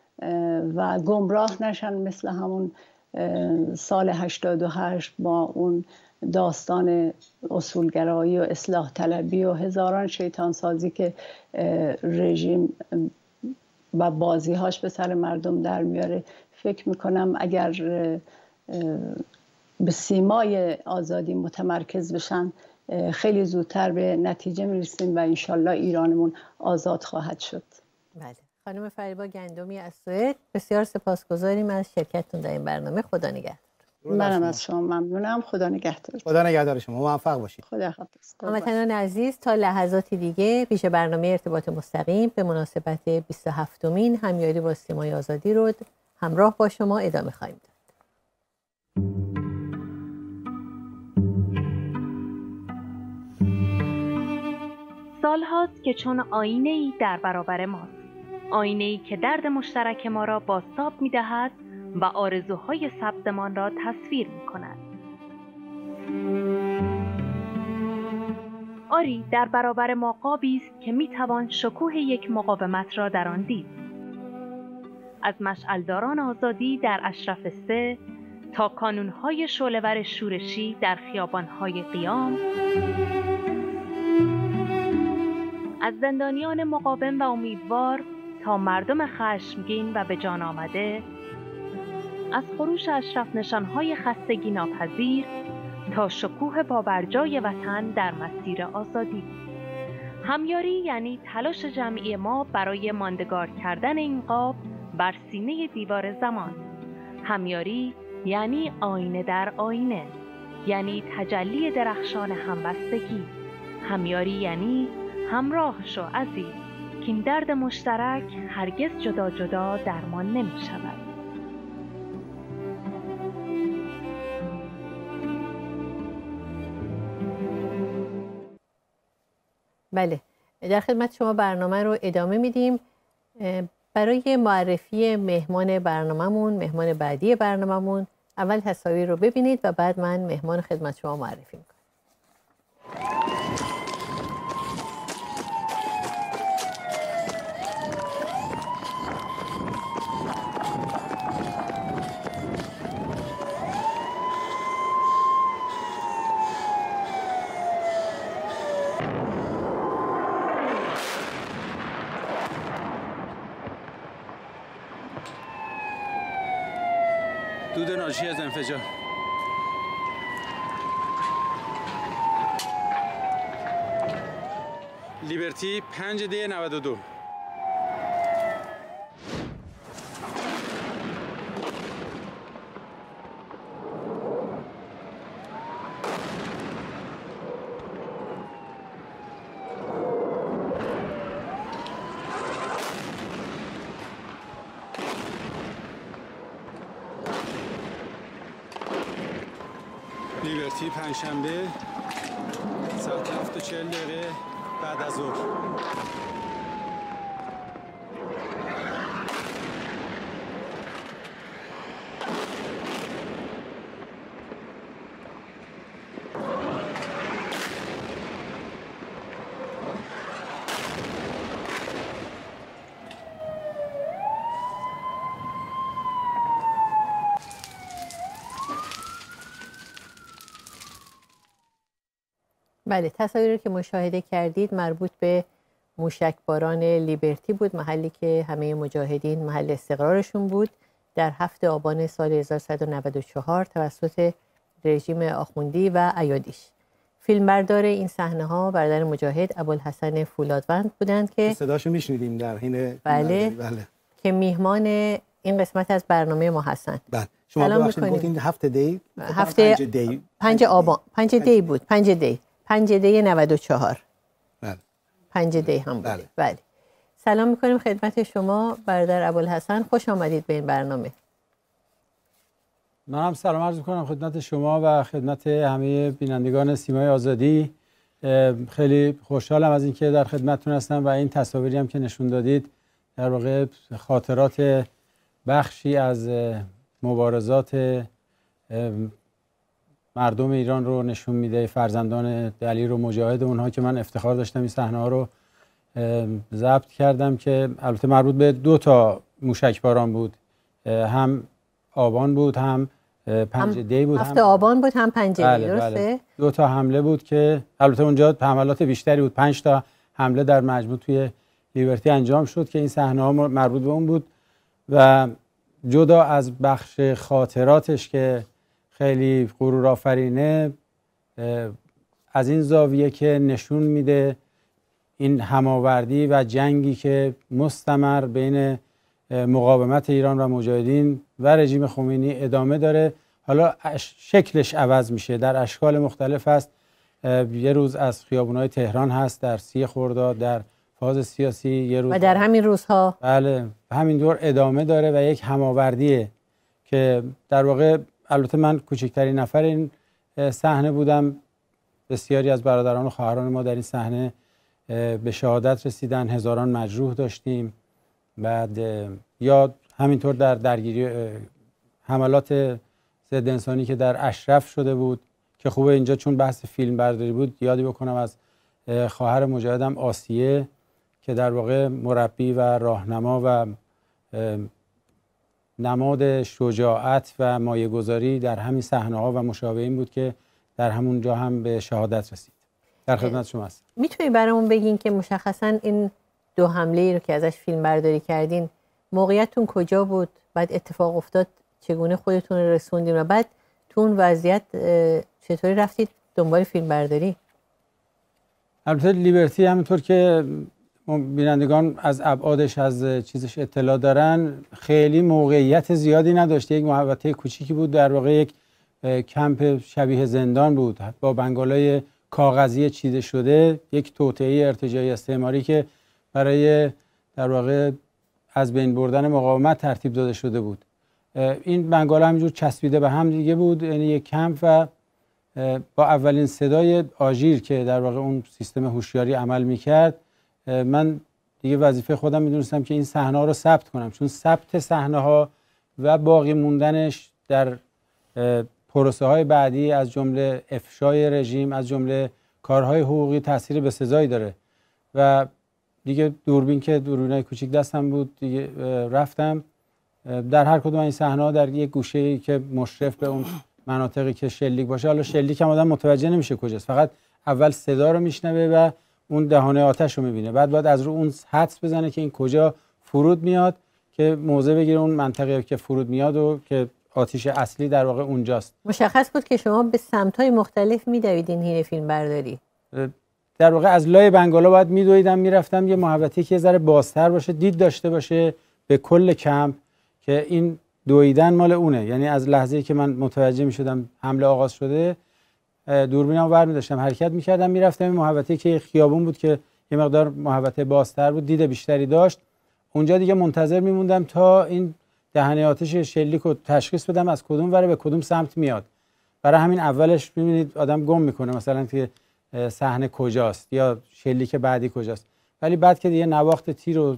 Speaker 6: و گمراه نشن، مثل همون سال هشتاد و هشت با اون داستان اصولگرایی و اصلاح طلبی و هزاران شیطان سازی که رژیم و بازیهاش به سر مردم در میاره. فکر میکنم اگر به سیمای آزادی متمرکز بشن خیلی زودتر به نتیجه میرسیم و انشالله ایرانمون آزاد خواهد شد.
Speaker 1: بله. خانم فریبا گندمی از سوئد، بسیار سپاسگزاریم از شرکتتون در این برنامه. خدا نگهدار.
Speaker 6: منم از شما ممنونم. خدا نگهدار.
Speaker 2: خدا نگهدار شما. موفق باشید.
Speaker 6: خدا حافظ.
Speaker 1: هموطنان عزیز، تا لحظاتی دیگه پیش برنامه ارتباط مستقیم به مناسبت بیست و هفتمین همیاری با سیمای آزادی رو همراه با شما ادامه خواهیم داد.
Speaker 8: سال هاست که چون آینه‌ای در برابر ماست، آینه‌ای که درد مشترک ما را بازتاب می‌دهد و آرزوهای سبزمان را تصویر می‌کند. آری، در برابر ما قابی است که می‌توان شکوه یک مقاومت را در آن دید. از مشعلداران آزادی در اشرف سه تا کانون‌های شعله‌ور شورشی در خیابان‌های قیام، از زندانیان مقاوم و امیدوار تا مردم خشمگین و به جان آمده، از خروش اشرف نشانهای خستگی ناپذیر تا شکوه پابرجای وطن در مسیر آزادی. همیاری یعنی تلاش جمعی ما برای ماندگار کردن این قاب بر سینه دیوار زمان. همیاری یعنی آینه در آینه، یعنی تجلی درخشان همبستگی. همیاری یعنی همراه شو عزیز که این درد مشترک هرگز جدا جدا درمان نمی شود.
Speaker 1: بله، در خدمت شما برنامه رو ادامه میدیم. برای معرفی مهمان برنامه‌مون، مهمان بعدی برنامه‌مون اول تصاویر رو ببینید و بعد من مهمان خدمت شما معرفی میکنم.
Speaker 9: دود ناشی از انفجار. لیبرتی پنج دی نود و دو. لیبرتی پنجشنبه ساعت هفت و چهل دقیقه بعد از ظهر.
Speaker 1: بله، تصاویری که مشاهده کردید مربوط به موشکباران لیبرتی بود، محلی که همه مجاهدین محل استقرارشون بود در هفتم آبان سال هزار و سیصد و نود و چهار توسط رژیم آخوندی و ایادیش. فیلمبردار این صحنه‌ها برادر مجاهد ابوالحسن فولادوند بودند که
Speaker 2: صداشو میشنیدیم در حین
Speaker 1: بله,
Speaker 2: بله
Speaker 1: که میهمان این قسمت از برنامه ما هستند.
Speaker 2: بله. شما ببخشید گفتین هفته دی؟
Speaker 1: هفته پنج دی. پنج آبان. پنج دی بود. پنج دی. پنج دی نود و چهار.
Speaker 2: بله.
Speaker 1: پنج دی هم بود.
Speaker 2: بله.
Speaker 1: بله. سلام میکنیم خدمت شما برادر ابوالحسن، خوش آمدید به این برنامه.
Speaker 9: من هم سلام عرض میکنم خدمت شما و خدمت همه بینندگان سیمای آزادی. خیلی خوشحالم از اینکه در خدمتتون هستم و این تصاویری هم که نشون دادید در واقع خاطرات بخشی از مبارزات مردم ایران رو نشون میده، فرزندان دلیر و مجاهد اونها که من افتخار داشتم این صحنه ها رو ضبط کردم که البته مربوط به دو تا موشکباران بود، هم آبان بود هم پنج دی بود،
Speaker 1: هفته آبان بود هم پنج دی.
Speaker 9: بله
Speaker 1: درسته؟
Speaker 9: بله. دو تا حمله بود که البته اونجا حملات بیشتری بود، پنج تا حمله در مجموع توی لیبرتی انجام شد که این صحنه ها مربوط به اون بود. و جدا از بخش خاطراتش که خیلی غرور آفرینه، از این زاویه که نشون میده این هماوردی و جنگی که مستمر بین مقاومت ایران و مجاهدین و رژیم خمینی ادامه داره. حالا شکلش عوض میشه، در اشکال مختلف هست. یه روز از خیابونای تهران هست در سی خرداد در فاز سیاسی، یه روز
Speaker 1: و در همین روزها
Speaker 9: بله همینطور ادامه داره و یک هماوردیه که در واقع البته من کوچکترین نفر این صحنه بودم. بسیاری از برادران و خواهران ما در این صحنه به شهادت رسیدن، هزاران مجروح داشتیم. بعد یا همینطور در درگیری حملات ضد انسانی که در اشرف شده بود که خوبه اینجا چون بحث فیلم برداری بود یادی بکنم از خواهر مجاهدم آسیه که در واقع مربی و راهنما و نماد شجاعت و مایه‌گذاری در همین صحنه‌ها و مشابهین بود که در همون جا هم به شهادت رسید. در خدمت شما هستم.
Speaker 1: میتونید برامون بگین که مشخصاً این دو حمله رو که ازش فیلم برداری کردین موقعیتتون کجا بود؟ بعد اتفاق افتاد چگونه خودتون رو رسوندین و بعد تو اون وضعیت چطوری رفتید دنبال فیلم برداری؟
Speaker 9: البته لیبرتی همونطور که بینندگان از ابعادش از چیزش اطلاع دارن خیلی موقعیت زیادی نداشت. یک محوطه کوچیکی بود، در واقع یک کمپ شبیه زندان بود با بنگالای کاغذی چیده شده، یک توطئه ارتجاعی استعماری که برای در واقع از بین بردن مقاومت ترتیب داده شده بود. این بنگالا همینجور چسبیده به هم دیگه بود، یعنی یک کمپ و با اولین صدای آژیر که در واقع اون سیستم هوشیاری عمل میکرد من دیگه وظیفه خودم میدونستم که این صحنه ها رو ثبت کنم، چون ثبت صحنه ها و باقی موندنش در پروسه های بعدی از جمله افشای رژیم، از جمله کارهای حقوقی تاثیر بسزایی داره و دیگه دوربین که دوربینای کوچیک دستم بود دیگه رفتم در هر کدوم این صحنه‌ها در یک گوشه‌ای که مشرف به اون مناطقی که شلیک باشه. حالا شلیک هم آدم متوجه نمیشه کجاست، فقط اول صدا رو میشنوه و اون دهانه آتش رو میبینه، بعد بعد از رو اون حدس بزنه که این کجا فرود میاد که موضع بگیره اون منطقه که فرود میاد و که آتش اصلی در واقع اونجاست.
Speaker 1: مشخص بود که شما به سمت‌های مختلف میدویدین حین فیلم برداری.
Speaker 9: در واقع از لای بنگالا باید میدویدم میرفتم یه محوطه‌ای که یه ذره بازتر باشه، دید داشته باشه به کل کمپ که این دویدن مال اونه. یعنی از لحظه‌ای که من متوجه می‌شدم حمله آغاز شده دوربینمو برمی داشتم حرکت می‌کردم میرفتم این محوطه‌ای که خیابون بود که یه مقدار محوطه بازتر بود، دید بیشتری داشت. اونجا دیگه منتظر میموندم تا این دهنه آتش شلیک رو تشخیص بدم از کدوم ور به کدوم سمت میاد. برای همین اولش می‌بینید آدم گم میکنه مثلا که صحنه کجاست یا شلیک بعدی کجاست، ولی بعد که دیگه نواخت تیر و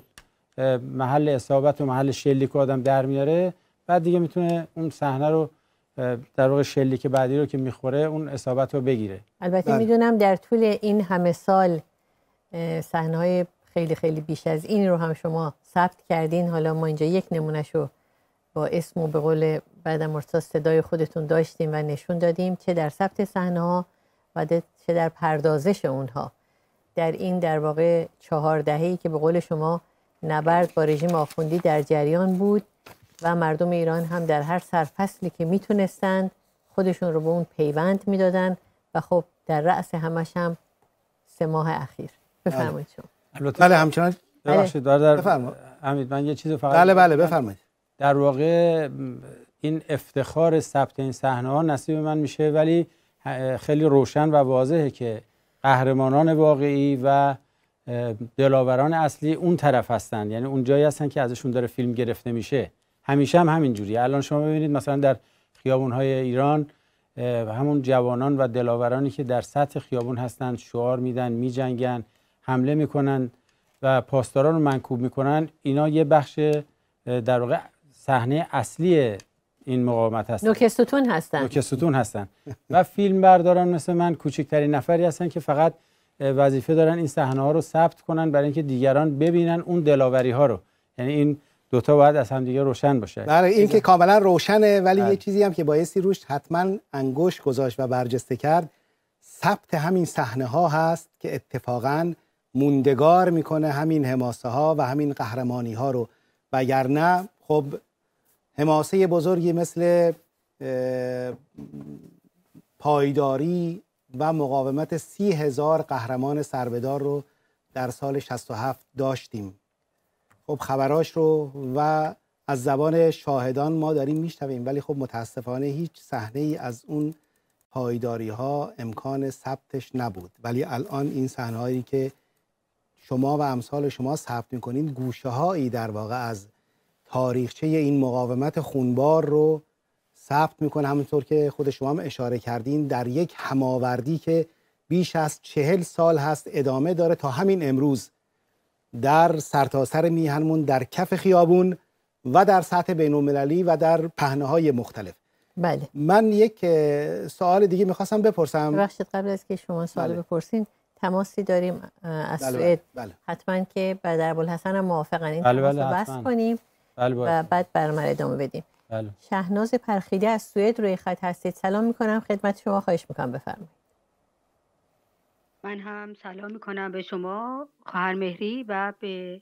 Speaker 9: محل اصابت و محل شلیک رو آدم در میاره بعد دیگه میتونه اون صحنه رو در واقع شلیک بعدی رو که میخوره اون اصابت رو بگیره.
Speaker 1: البته بله. میدونم در طول این همه سال صحنه‌های خیلی خیلی بیش از این رو هم شما ثبت کردین. حالا ما اینجا یک نمونهشو با اسم و به قول بعد مرتضی صدای خودتون داشتیم و نشون دادیم، چه در ثبت صحنه‌ها و چه در پردازش اونها. در این در واقع چهار دهه‌ای که به قول شما نبرد با رژیم آخوندی در جریان بود و مردم ایران هم در هر سرفصلی که میتونستند خودشون رو به اون پیوند میدادن و خب در رأس همش هم سه ماه اخیر. بفرمایید شما.
Speaker 2: بله همچنان
Speaker 9: ببخشید در حمید من یه چیز فقط
Speaker 2: بله بله بفرمایید.
Speaker 9: در واقع این افتخار ثبت این صحنه‌ها نصیب من میشه، ولی خیلی روشن و واضحه که قهرمانان واقعی و دلاوران اصلی اون طرف هستن، یعنی اون جایی هستن که ازشون داره فیلم گرفته میشه. همیشه هم همین جوریه. الان شما ببینید مثلا در خیابون‌های ایران همون جوانان و دلاورانی که در سطح خیابون هستن شعار میدن، میجنگن، حمله میکنن و پاسداران رو منکوب میکنن، اینا یه بخش در واقع صحنه اصلی این مقاومت هستن،
Speaker 1: نوک ستون هستن
Speaker 9: نوک ستون هستن و فیلم برداران مثل من کوچکترین نفری هستن که فقط وظیفه دارن این صحنه ها رو ثبت کنن برای اینکه دیگران ببینن اون دلاوری ها رو. یعنی این دوتا باید از هم دیگه روشن باشه.
Speaker 2: بله این که کاملا روشنه، ولی بله. یه چیزی هم که بایستی روش حتما انگشت گذاشت و برجسته کرد، ثبت همین صحنه ها هست که اتفاقا موندگار میکنه همین حماسه ها و همین قهرمانی ها رو، وگرنه خب حماسه بزرگی مثل پایداری و مقاومت سی هزار قهرمان سربدار رو در سال شصت و هفت داشتیم. خب خبراش رو و از زبان شاهدان ما داریم میشنویم، ولی خب متاسفانه هیچ صحنه ای از اون پایداری ها امکان ثبتش نبود. ولی الان این صحنه هایی که شما و امثال شما ثبت میکنین گوشه هایی در واقع از تاریخچه این مقاومت خونبار رو ثبت میکنه، همونطور که خود شما هم اشاره کردین در یک هماوردی که بیش از چهل سال هست ادامه داره تا همین امروز در سرتاسر میهنمون، در کف خیابون و در سطح بین‌المللی و در پهنه‌های مختلف.
Speaker 1: بله.
Speaker 2: من یک سوال دیگه میخواستم بپرسم.
Speaker 1: ببخشید قبل از که شما سوال بله. بپرسین، تماسی داریم از
Speaker 2: بله
Speaker 1: سوئد.
Speaker 2: بله.
Speaker 1: حتما که بعد ابوالحسن هم موافقن این
Speaker 9: بله
Speaker 1: تماس
Speaker 9: بله
Speaker 1: رو بس کنیم بله بله. و بعد برنامه ادامه بدیم.
Speaker 9: بله.
Speaker 1: شهناز پرخیده از سوئد روی خط هستید. سلام میکنم خدمت شما، خواهش میکنم بفرمایید.
Speaker 10: من هم سلام میکنم به شما خواهر مهری و به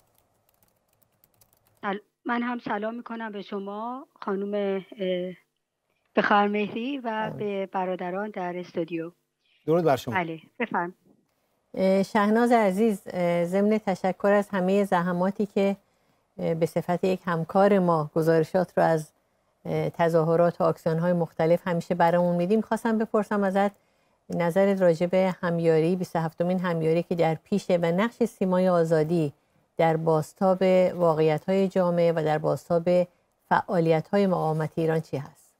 Speaker 10: من هم سلام میکنم به شما خانم به خواهر مهری و به برادران در استودیو.
Speaker 2: درود بر شما.
Speaker 10: بله بفرم.
Speaker 1: شهناز عزیز، ضمن تشکر از همه زحماتی که به صفت یک همکار ما گزارشات رو از تظاهرات و آکسیون‌های مختلف همیشه برامون میدیم، خواستم بپرسم ازت نظرت راجع به همیاری بیست و هفتمین همیاری که در پیشه و نقش سیمای آزادی در بازتاب واقعیت‌های جامعه و در بازتاب فعالیت‌های مقاومت ایران چی هست؟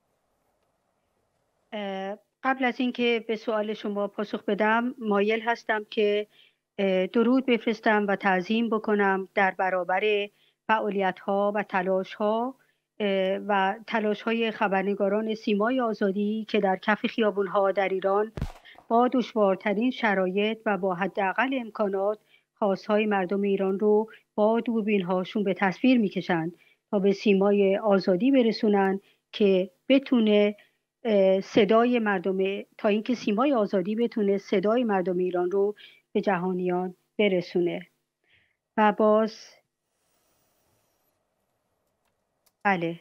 Speaker 10: قبل از اینکه به سوال شما پاسخ بدم مایل هستم که درود بفرستم و تعظیم بکنم در برابر فعالیت‌ها و تلاش‌ها و تلاش های خبرنگاران سیمای آزادی که در کف خیابون ها در ایران با دشوارترین شرایط و با حداقل امکانات خواستهای مردم ایران رو با دوربین هاشون به تصویر میکشن تا به سیمای آزادی برسونن که بتونه صدای مردم تا اینکه سیمای آزادی بتونه صدای مردم ایران رو به جهانیان برسونه. و باز بله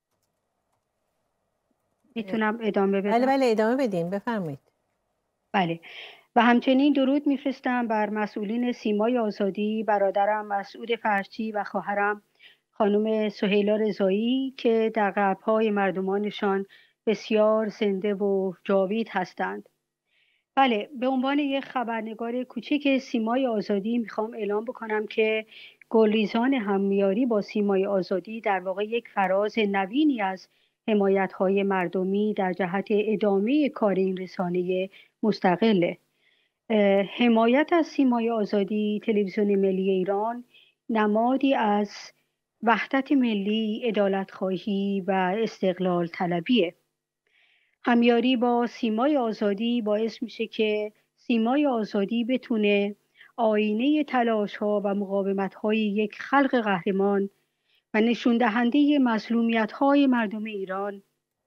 Speaker 10: میتونم ادامه بدم؟
Speaker 1: بله بله ادامه بدیم، بفرمایید.
Speaker 10: بله و همچنین درود میفرستم بر مسئولین سیمای آزادی، برادرم مسعود فرچی و خواهرم خانم سهیلا رضایی که در قلب‌های مردمانشان بسیار زنده و جاوید هستند. بله، به عنوان یک خبرنگار کوچک سیمای آزادی میخوام اعلام بکنم که گلریزان همیاری با سیمای آزادی در واقع یک فراز نوینی از حمایت‌های مردمی در جهت ادامه کار این رسانه مستقله. حمایت از سیمای آزادی تلویزیون ملی ایران نمادی از وحدت ملی، عدالت‌خواهی و استقلال طلبیه. همیاری با سیمای آزادی باعث میشه که سیمای آزادی بتونه آینه تلاش‌ها و مقاومت‌های یک خلق قهرمان و نشون دهنده مظلومیت‌های مردم ایران،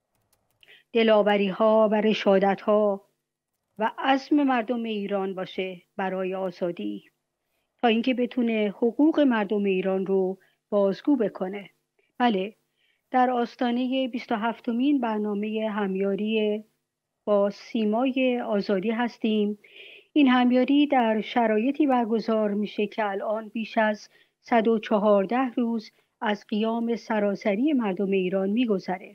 Speaker 10: دلاوری‌ها و رشادت‌ها و عزم مردم ایران باشه برای آزادی تا اینکه بتونه حقوق مردم ایران رو بازگو بکنه. بله، در آستانه بیست و هفتمین برنامه همیاری با سیمای آزادی هستیم. این همیاری در شرایطی برگزار میشه که الان بیش از صد و چهارده روز از قیام سراسری مردم ایران میگذره.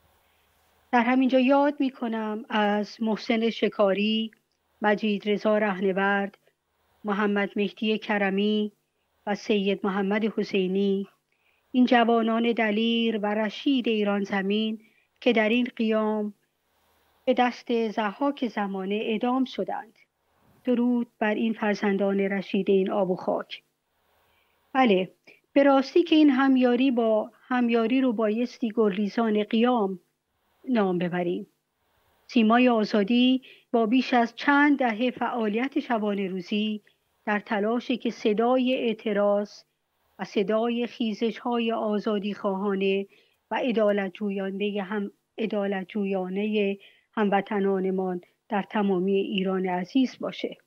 Speaker 10: در همینجا یاد میکنم از محسن شکاری، مجید رضا رهنورد، محمد مهدی کرمی و سید محمد حسینی، این جوانان دلیر و رشید ایران زمین که در این قیام به دست ضحاک زمانه اعدام شدند. درود بر این فرزندان رشید این آب و خاک. بله، به راستی که این همیاری با همیاری رو بایستی گلریزان قیام نام ببریم. سیمای آزادی با بیش از چند دهه فعالیت شبانه روزی در تلاشی که صدای اعتراض و صدای خیزش های آزادی خواهانه و عدالت جویانه هم عدالت جویانه هموطنانمان در تمامی ایران عزیز باشه.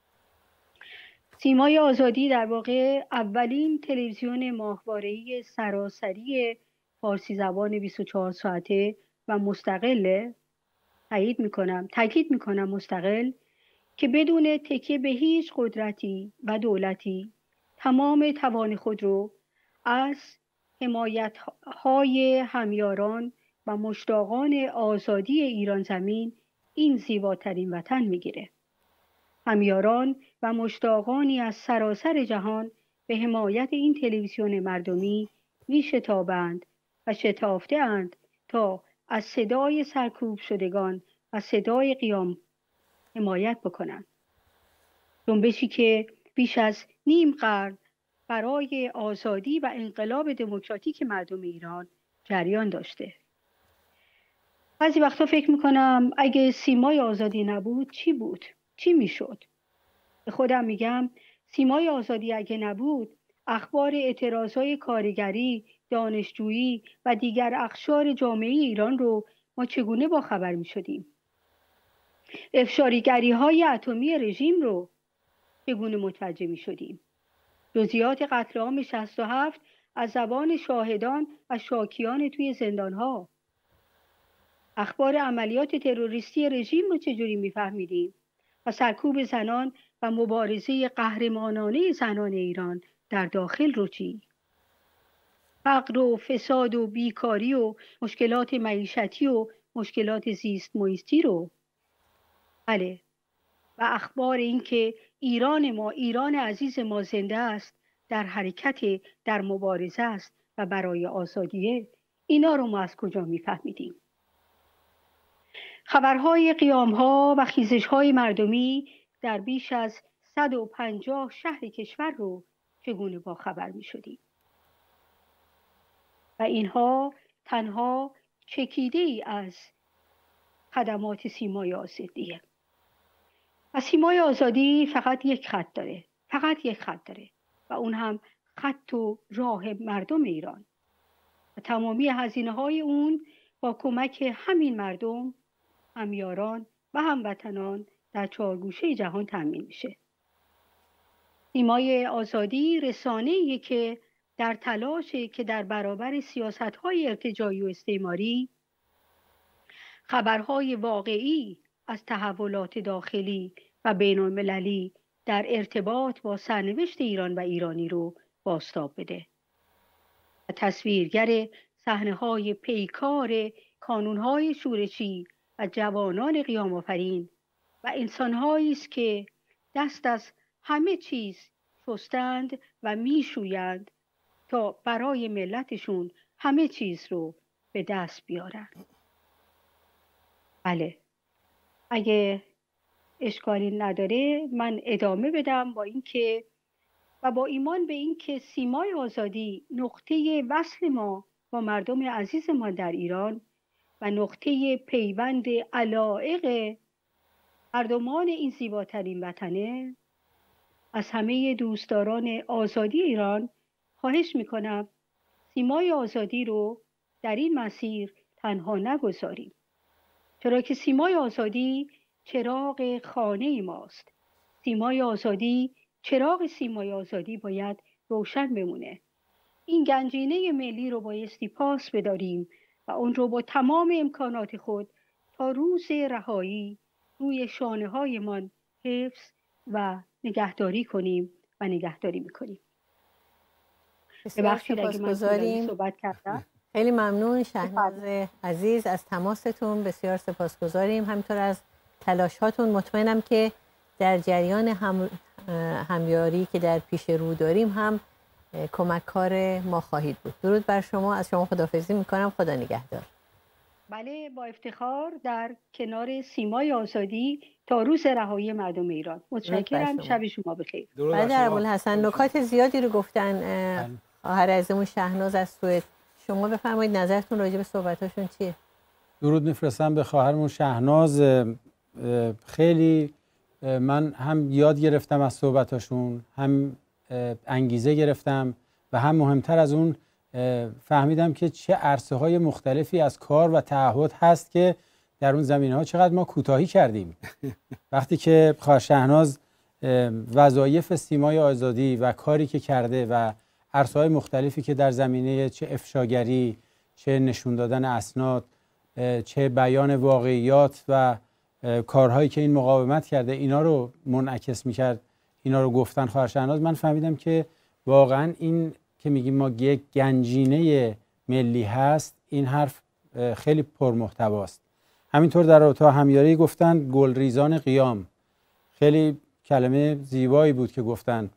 Speaker 10: سیمای آزادی در واقع اولین تلویزیون ماهواره‌ای سراسری فارسی زبان بیست و چهار ساعته و مستقله، تایید میکنم تاکید میکنم مستقل، که بدون تکیه به هیچ قدرتی و دولتی تمام توان خود رو از حمایت های همیاران و مشتاقان آزادی ایران زمین، این زیباترین وطن میگیره. همیاران و مشتاقانی از سراسر جهان به حمایت این تلویزیون مردمی میشتابند و شتافته اند تا از صدای سرکوب شدگان و صدای قیام حمایت بکنند. جنبشی که بیش از نیم قرن برای آزادی و انقلاب دموکراتیک مردم ایران جریان داشته. بعضی وقتا فکر میکنم اگه سیمای آزادی نبود چی بود؟ چی میشد؟ به خودم میگم سیمای آزادی اگه نبود، اخبار اعتراضهای کارگری، دانشجویی و دیگر اقشار جامعه ایران رو ما چگونه با خبر میشدیم؟ افشاریگری های اتمی رژیم رو چگونه متوجه میشدیم؟ جزئیات قتل عام شصت و هفت از زبان شاهدان و شاکیان توی زندانها. اخبار عملیات تروریستی رژیم رو چجوری میفهمیدیم؟ و سرکوب زنان و مبارزه قهرمانانه زنان ایران در داخل رو چی؟ فقر و فساد و بیکاری و مشکلات معیشتی و مشکلات زیست محیطی رو. بله، و اخبار این که ایران ما، ایران عزیز ما زنده است، در حرکت، در مبارزه است و برای آزادیه. اینا رو ما از کجا میفهمیدیم؟ خبرهای قیامها و خیزشهای مردمی در بیش از صد و پنجاه شهر کشور رو چگونه با خبر می شدیم؟ و اینها تنها چکیده ای از خدمات سیمای آزادیه. و سیمای آزادی فقط یک خط داره، فقط یک خط داره و اون هم خط و راه مردم ایران و تمامی هزینه های اون با کمک همین مردم، همیاران و هموطنان در چهارگوشه جهان تامین میشه. سیمای آزادی رسانه‌ایه که در تلاشه که در برابر سیاست‌های ارتجاعی و استعماری خبرهای واقعی از تحولات داخلی و بین‌المللی در ارتباط با سرنوشت ایران و ایرانی رو بازتاب بده. و تصویرگر صحنه‌های پیکار کانون‌های شورشی و جوانان قیام آفرین و انسان‌هایی است که دست از همه چیز شستند و میشویند تا برای ملتشون همه چیز رو به دست بیارن. بله، اگه اشکالی نداره من ادامه بدم با اینکه و با ایمان به اینکه سیمای آزادی نقطه وصل ما با مردم عزیز ما در ایران و نقطه پیوند علایق مردمان این زیباترین وطنه. از همه دوستداران آزادی ایران خواهش میکنم سیمای آزادی رو در این مسیر تنها نگذاریم، چرا که سیمای آزادی چراغ خانه ماست. سیمای آزادی چراغ سیمای آزادی باید روشن بمونه. این گنجینه ملی رو بایستی پاس بداریم و اون رو با تمام امکانات خود تا روز رهایی روی شانه های من حفظ و نگهداری کنیم و نگهداری میکنیم.
Speaker 1: ببخشید اگه من طولانی صحبت کردم. خیلی ممنون شهناز عزیز از تماستون، بسیار سپاسگزاریم. همینطور از تلاش هاتون. مطمئنم که در جریان هم همیاری که در پیش رو داریم هم کمک کار ما خواهید بود. درود بر شما، از شما خداحافظی میکنم. خدا نگهدار.
Speaker 10: بله، با افتخار در کنار سیمای آزادی تا روز رهایی مردم ایران. متشکرم. شب شما بخیر.
Speaker 1: بله ابوالحسن نکات زیادی رو گفتن خواهر عزیزمون شهناز از سوئد. شما بفرمایید نظرتون راجع به صحبتاشون چیه؟
Speaker 9: درود میفرستم به خواهرمون شهناز. خیلی من هم یاد گرفتم از صحبتاشون، هم انگیزه گرفتم و هم مهمتر از اون فهمیدم که چه عرصه های مختلفی از کار و تعهد هست که در اون زمینه ها چقدر ما کوتاهی کردیم. وقتی که خواهر شهناز وظایف سیمای آزادی و کاری که کرده و عرصه های مختلفی که در زمینه چه افشاگری، چه نشون دادن اسناد، چه بیان واقعیات و کارهایی که این مقاومت کرده اینا رو منعکس میکرد، اینا رو گفتن خواهر شهناز، من فهمیدم که واقعا این که میگیم ما یک گنجینه ملی هست، این حرف خیلی پرمحتواست. همینطور در رابطه با همیاری گفتن گلریزان قیام، خیلی کلمه زیبایی بود که گفتن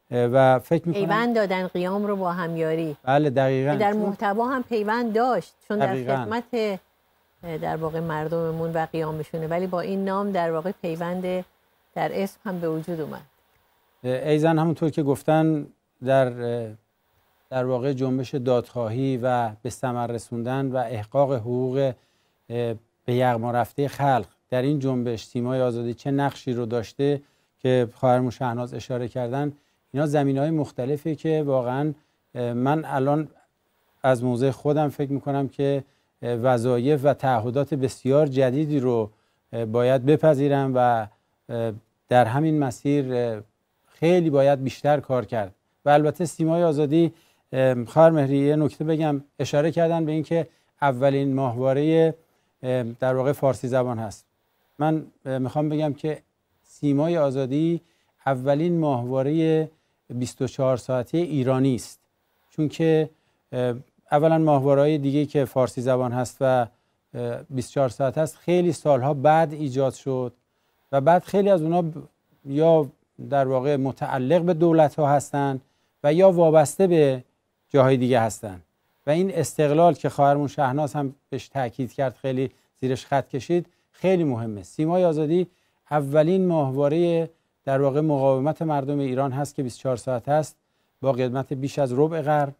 Speaker 9: و فکر میکنم
Speaker 1: پیوند دادن قیام رو با همیاری.
Speaker 9: بله دقیقاً.
Speaker 1: در محتوا هم پیوند داشت چون دقیقاً. در خدمت در واقع مردممون و قیامشونه، ولی با این نام در واقع پیوند در اسم هم به وجود اومد.
Speaker 9: ایزن همونطور که گفتن در در واقع جنبش دادخواهی و به ثمر رسوندن و احقاق حقوق به یغما رفته خلق در این جنبش سیمای آزادی چه نقشی رو داشته که خواهرمون شهناز اشاره کردن، اینا زمینه‌های مختلفی که واقعا من الان از موضع خودم فکر میکنم که وظایف و تعهدات بسیار جدیدی رو باید بپذیرم و در همین مسیر خیلی باید بیشتر کار کرد. و البته سیمای آزادی، خواهر مهری یه نکته بگم، اشاره کردن به اینکه اولین ماهواره در واقع فارسی زبان هست. من میخوام بگم که سیمای آزادی اولین ماهواره بیست و چهار ساعته ایرانی است، چون که اولا ماهواره‌های دیگه که فارسی زبان هست و بیست و چهار ساعت هست خیلی سالها بعد ایجاد شد و بعد خیلی از اونا یا در واقع متعلق به دولت ها هستن و یا وابسته به جاهای دیگه هستن و این استقلال که خواهرمون شهناز هم بهش تاکید کرد، خیلی زیرش خط کشید، خیلی مهمه. سیمای آزادی اولین ماهواره در واقع مقاومت مردم ایران هست که بیست و چهار ساعت هست با قدمت بیش از ربع قرن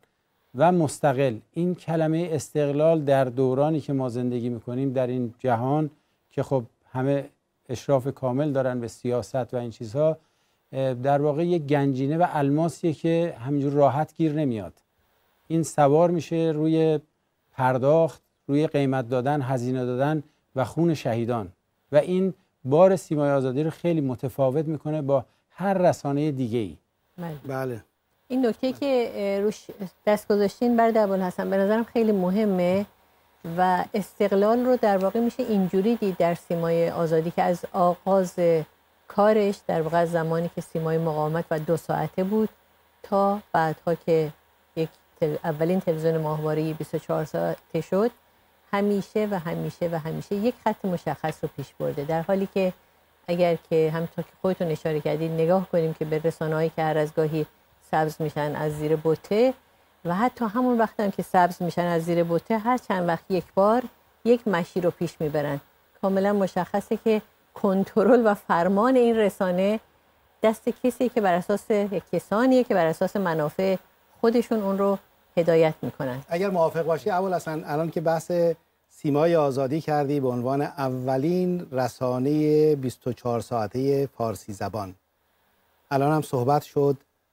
Speaker 9: و مستقل. این کلمه استقلال در دورانی که ما زندگی میکنیم در این جهان که خب همه اشراف کامل دارن به سیاست و این چیزها، در واقع یک گنجینه و الماسیه که همینجور راحت گیر نمیاد. این سوار میشه روی پرداخت، روی قیمت دادن، هزینه دادن و خون شهیدان، و این بار سیمای آزادی رو خیلی متفاوت میکنه با هر رسانه دیگه ای.
Speaker 2: بله.
Speaker 1: این نکته که روش دست گذاشتین برای ابوالحسن به نظرم خیلی مهمه و استقلال رو در واقع میشه اینجوری دید در سیمای آزادی که از آغاز کارش در واقع زمانی که سیمای مقاومت و دو ساعته بود تا بعدها که یک اولین تلویزیون ماهواره‌ای بیست و چهار ساعته شد، همیشه و همیشه و همیشه یک خط مشخص رو پیش برده، در حالی که اگر که همونطور که خودتون اشاره کردید نگاه کنیم که به رسانه‌هایی که هر از گاهی سبز میشن از زیر بوته و حتی همون وقت هم که سبز میشن از زیر بوته هر چند وقت یک بار یک مشی رو پیش میبرن، کاملا مشخصه که کنترل و فرمان این رسانه دست کسی که بر اساس یک کسانیه که بر اساس منافع خودشون اون رو هدایت میکنن.
Speaker 2: اگر موافق باشی ابوالحسن، الان که بحث سیمای آزادی کردی به عنوان اولین رسانه بیست و چهار ساعته فارسی زبان، الان هم صحبت شد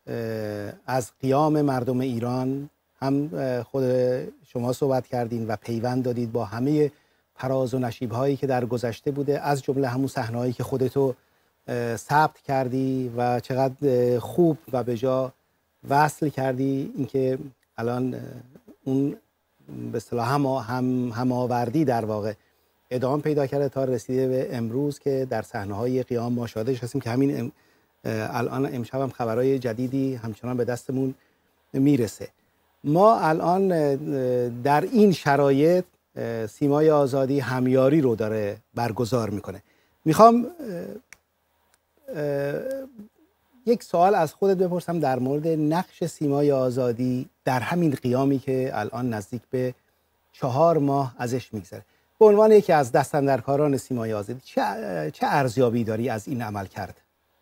Speaker 2: از قیام مردم ایران، هم خود شما صحبت کردین و پیوند دادید با همه فراز و نشیب هایی که در گذشته بوده، از جمله همون صحنه هایی که خودتو ثبت کردی و چقدر خوب و به جا وصل کردی، اینکه الان اون به اصطلاح هم هم هماوردی در واقع ادامه پیدا کرده تا رسیده به امروز که در صحنه‌های قیام ما شاهدش هستیم که همین ام الان امشب هم خبرهای جدیدی همچنان به دستمون میرسه. ما الان در این شرایط سیمای آزادی همیاری رو داره برگزار میکنه. میخوام یک سوال از خودت بپرسم در مورد نقش سیمای آزادی در همین قیامی که الان نزدیک به چهار ماه ازش میگذره. به عنوان یکی از دستاندرکاران سیمای آزادی چه چه ارزیابی داری از این عمل کرد؟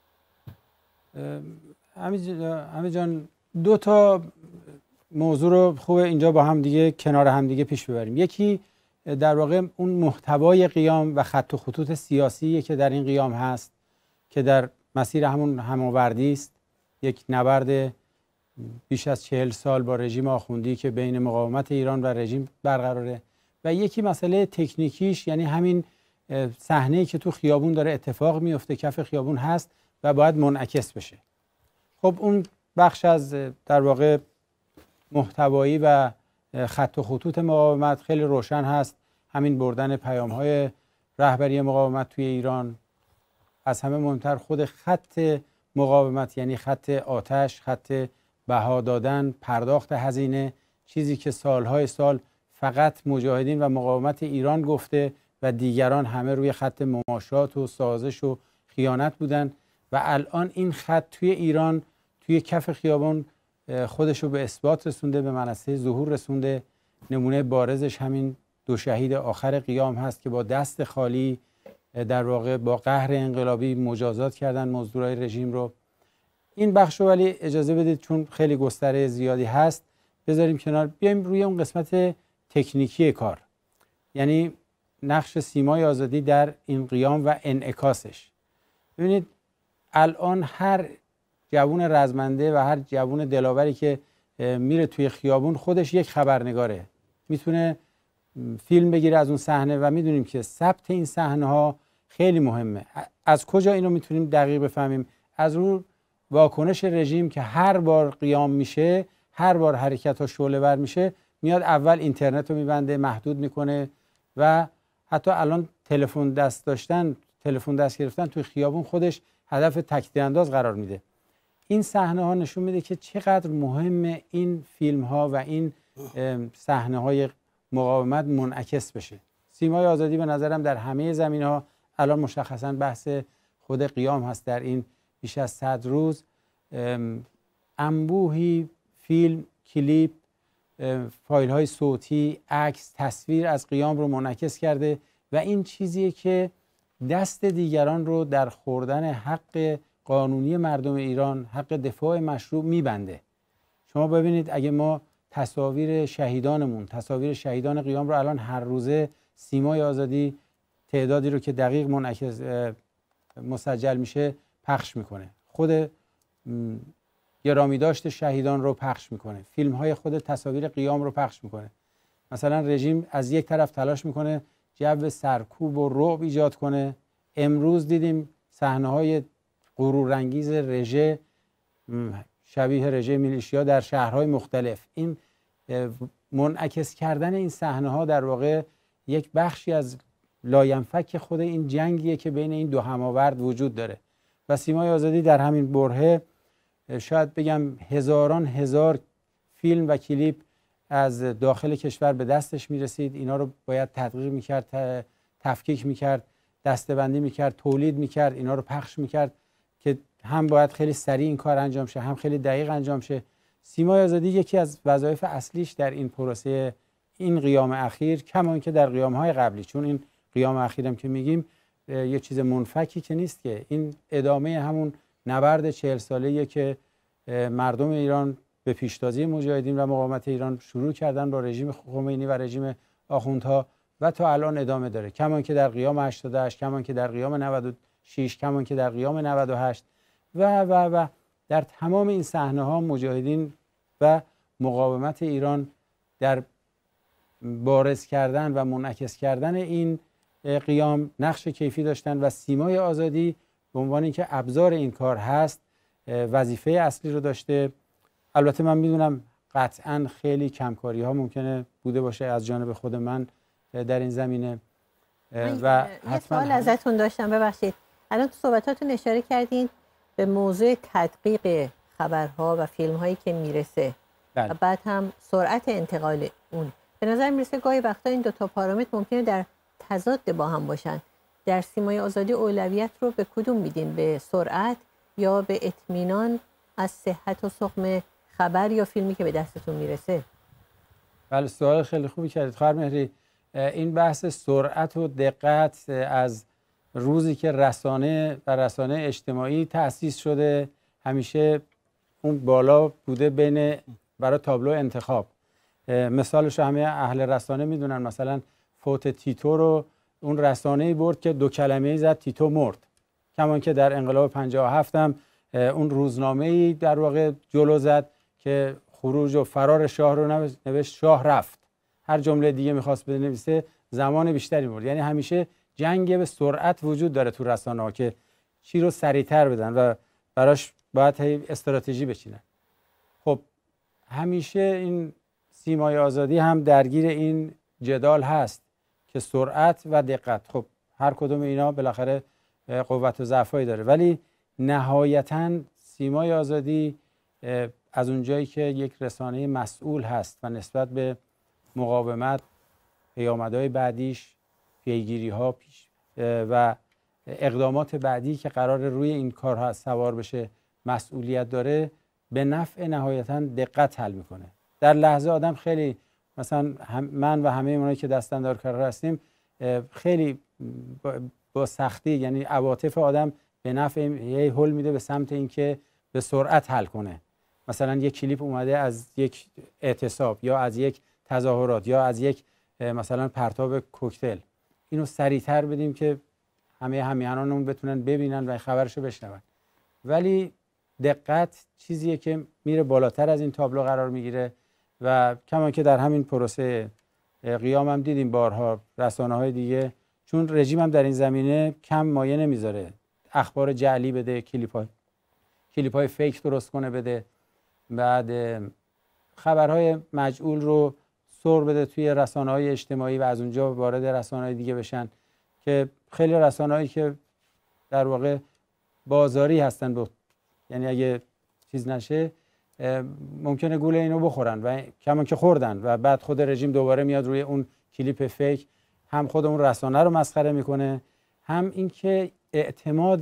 Speaker 9: همین جان، دو تا موضوع رو خوبه اینجا با هم دیگه کنار هم دیگه پیش ببریم. یکی در واقع اون محتوای قیام و خط و خطوط سیاسی که در این قیام هست که در مسیر همون هماوردی است، یک نبرد بیش از چهل سال با رژیم آخوندی که بین مقاومت ایران و رژیم برقراره، و یکی مسئله تکنیکیش یعنی همین صحنه‌ای که تو خیابون داره اتفاق میفته، کف خیابون هست و باید منعکس بشه. خب اون بخش از در واقع محتوایی و خط و خطوط مقاومت خیلی روشن هست، همین بردن پیام‌های رهبری مقاومت توی ایران. از همه مهمتر خود خط مقاومت یعنی خط آتش، خط بها دادن، پرداخت هزینه، چیزی که سالهای سال فقط مجاهدین و مقاومت ایران گفته و دیگران همه روی خط مماشات و سازش و خیانت بودن، و الان این خط توی ایران توی کف خیابان خودشو به اثبات رسونده، به منصه ظهور رسونده. نمونه بارزش همین دو شهید آخر قیام هست که با دست خالی در واقع با قهر انقلابی مجازات کردن مزدورای رژیم رو. این بخش رو ولی اجازه بدید چون خیلی گستره زیادی هست بذاریم کنار، بیایم روی اون قسمت تکنیکی کار، یعنی نقش سیمای آزادی در این قیام و انعکاسش. ببینید الان هر جوون رزمنده و هر جوون دلاوری که میره توی خیابون خودش یک خبرنگاره، میتونه فیلم بگیره از اون صحنه و میدونیم که ثبت این صحنه ها خیلی مهمه. از کجا اینو میتونیم دقیق بفهمیم؟ از رو واکنش رژیم که هر بار قیام میشه، هر بار حرکت ها شعله ور میشه، میاد اول اینترنت رو میبنده، محدود میکنه و حتی الان تلفن دست داشتن، تلفن دست گرفتن توی خیابون خودش هدف تکدیر انداز قرار میده. این صحنه ها نشون میده که چقدر مهمه این فیلم ها و این صحنه های مقاومت منعکس بشه. سیمای آزادی به نظرم در همه زمینه ها الان مشخصا بحث خود قیام هست. در این بیش از صد روز انبوهی فیلم، کلیپ، فایل های صوتی، عکس، تصویر از قیام رو منعکس کرده و این چیزیه که دست دیگران رو در خوردن حق قانونی مردم ایران، حق دفاع مشروع میبنده. شما ببینید اگه ما تصاویر شهیدانمون، تصاویر شهیدان قیام رو الان هر روزه سیمای آزادی تعدادی رو که دقیق منعکس مسجل میشه پخش میکنه. خود گرامی داشت شهیدان رو پخش میکنه، فیلم های خود تصاویر قیام رو پخش میکنه. مثلا رژیم از یک طرف تلاش میکنه جو سرکوب و رعب ایجاد کنه. امروز دیدیم صحنه های غرورانگیز رژه شبیه رژه میلیشیا در شهرهای مختلف. این منعکس کردن این صحنه ها در واقع یک بخشی از لاینفک خود این جنگیه که بین این دو هماورد وجود داره و سیمای آزادی در همین برهه شاید بگم هزاران هزار فیلم و کلیپ از داخل کشور به دستش میرسید. اینا رو باید تدقیق میکرد، تفکیک میکرد، دسته‌بندی میکرد، تولید میکرد، اینا رو پخش میکرد که هم باید خیلی سریع این کار انجام شه، هم خیلی دقیق انجام شه. سیمای آزادی یکی از وظایف اصلیش در این پروسه این قیام اخیر، کما اینکه در قیام‌های قبلی، چون این قیام اخیرم که میگیم یه چیز منفکی که نیست، که این ادامه همون نبرد چهل ساله‌ایه که مردم ایران به پیشتازی مجاهدین و مقاومت ایران شروع کردن با رژیم خمینی و رژیم آخوندها و تا الان ادامه داره. کما اینکه در قیام هشتاد و هشت، کما اینکه در قیام نود و شش، کما اینکه در قیام نود و هشت و و و در تمام این صحنه‌ها مجاهدین و مقاومت ایران در بارز کردن و منعکس کردن این قیام نقش کیفی داشتن و سیمای آزادی به عنوان اینکه ابزار این کار هست وظیفه اصلی رو داشته. البته من میدونم قطعاً خیلی کمکاری ها ممکنه بوده باشه از جانب خود من در این زمینه و
Speaker 1: یه سوال ازتون داشتم، ببخشید. الان تو صحبتاتون اشاره کردین به موضوع تدقیق خبرها و فیلم هایی که میرسه بله. و بعد هم سرعت انتقال اون. به نظر میرسه گاهی وقتا این دو تا پارامتر ممکنه در تضاد با هم باشن. در سیمای آزادی اولویت رو به کدوم میدین؟ به سرعت یا به اطمینان از صحت و سقم خبر یا فیلمی که به دستتون میرسه؟
Speaker 9: بله، سوال خیلی خوبی کردید خواهر مهری. این بحث سرعت و دقت از روزی که رسانه و رسانه اجتماعی تأسیس شده همیشه اون بالا بوده بین برای تابلو انتخاب. مثالش همه اهل رسانه میدونن، مثلا فوت تیتو رو اون رسانه‌ای برد که دو کلمه‌ای زد تیتو مرد. کمان که در انقلاب پنجاه و هفت هم اون روزنامه‌ای در واقع جلو زد که خروج و فرار شاه رو نوشت شاه رفت. هر جمله دیگه می‌خواست بنویسه زمان بیشتری برد. یعنی همیشه جنگ به سرعت وجود داره تو رسانه‌ها که چی رو سریعتر بدن و براش باید استراتژی بچینن. خب همیشه این سیمای آزادی هم درگیر این جدال هست که سرعت و دقت، خب هر کدوم اینا بالاخره قوت و ضعفایی داره، ولی نهایتاً سیمای آزادی از اونجایی که یک رسانه مسئول هست و نسبت به مقاومت، پیامدهای بعدیش، پیگیری‌ها پیش و اقدامات بعدی که قرار روی این کارها سوار بشه مسئولیت داره، به نفع نهایتاً دقت حل میکنه. در لحظه آدم خیلی، مثلا من و همه اونایی که دستاندارکار هستیم خیلی با سختی، یعنی عواطف آدم به نفع یه حل میده به سمت اینکه به سرعت حل کنه. مثلا یک کلیپ اومده از یک اعتصاب یا از یک تظاهرات یا از یک مثلا پرتاب کوکتل، اینو سریعتر بدیم که همه همیهنانمون بتونن ببینن و خبرشو بشنون. ولی دقت چیزیه که میره بالاتر از این تابلو قرار میگیره و کما که در همین پروسه قیام هم دیدیم بارها رسانه‌های دیگه، چون رژیم هم در این زمینه کم مایه نمیذاره اخبار جعلی بده، کلیپ‌های کلیپ‌های فیک درست کنه بده، بعد خبرهای مجعول رو سر بده توی رسانه‌های اجتماعی و از اونجا وارد رسانه‌های دیگه بشن، که خیلی رسانه‌هایی که در واقع بازاری هستن بود، یعنی اگه چیز نشه ممکنه گول اینو بخورن و کما که خوردن و بعد خود رژیم دوباره میاد روی اون کلیپ فیک هم خود اون رسانه رو مسخره میکنه، هم اینکه اعتماد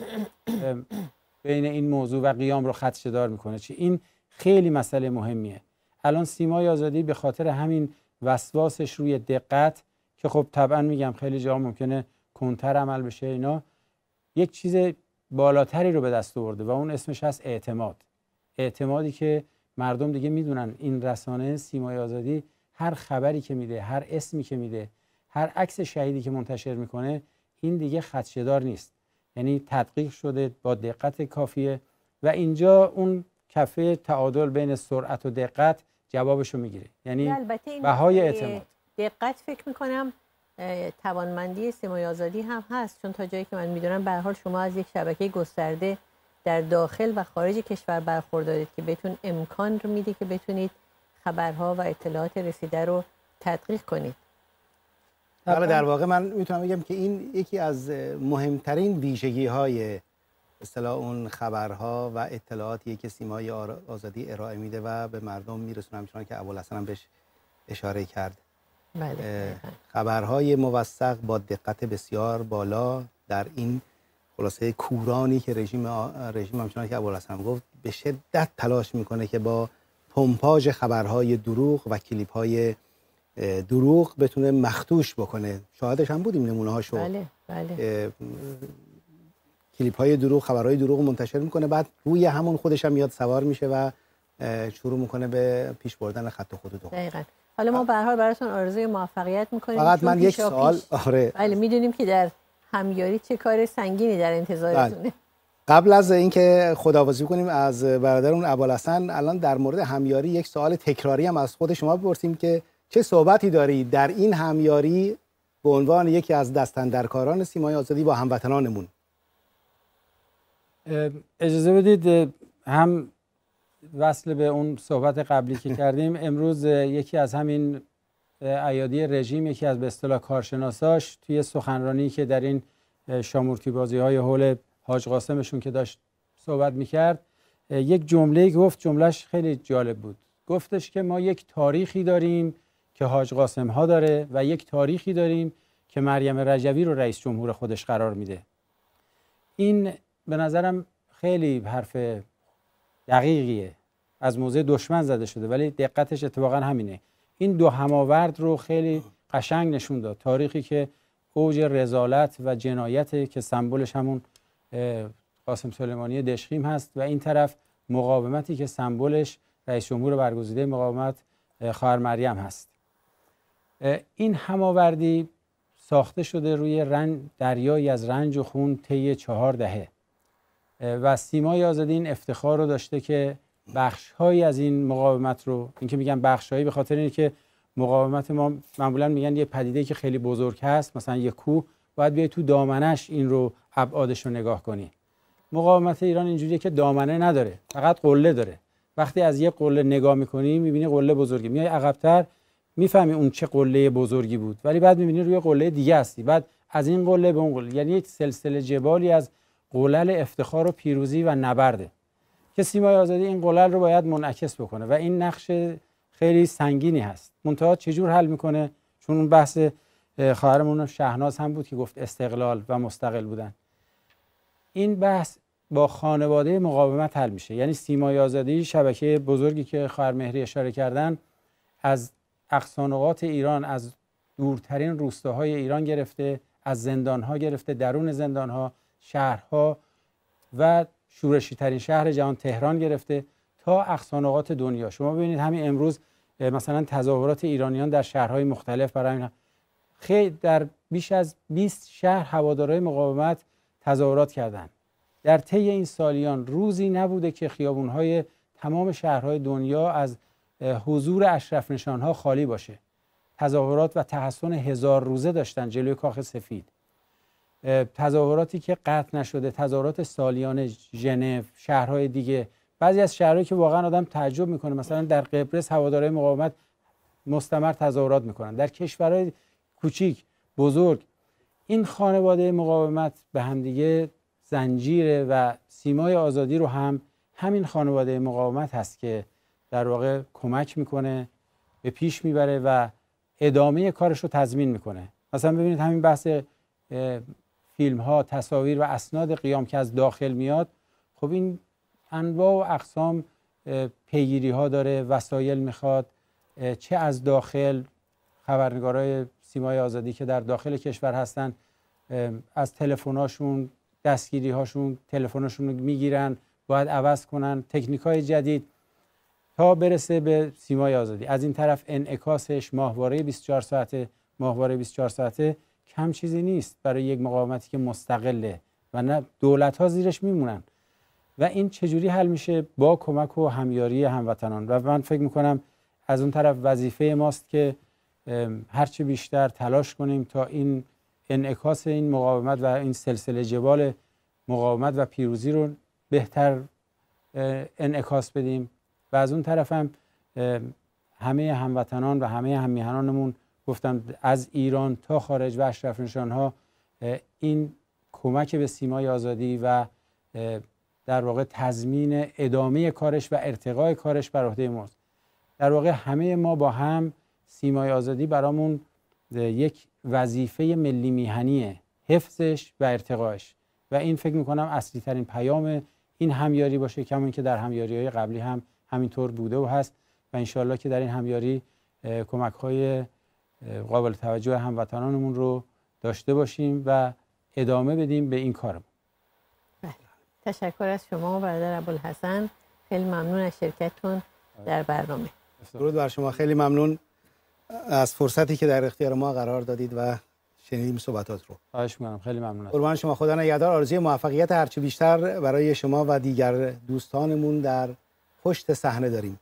Speaker 9: بین این موضوع و قیام رو خدشه‌دار میکنه. چی این خیلی مسئله مهمیه. الان سیمای آزادی به خاطر همین وسواسش روی دقت، که خب طبعا میگم خیلی جا ممکنه کنتر عمل بشه، اینا یک چیز بالاتری رو به دست آورده و اون اسمش هست اعتماد. اعتمادی که مردم دیگه میدونن این رسانه سیمای آزادی هر خبری که میده، هر اسمی که میده، هر عکس شهیدی که منتشر میکنه، این دیگه خدشه‌دار نیست، یعنی تدقیق شده با دقت کافیه و اینجا اون کفه تعادل بین سرعت و دقت جوابشو میگیره، یعنی بهای اعتماد.
Speaker 1: دقت فکر میکنم توانمندی سیمای آزادی هم هست، چون تا جایی که من میدونم به هر حال شما از یک شبکه گسترده در داخل و خارج کشور برخوردارید که بهتون امکان رو میده که بتونید خبرها و اطلاعات رسیده رو تدقیق کنید.
Speaker 2: بله، در واقع من میتونم بگم که این یکی از مهمترین ویژگی های اصطلاح اون خبرها و اطلاعاتی که سیمای آزادی ارائه میده و به مردم میرسونه، همچنان که ابوالحسن هم بهش اشاره کرد.
Speaker 1: بله.
Speaker 2: خبرهای موثق با دقت بسیار بالا در این خلاصه کورانی که رژیم رژیم همچنان که ابوالحسن گفت به شدت تلاش میکنه که با پمپاژ خبرهای دروغ و کلیپ‌های دروغ بتونه مخدوش بکنه. شاهدش هم بودیم نمونه هاشو.
Speaker 1: بله بله.
Speaker 2: کلیپ‌های دروغ، خبرهای دروغ منتشر میکنه، بعد روی همون خودش هم میاد سوار میشه و شروع میکنه به پیش بردن خط و خطوط.
Speaker 1: دقیقاً. حالا ما به هر حال براتون آرزوی موفقیت میکنیم.
Speaker 2: فقط من یک سوال آره.
Speaker 1: بله، میدونیم که در همیاری چه کار سنگینی در انتظارتونه.
Speaker 2: قبل از اینکه خداحافظی کنیم از برادرمون ابوالحسن، الان در مورد همیاری یک سوال تکراری هم از خود شما بپرسیم که چه صحبتی داری در این همیاری به عنوان یکی از دستاندرکاران سیمای آزادی با هموطنانمون؟
Speaker 9: اجازه بدید هم وصل به اون صحبت قبلی که کردیم، امروز یکی از همین ایادی رژیم، یکی از به اصطلاح کارشناساش توی سخنرانی که در این شامورتی بازی های حول حاج قاسمشون که داشت صحبت میکرد، یک جمله گفت، جملهش خیلی جالب بود. گفتش که ما یک تاریخی داریم که حاج قاسم ها داره و یک تاریخی داریم که مریم رجوی رو رئیس جمهور خودش قرار میده. این به نظرم خیلی حرف دقیقیه، از موضع دشمن زده شده ولی دقتش اتفاقا همینه. این دو هماورد رو خیلی قشنگ نشون داد. تاریخی که اوج رذالت و جنایت که سمبلش همون قاسم سلیمانی دشخیم هست و این طرف مقاومتی که سمبلش رئیس جمهور برگزیده مقاومت خواهر مریم هست. این هماوردی ساخته شده روی رنج، دریایی از رنج و خون طی چهار دهه و سیمای آزادی این افتخار رو داشته که بخش‌هایی از این مقاومت رو، این که میگن بخش‌هایی به خاطر اینه که مقاومت ما معمولا میگن یه پدیده که خیلی بزرگ هست، مثلا یه کوه، باید بیای تو دامنش این رو ابعادش رو نگاه کنی. مقاومت ایران اینجوریه که دامنه نداره، فقط قله داره. وقتی از یه قله نگاه میکنی میبینی قله بزرگی، میای عقب‌تر میفهمی اون چه قله بزرگی بود، ولی بعد میبینی روی قله دیگه هستی، بعد از این قله به اون قله، یعنی یک سلسله جبالی از قلل افتخار و پیروزی و نبرده که سیمای آزادی این قلل رو باید منعکس بکنه و این نقش خیلی سنگینی هست. منتها چجور حل میکنه؟ چون اون بحث خواهرمون شهناز هم بود که گفت استقلال و مستقل بودن. این بحث با خانواده مقاومت حل میشه. یعنی سیمای آزادی شبکه بزرگی که خواهر مهری اشاره کردن، از اقصانقاط ایران، از دورترین روستاهای ایران گرفته، از زندانها گرفته، درون زندانها، شهرها و شورشی ترین شهر جهان تهران گرفته تا اقصانقاط دنیا. شما ببینید همین امروز مثلا تظاهرات ایرانیان در شهرهای مختلف برای خیلی در بیش از بیست شهر هوادارهای مقاومت تظاهرات کردند. در طی این سالیان روزی نبوده که خیابونهای تمام شهرهای دنیا از حضور اشرف نشانها خالی باشه. تظاهرات و تحصن هزار روزه داشتن جلوی کاخ سفید. تظاهراتی که قطع نشده، تظاهرات سالیانه ژنو، شهرهای دیگه، بعضی از شهرهایی که واقعا آدم تعجب میکنه، مثلا در قبرس هوادارهای مقاومت مستمر تظاهرات میکنن. در کشورهای کوچیک، بزرگ، این خانواده مقاومت به همدیگه زنجیره و سیمای آزادی رو هم همین خانواده مقاومت هست که در واقع کمک میکنه، به پیش میبره و ادامه کارش رو تضمین میکنه. مثلا ببینید همین بحث فیلم ها، تصاویر و اسناد قیام که از داخل میاد، خب این انواع و اقسام پیگیری ها داره، وسایل میخواد، چه از داخل خبرنگارای سیمای آزادی که در داخل کشور هستن از تلفن‌هاشون، دستگیری هاشون، تلفن‌هاشون رو میگیرن، باید عوض کنن، تکنیک های جدید. تا برسه به سیمای آزادی. از این طرف انعکاسش ماهواره بیست و چهار ساعته، ماهواره بیست و چهار ساعته کم چیزی نیست برای یک مقاومتی که مستقله و نه دولت ها زیرش میمونن. و این چجوری حل میشه؟ با کمک و همیاری هموطنان. و من فکر میکنم از اون طرف وظیفه ماست که هرچه بیشتر تلاش کنیم تا این انعکاس این مقاومت و این سلسله جبال مقاومت و پیروزی رو بهتر انعکاس بدیم. و از اون طرف هم همه هموطنان و همه هممیهنانمون گفتم از ایران تا خارج و اشرف نشانها این کمک به سیمای آزادی و در واقع تضمین ادامه کارش و ارتقای کارش بر عهده ماست. در واقع همه ما با هم سیمای آزادی برامون یک وظیفه ملی میهنیه، حفظش و ارتقایش. و این فکر میکنم اصلی ترین پیام این همیاری باشه، کما اینکه در همیاری‌های قبلی هم همینطور بوده و هست و انشالله که در این همیاری کمک‌های قابل توجه هموطنانمون رو داشته باشیم و ادامه بدیم به این کارمون.
Speaker 1: بله. تشکر از شما برادر ابوالحسن، خیلی ممنون از شرکتتون در برنامه.
Speaker 2: درود بر شما، خیلی ممنون از فرصتی که در اختیار ما قرار دادید و شنیدیم صحبتات رو.
Speaker 9: خواهش می‌کنم، خیلی ممنون.
Speaker 2: قربان شما، خدا نگهدار. آرزوی موفقیت هرچه بیشتر برای شما و دیگر دوستانمون در پشت صحنه داریم.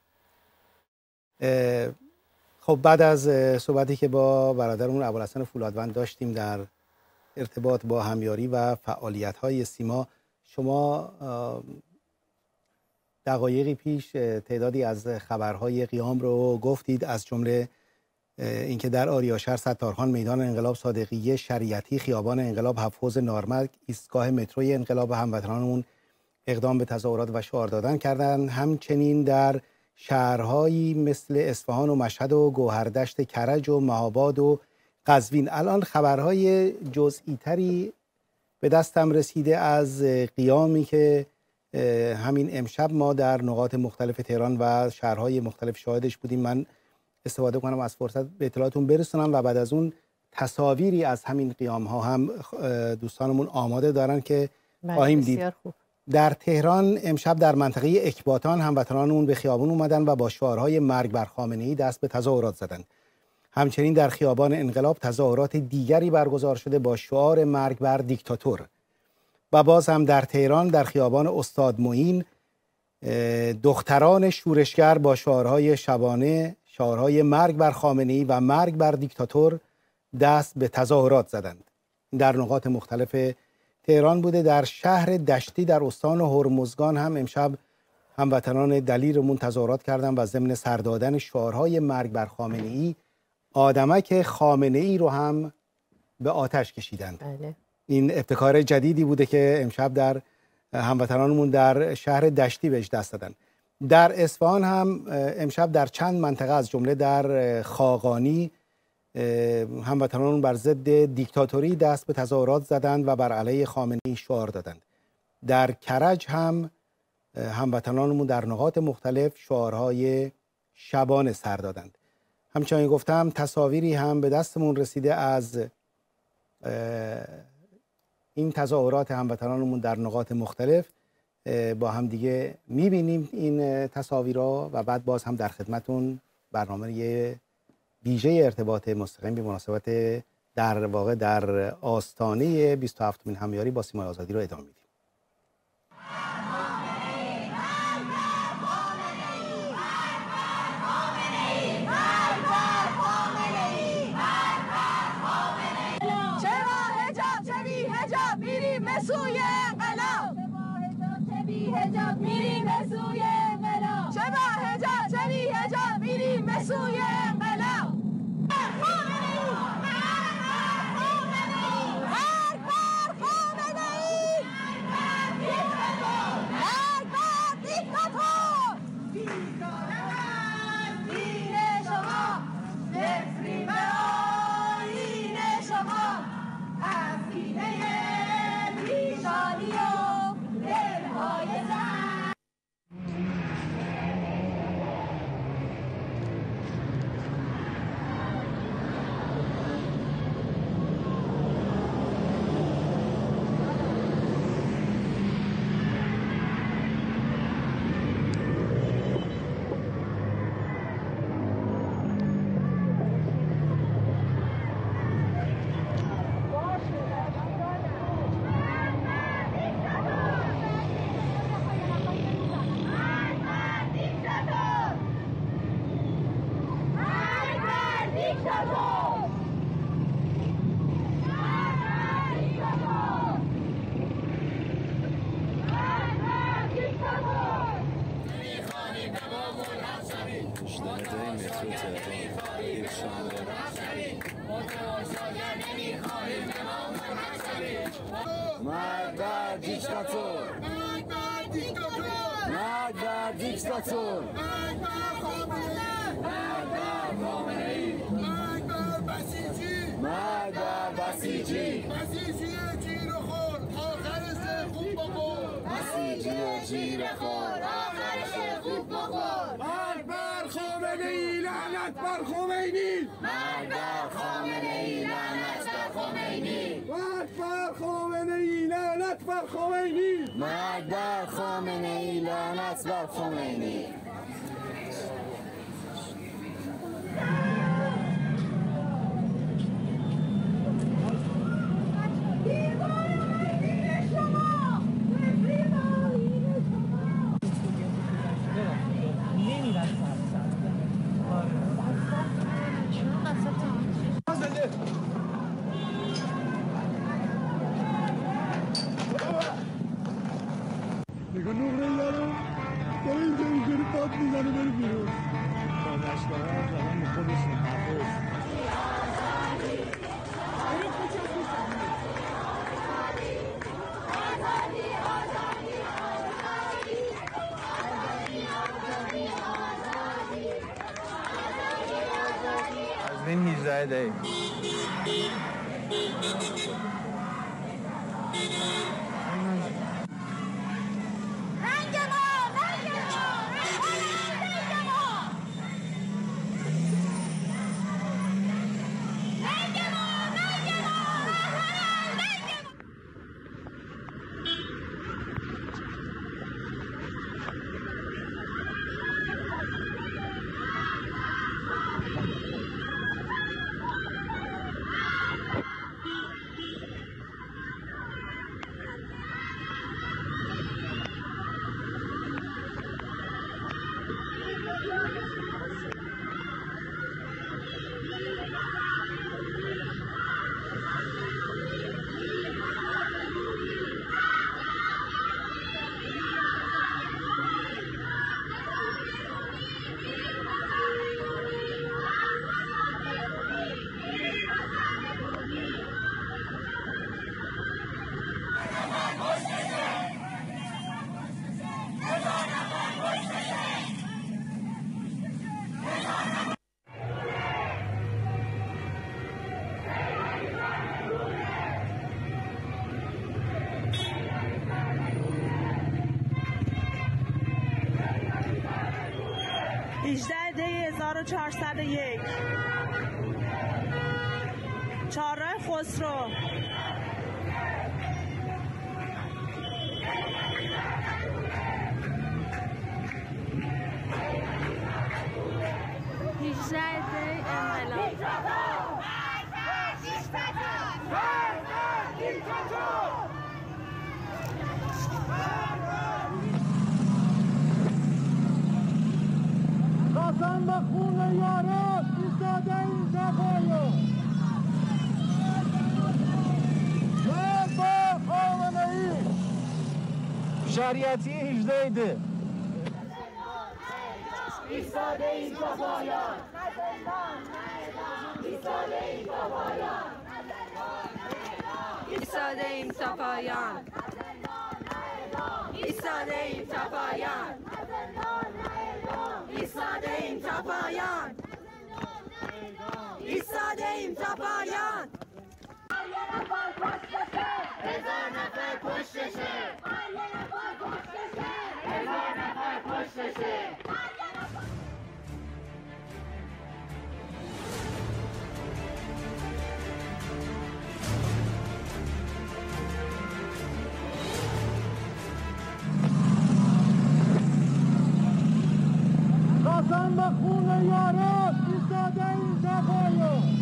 Speaker 2: خب بعد از صحبتی که با برادرمون ابوالحسن فولادوند داشتیم در ارتباط با همیاری و فعالیت‌های سیما، شما دقایقی پیش تعدادی از خبرهای قیام رو گفتید، از جمله اینکه در آریاشهر، ستارخان، میدان انقلاب، صادقیه، شریعتی، خیابان انقلاب، حوض نارمرگ، ایستگاه متروی انقلاب هموطنانمون اقدام به تظاهرات و شعار دادن کردن. همچنین در شهرهایی مثل اصفهان و مشهد و گوهردشت، کرج و مهاباد و قزوین الان خبرهای جزئی تری به دستم رسیده از قیامی که همین امشب ما در نقاط مختلف تهران و شهرهای مختلف شاهدش بودیم. من استفاده کنم از فرصت به اطلاعاتون برسونم و بعد از اون تصاویری از همین قیام ها هم دوستانمون آماده دارن که خواهیم دید.
Speaker 1: خوب.
Speaker 2: در تهران امشب در منطقه اکباتان هموطنانمون به خیابان اومدن و با شعارهای مرگ بر خامنه‌ای دست به تظاهرات زدند. همچنین در خیابان انقلاب تظاهرات دیگری برگزار شده با شعار مرگ بر دیکتاتور. و باز هم در تهران در خیابان استاد معین دختران شورشگر با شعارهای شبانه، شعارهای مرگ بر خامنه‌ای و مرگ بر دیکتاتور دست به تظاهرات زدند. در نقاط مختلف تهران بوده. در شهر دشتی در استان هرمزگان هم امشب هموطنان دلیرمون تظاهرات کردند و ضمن سر دادن شعارهای مرگ بر خامنه‌ای آدمک خامنه‌ای رو هم به آتش کشیدند.
Speaker 1: بله.
Speaker 2: این ابتکار جدیدی بوده که امشب در هموطنانمون در شهر دشتی بهش دست دادن. در اصفهان هم امشب در چند منطقه از جمله در خاقانی هموطنان بر ضد دیکتاتوری دست به تظاهرات زدند و بر علیه خامنه‌ای شعار دادند. در کرج هم هموطنانمون در نقاط مختلف شعارهای شبانه سر دادند. همچنین گفتم تصاویری هم به دستمون رسیده از این تظاهرات هموطنانمون در نقاط مختلف. با هم دیگه میبینیم این تصاویرها و بعد باز هم در خدمتون برنامه ویژه ارتباط مستقیم به مناسبت در واقع در آستانه بیست و هفتمین همیاری با سیمای آزادی رو ادامه میدیم.
Speaker 11: سوی انقلاب بی حجاب میریم به سوی انقلاب، چه با حجاب چه بی حجاب میریم به سوی انقلاب.
Speaker 12: مرگ بر دیکتاتور، مرگ بر دیکتاتور، مرگ بر دیکتاتور، مرگ بر خامنه‌ای، مرگ بر خامنه‌ای، مرگ بر بسیجی، مرگ بر بسیجی، بسیجی جیره‌خور آخرش خوب بخور، بسیجی جیره‌خور آخرش خوب بخور، مرگ بر خامنه‌ای، لعنت بر خمینی، مرگ بر خامنه‌ای، لعنت بر خمینی، مرگ بر خامنه‌ای، لعنت بر خمینی، مرگ بر خامنه‌ای، لعنت بر خمینی.
Speaker 13: نگاه نقره ای دارم داره اینجا اینجوری پاک میزنه بره بیرون با نشتاره هم زمان خودشون حفظ از این هیجده دهی
Speaker 14: هجده دی هزار و چهارصد و یک چهارراه خسرو
Speaker 15: هجده دی انقلاب
Speaker 13: قسم به خون یاران ایستاده این زفایان مرگ بر خامنه‌ای شریعتی هجده ده
Speaker 11: ایستاده این تا پایان ایستاده این تا پایان
Speaker 15: ایستاده ایم تا پایان ایستاده ایم تا پایان ایستاده ایم تا پایان ایستاده ایم تا پایان
Speaker 11: هزار نفر پشتشه هزار نفر پشتشه
Speaker 13: قسم به خون یاران ایستاده این زفایان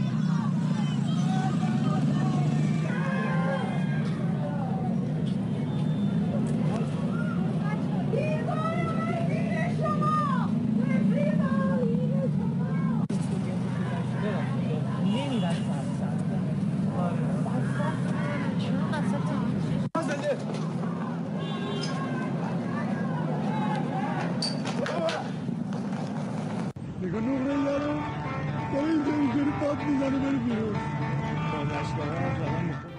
Speaker 13: نگاه نقره یارو داره اینجا اینجوری پاد میزنه بره بیرون با دشتاها هم زدن میخوره.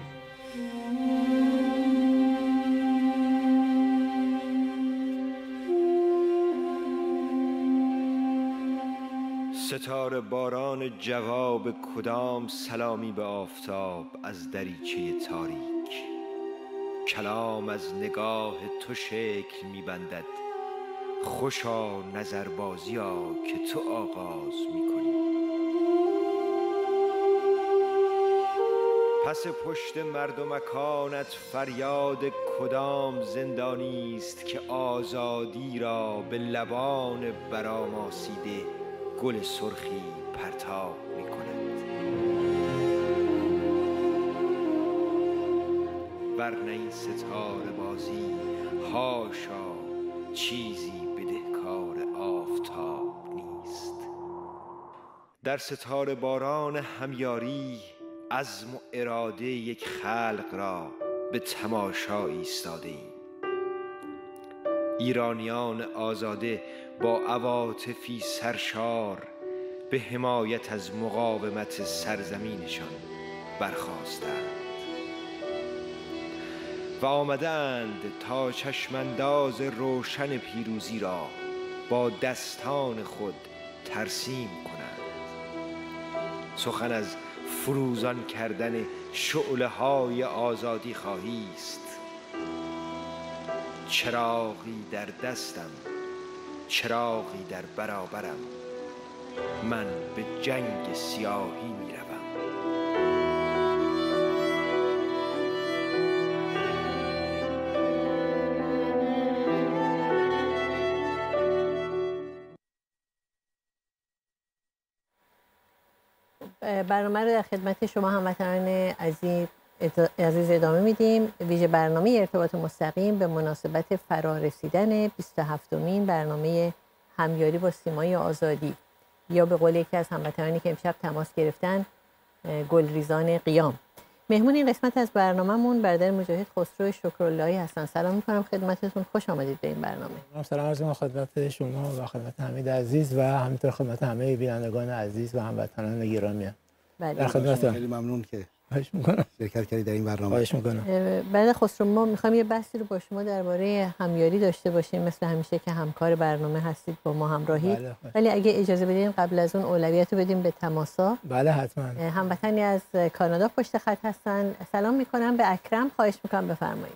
Speaker 16: ستاره باران جواب کدام سلامی به آفتاب از دریچه تاریک. کلام از نگاه تو شکل میبندد، خوشا نظربازیا که تو آغاز میکنی. پس پشت مردمکانت فریاد کدام زندانی است که آزادی را به لبان برآماسیده گل سرخی پرتاب می کند. ورنه این ستاره بازی هاشا چیزی بدهکار آفتاب نیست. در ستاره باران همیاری عزم و اراده یک خلق را به تماشا ایستاده ایم. ایرانیان آزاده با عواطفی سرشار به حمایت از مقاومت سرزمینشان برخاستند و آمدند تا چشمانداز روشن پیروزی را با دستان خود ترسیم کنند. سخن از فروزان کردن شعله های آزادی خواهی است. چراغی در دستم، چراغی در برابرم، من به جنگ سیاهی می روم.
Speaker 1: برنامه رو در خدمت شما هموطنان عزیز عزیز ادامه میدیم. ویژه برنامه ارتباط مستقیم به مناسبت فرارسیدن بیست و هفتمین برنامه همیاری با سیمای آزادی، یا به قول یکی از هموطنانی که امشب تماس گرفتن، گلریزان قیام. مهمون این قسمت از برنامه‌مون برادر مجاهد خسرو شکراللهی هستن. سلام می‌کنم خدمتتون، خوش آمدید به این برنامه.
Speaker 17: سلام عرض می‌کنم خدمت شما و خدمت حمید عزیز و همینطور خدمت همه بینندگان عزیز و هموطنان گرامی.
Speaker 1: بله.
Speaker 17: در خدمتتون.
Speaker 2: خیلی ممنون که
Speaker 17: خواهش می‌کنم
Speaker 2: شرکت کردید در این برنامه.
Speaker 17: خواهش می‌کنم.
Speaker 1: برادر خسرو، ما می‌خوایم یه بحثی رو با شما درباره همیاری داشته باشیم، مثل همیشه که همکار برنامه هستید، با ما همراهید.
Speaker 17: بله.
Speaker 1: ولی اگه اجازه بدین قبل از اون اولویت رو بدیم به تماسا.
Speaker 17: بله حتما.
Speaker 1: هموطنی از کانادا پشت خط هستن. سلام می‌کنم به اکرم، خواهش می‌کنم بفرمایید.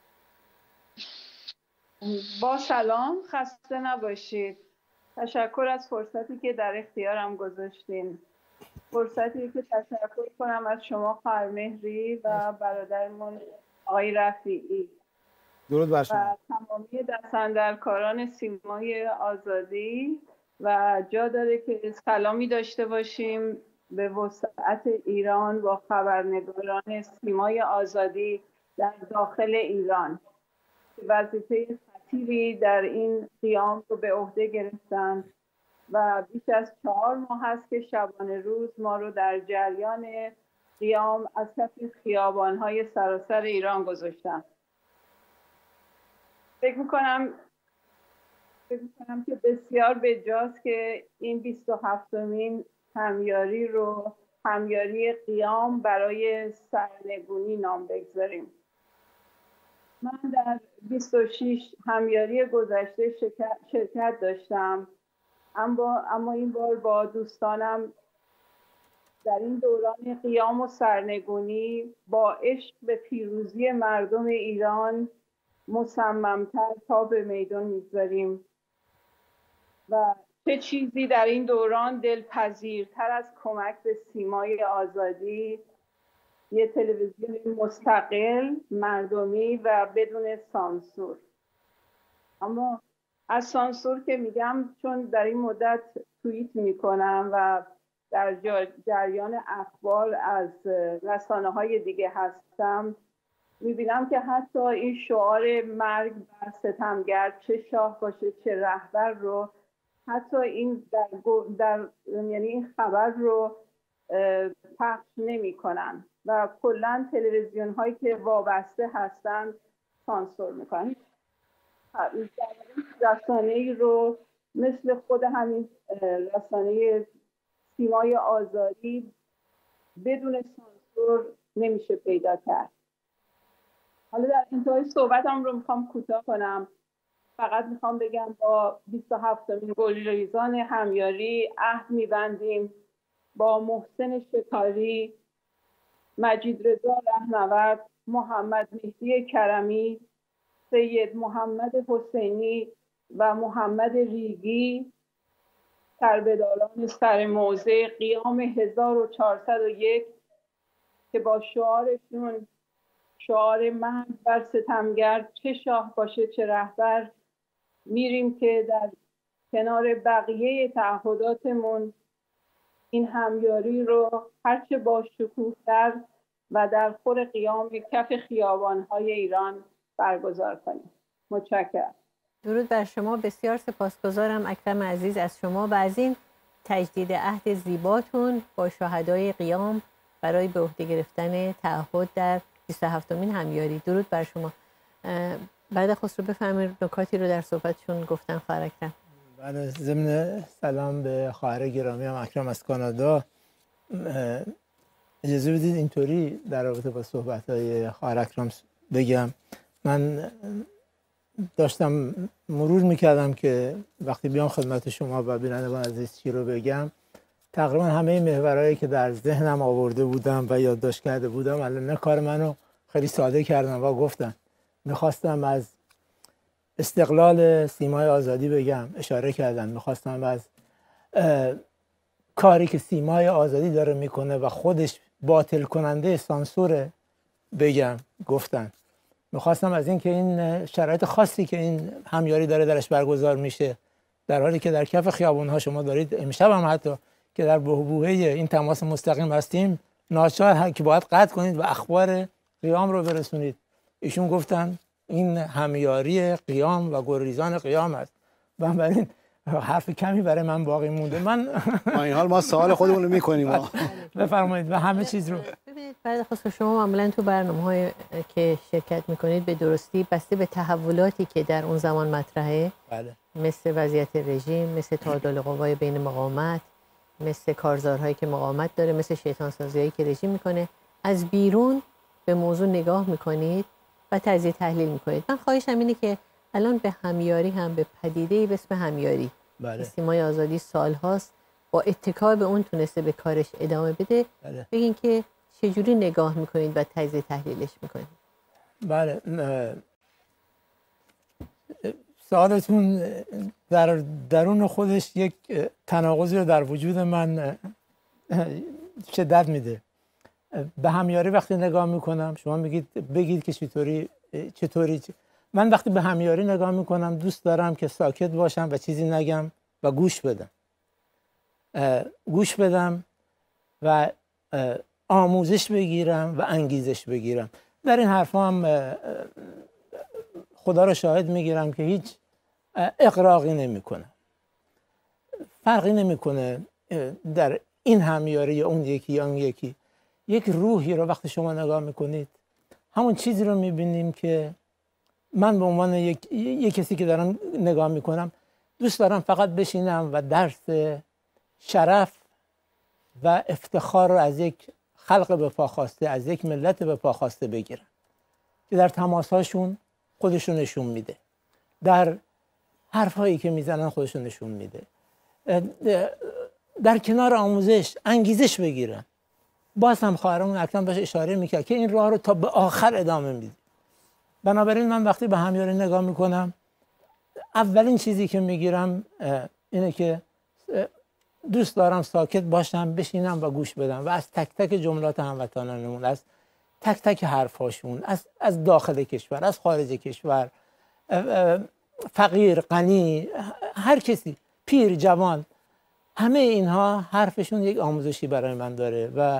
Speaker 18: با سلام، خسته نباشید. تشکر از فرصتی که در اختیارم گذاشتین. فرصتی که تشکر کنم از شما خواهر مهری و برادرمون آقای رفیعی.
Speaker 2: درود بر شما.
Speaker 18: و تمامی دستاندرکاران سیمای آزادی و جا داره که سلامی داشته باشیم به وسعت ایران با خبرنگاران سیمای آزادی در داخل ایران. وظیفه خطیری در این قیام رو به عهده گرفتن و بیش از چهار ماه هست که شبانه روز ما رو در جریان قیام از کف خیابان‌های سراسر ایران گذاشتن. فکر می‌کنم فکر می‌کنم که بسیار بجاست که این بیست و هفتمین همیاری رو همیاری قیام برای سرنگونی نام بگذاریم. من در بیست و شش همیاری گذشته شرکت داشتم، اما اما این بار با دوستانم در این دوران قیام و سرنگونی با عشق به پیروزی مردم ایران مصممتر تا به میدان میگذاریم و چه چیزی در این دوران دلپذیرتر از کمک به سیمای آزادی، یه تلویزیون مستقل، مردمی و بدون سانسور. اما از سانسور که میگم چون در این مدت توییت میکنم و در جریان اخبار از رسانه‌های دیگه هستم، میبینم که حتی این شعار مرگ بر ستمگر، چه شاه باشه چه رهبر، رو حتی این در, در یعنی این خبر رو پخش نمیکنن و کلا تلویزیون هایی که وابسته هستن سانسور میکنن. رسانه‌ای رو مثل خود همین رسانه سیمای آزادی بدون سانسور نمیشه پیدا کرد. حالا در انتهای صحبتم رو میخوام کوتاه کنم. فقط میخوام بگم با بیست و هفتمین گلریزان همیاری عهد میبندیم با محسن شکاری، مجید رضا رهنورد، محمد مهدی کرمی، سید محمد حسینی و محمد ریگی، سربداران سر موضع قیام هزار و چهارصد و یک که با شعارشون شعار مرگ بر ستمگر، چه شاه باشه چه رهبر، میریم که در کنار بقیه تعهداتمون این همیاری رو هرچه با شکوه‌تر و در خور قیام کف خیابان‌های ایران برگزار کنیم. متشکرم.
Speaker 1: درود بر شما. بسیار سپاسگزارم اکرم عزیز از شما و از این تجدید عهد زیباتون با شهدای قیام برای به عهده گرفتن تعهد در بیست و هفتمین همیاری. درود بر شما. بعد خسرو بفرمایید نکاتی رو در صحبتشون گفتن خواهر اکرم.
Speaker 17: بله، ضمن سلام به خواهر گرامی هم اکرم از کانادا. اجازه بدید اینطوری در رابطه با صحبت‌های خواهر اکرم بگم. من داشتم مرور میکردم که وقتی بیام خدمت شما و بینندگان عزیز چی رو بگم، تقریبا همه محورهایی که در ذهنم آورده بودم و یادداشت کرده بودم الان کار منو خیلی ساده کردم و گفتم. میخواستم از استقلال سیمای آزادی بگم، اشاره کردم. میخواستم از کاری که سیمای آزادی داره میکنه و خودش باطل کننده سانسور بگم، گفتن. میخواستم از این که این شرایط خاصی که این همیاری داره درش برگزار میشه، در حالی که در کف خیابونها شما دارید، امشب هم حتی که در بحبوحه این تماس مستقیم هستیم، ناچار که باید قطع کنید و اخبار قیام رو برسونید. ایشون گفتن این همیاری قیام و گلریزان قیام است. بنابراین حرف کمی برای من باقی مونده. من
Speaker 2: با این حال ما سوال خودمون رو میکنیم.
Speaker 17: بفرمایید. و همه چیز رو
Speaker 1: ببینید بعد خصوص شما معمولا تو برنامه‌های که شرکت میکنید به درستی بسته به تحولاتی که در اون زمان مطرحه،
Speaker 17: بله،
Speaker 1: مثل وضعیت رژیم، مثل تعادل قوای بین مقاومت، مثل کارزارهایی که مقاومت داره، مثل شیطان سازیایی که رژیم میکنه، از بیرون به موضوع نگاه میکنید و تجزیه تحلیل میکنید. من خواهشم اینه که الان به همیاری هم، به پدیده‌ای به اسم همیاری،
Speaker 17: بله،
Speaker 1: سیمای آزادی سالهاست با اتکا به اون تونسته به کارش ادامه بده.
Speaker 17: بله.
Speaker 1: بگین که چجوری نگاه میکنید و تجزیه تحلیلش میکنید.
Speaker 17: بله، سوالتون در درون خودش یک تناقضی رو در وجود من شدت میده. به همیاری وقتی نگاه میکنم، شما میگید بگید که چطوری چطوری من وقتی به همیاری نگاه میکنم دوست دارم که ساکت باشم و چیزی نگم و گوش بدم. گوش بدم و آموزش بگیرم و انگیزش بگیرم. در این حرفا هم خدا رو شاهد میگیرم که هیچ اقراقی نمیکنه. فرقی نمیکنه در این همیاری یا اون یکی یا اون یکی. یک روحی رو وقتی شما نگاه میکنید، همون چیزی رو میبینیم که من به عنوان یک, یک کسی که دارم نگاه میکنم دوست دارم فقط بشینم و درس شرف و افتخار رو از یک خلق به پا خواسته، از یک ملت به پا خواسته بگیرم که در تماسهاشون خودشون نشون میده، در حرفهایی که میزنن خودشون نشون میده، در کنار آموزش انگیزش بگیرن. باز هم خواهرمون اکرم بهش اشاره میکرد که این راه رو تا به آخر ادامه میده. بنابراین من وقتی به همیاری نگاه میکنم، اولین چیزی که میگیرم اینه که دوست دارم ساکت باشم، بشینم و گوش بدم و از تک تک جملات هموطنانمون، از تک تک حرفاشون، از از داخل کشور، از خارج کشور، فقیر، غنی، هر کسی، پیر، جوان، همه اینها حرفشون یک آموزشی برای من داره و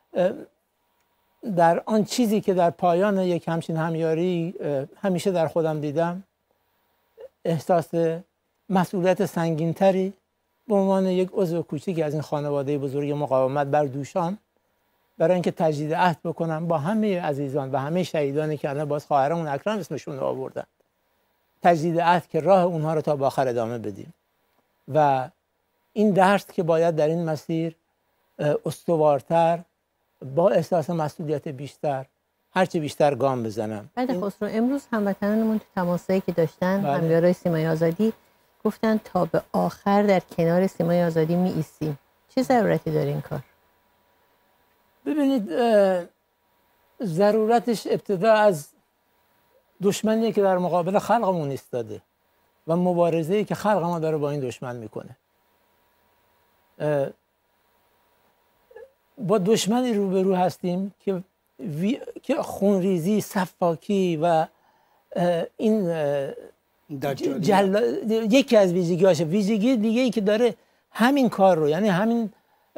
Speaker 17: در آن چیزی که در پایان یک همچین همیاری همیشه در خودم دیدم، احساس مسئولیت سنگینتری به عنوان یک عضو کوچیکی از این خانواده بزرگ مقاومت بر دوشان، برای اینکه تجدید عهد بکنم با همه عزیزان و همه شهیدانی که الان باز خواهرمون اکرم اسمشون رو آوردن، تجدید عهد که راه اونها رو تا به آخر ادامه بدیم و این درس که باید در این مسیر استوارتر با احساس مسئولیت بیشتر هرچی بیشتر گام بزنم.
Speaker 1: بعد خسرو امروز هموطنانمون تو تماسایی که داشتن بله. همیارای سیمای آزادی گفتن تا به آخر در کنار سیمای آزادی می ایستیم. چه ضرورتی داره این کار؟
Speaker 17: ببینید ضرورتش ابتدا از دشمنیه که در مقابل خلقمون ایستاده و مبارزه‌ای که خلق ما داره با این دشمن میکنه. با دشمنی روبرو هستیم که وی... که خونریزی، صفاکی و این جل... یکی از ویژگی‌هاشه. ویژگی دیگه ای که داره همین کار رو، یعنی همین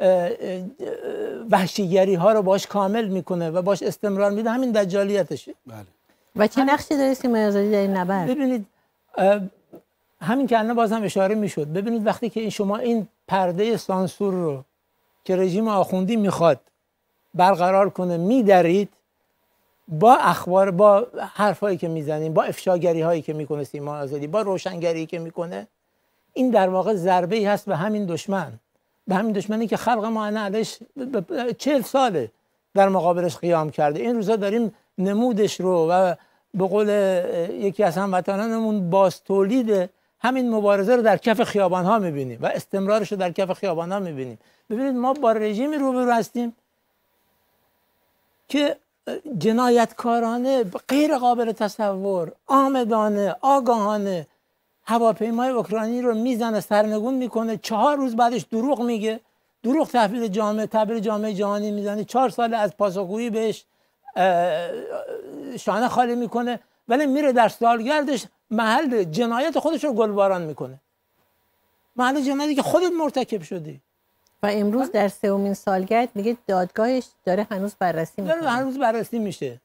Speaker 17: وحشیگری ها رو باش کامل میکنه و باش استمرار میده، همین دجالیتشه. بله.
Speaker 1: و چه نقشی داره سیمای آزادی در این نبرد؟
Speaker 17: ببینید همین که الان بازم اشاره میشد، ببینید وقتی که این شما این پرده سانسور رو که رژیم آخوندی میخواد برقرار کنه میدرید، با اخبار، با حرفایی که میزنیم، با افشاگری هایی که میکنه سیمای آزادی، با روشنگری که میکنه، این در واقع ضربه ای هست به همین دشمن، به همین دشمنی که خلق ما علیش چهل ساله در مقابلش قیام کرده. این روزا داریم نمودش رو و به قول یکی از هموطنانمون باز تولید همین مبارزه رو در کف خیابان ها میبینیم و استمرارش رو در کف خیابان ها میبینیم. ببینید ما با رژیمی روبرو هستیم که جنایتکارانه، غیر قابل تصور، آمدانه، آگاهانه هواپیمای اوکراینی رو میزنه، سرنگون میکنه، چهار روز بعدش دروغ میگه، دروغ تحویل جامعه تعبیر جامعه جهانی میزنه، چهار سال از پاسخگویی بهش شانه خالی میکنه، ولی میره در سالگردش محل جنایت خودش رو گلباران میکنه، محل جنایتی که خودت مرتکب شدی.
Speaker 1: و امروز در سومین سالگرد میگه دادگاهش داره هنوز بررسی میکنه.
Speaker 17: داره هنوز بررسی میشه.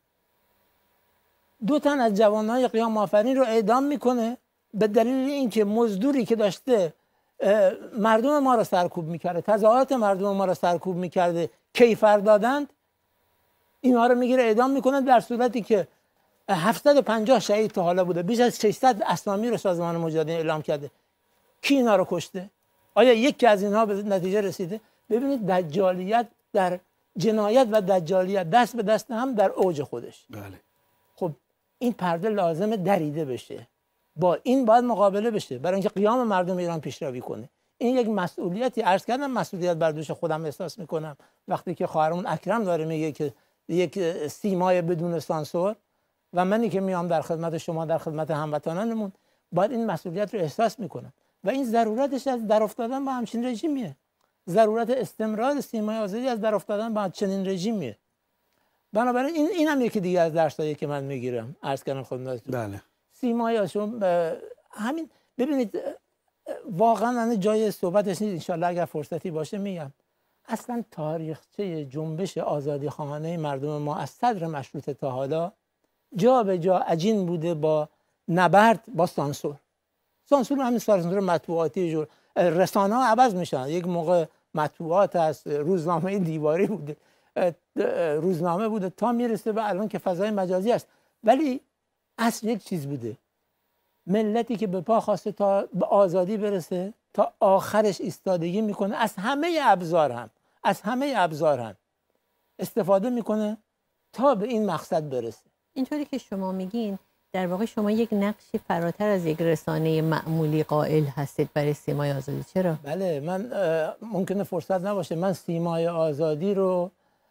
Speaker 17: دو تن از جوانای قیام آفرین رو اعدام میکنه به دلیل اینکه مزدوری که داشته مردم ما رو سرکوب میکرده، تظاهرات مردم ما رو سرکوب میکرده، کیفر دادند، اینها رو میگیره اعدام میکنه، در صورتی که هفتصد و پنجاه شهید تا حالا بوده، بیش از ششصد اسامی رو سازمان مجاهدین اعلام کرده. کی اینا رو کشته؟ آیا یکی از اینها به نتیجه رسیده؟ ببینید دجالیت در جنایت و دجالیت دست به دست هم در اوج خودش.
Speaker 2: بله.
Speaker 17: خب این پرده لازمه دریده بشه، با این باید مقابله بشه برای اینکه قیام مردم ایران پیشروی کنه. این یک مسئولیتی، عرض کردم مسئولیت بر دوش خودم احساس میکنم وقتی که خواهرمون اکرم داره میگه که یک سیمای بدون سانسور و منی که میام در خدمت شما، در خدمت هموطنانمون، باید این مسئولیت رو احساس میکنم و این ضرورتش از در افتادن با همچین رژیمیه، ضرورت استمرار سیمای آزادی از در افتادن با چنین رژیمیه. بنابراین این این هم یکی دیگه از درسایی که من میگیرم، عرض کردم خدمتتون.
Speaker 2: بله.
Speaker 17: سیمای آزادی همین، ببینید واقعا انا جای صحبتش نیست، ان شاءالله اگر فرصتی باشه میگم. اصلا تاریخچه جنبش آزادی خواهانه مردم ما از صدر مشروطه تا حالا جا به جا عجین بوده با نبرد با سانسور. سانسور همین سانسور مطبوعاتی جور رسانه ها عوض میشن. یک موقع مطبوعات هست، روزنامه دیواری بوده، روزنامه بوده، تا میرسه به الان که فضای مجازی است. ولی اصل یک چیز بوده، ملتی که به پا خواسته تا به آزادی برسه تا آخرش ایستادگی میکنه، از همه ابزار هم از همه ابزار هم استفاده میکنه تا به این مقصد برسه.
Speaker 1: اینطوری که شما میگین در واقع شما یک نقشی فراتر از یک رسانه معمولی قائل هستید برای سیمای آزادی. چرا؟
Speaker 17: بله، من ممکنه فرصت نباشه، من سیمای آزادی رو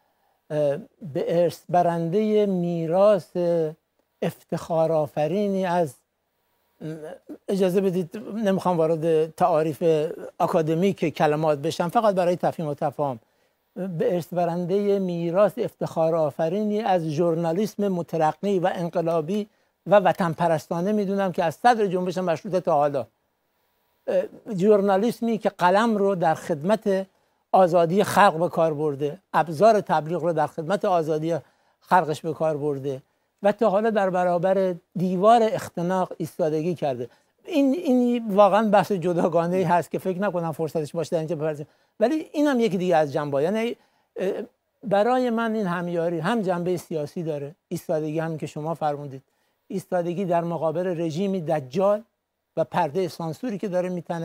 Speaker 17: به ارث برنده میراث افتخار آفرینی از، اجازه بدید نمیخوام وارد تعاریف اکادمیک کلمات بشم، فقط برای تفهیم و تفاهم، به ارث برنده میراث افتخار آفرینی از ژورنالیسم مترقی و انقلابی و وطن پرستانه میدونم که از صدر جنبش مشروطه تا حالا، ژورنالیسمی که قلم رو در خدمت آزادی خلق به کار برده، ابزار تبلیغ رو در خدمت آزادی خلقش به کار برده و تا حالا در برابر دیوار اختناق ایستادگی کرده. این این واقعا بحث جداگانه‌ای هست که فکر نکنم فرصتش باشه در اینجا بپردازیم، ولی این هم یکی دیگه از جنبه‌ها. یعنی برای من این همیاری هم جنبه سیاسی داره، ایستادگی هم که شما فرمودید، ایستادگی در مقابل رژیمی دجال و پرده سانسوری که داره میتنه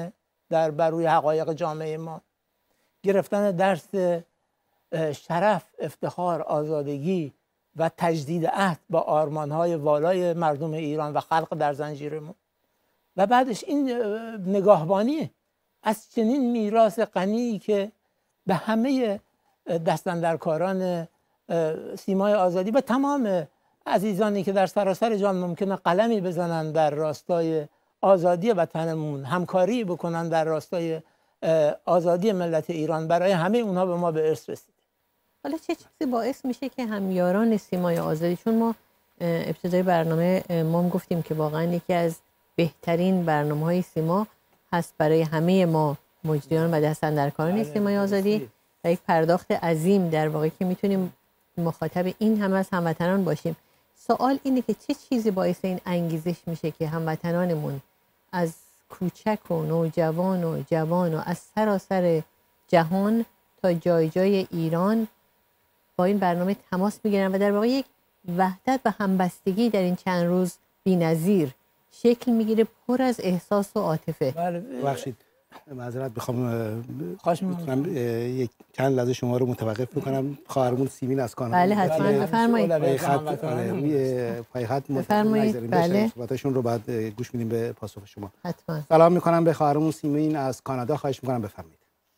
Speaker 17: در بر روی حقایق جامعه ما، گرفتن درس شرف، افتخار، آزادگی و تجدید عهد با آرمان‌های والای مردم ایران و خلق در زنجیرمون، و بعدش این نگاهبانی از چنین میراث غنی که به همه دستاندرکاران سیمای آزادی و تمام عزیزانی که در سراسر جهان ممکنه قلمی بزنن در راستای آزادی وطنمون، همکاری بکنن در راستای آزادی ملت ایران، برای همه اونها به ما به ارث رسید.
Speaker 1: حالا چه چیزی باعث میشه که همیاران سیمای آزادی، چون ما ابتدای برنامه ما گفتیم که واقعا یکی از بهترین برنامه‌های سیما هست برای همه ما مجریان و دستاندرکاران سیمای آزادی و یک پرداخت عظیم در واقع که میتونیم مخاطب این همه از هموطنان باشیم. سوال اینه که چه چیزی باعث این انگیزش میشه که هموطنانمون از کوچک و نوجوان و جوان و از سراسر جهان تا جای جای ایران با این برنامه تماس میگیرن و در واقع یک وحدت و همبستگی در این چند روز بی‌نظیر شکل میگیره، پر از احساس و عاطفه.
Speaker 2: ببخشید معذرت بخوام، خواهش می‌کنم یک چند لحظه شما رو متوقف بکنم. خواهرمون سیمین از کانادا.
Speaker 1: بله حتما بفرمایید.
Speaker 2: پای خط پای خط
Speaker 1: بفرمایید. بله
Speaker 2: صحبتاشون رو بعد گوش میدیم به پاسخ شما.
Speaker 1: حتما.
Speaker 2: سلام می‌کنم به خواهرمون سیمین از کانادا. خواهش می‌کنم بفرمایید.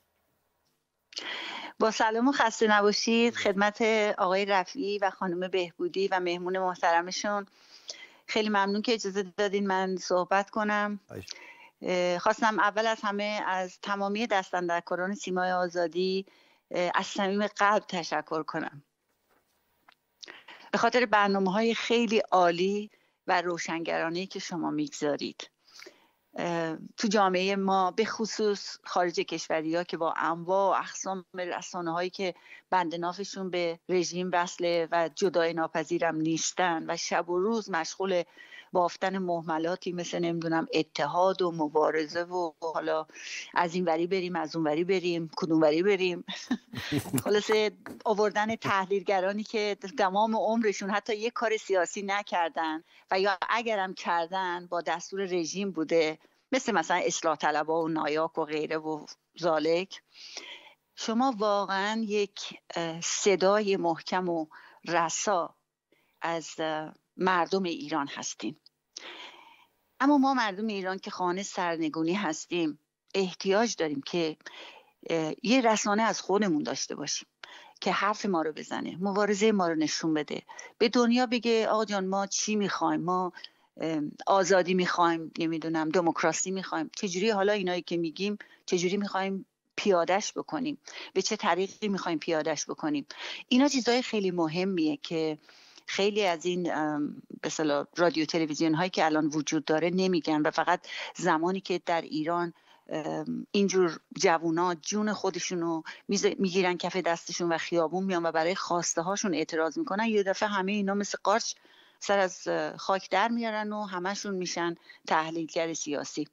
Speaker 19: با سلام و خسته نباشید خدمت آقای رفیعی و خانم بهبودی و مهمون محترمشون. خیلی ممنون که اجازه دادین من صحبت کنم. خواستم اول از همه از تمامی دستاندرکاران سیمای آزادی از صمیم قلب تشکر کنم به خاطر برنامه‌های خیلی عالی و روشنگرانه‌ای که شما میگذارید تو جامعه ما، به خصوص خارج کشوری‌ها که با انواع و اقسام رسانه‌هایی که بند نافشون به رژیم وصله و جدای ناپذیرم نیستن و شب و روز مشغول بافتن مهملاتی مثل نمیدونم اتحاد و مبارزه و حالا از این وری بریم از اون وری بریم کدوم وری بریم خلاصه آوردن تحلیلگرانی که تمام عمرشون حتی یک کار سیاسی نکردن و یا اگرم کردن با دستور رژیم بوده، مثل مثلا اصلاح طلبها و نایاک و غیره و ذالک. شما واقعا یک صدای محکم و رسا از مردم ایران هستین. اما ما مردم ایران که خانه سرنگونی هستیم احتیاج داریم که یه رسانه از خودمون داشته باشیم که حرف ما رو بزنه، مبارزه ما رو نشون بده، به دنیا بگه آقا جان ما چی میخوایم، ما آزادی میخوایم، نمیدونم دموکراسی میخوایم، چجوری حالا اینایی که میگیم چجوری میخوایم پیادش بکنیم، به چه طریقی میخوایم پیادش بکنیم. اینا چیزهای خیلی مهمیه که خیلی از این به اصطلاح رادیو تلویزیون هایی که الان وجود داره نمیگن و فقط زمانی که در ایران اینجور جوونا جون خودشونو میگیرن کف دستشون و خیابون میان و برای خواسته هاشون اعتراض میکنن، یه دفعه همه اینا مثل قارچ سر از خاک در میارن و همشون میشن تحلیلگر سیاسی.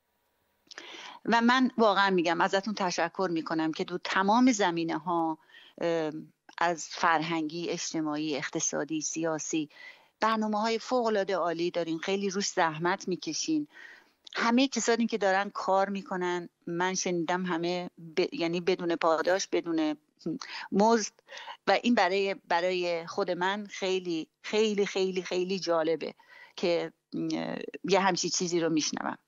Speaker 19: و من واقعا میگم ازتون تشکر میکنم که تو تمام زمینه ها از فرهنگی، اجتماعی، اقتصادی، سیاسی برنامه های فوق العاده عالی دارین، خیلی روش زحمت میکشین. همه کسانی که دارن کار میکنن من شنیدم همه ب... یعنی بدون پاداش، بدون مزد، و این برای برای خود من خیلی خیلی خیلی خیلی جالبه که یه همچی چیزی رو میشنوم.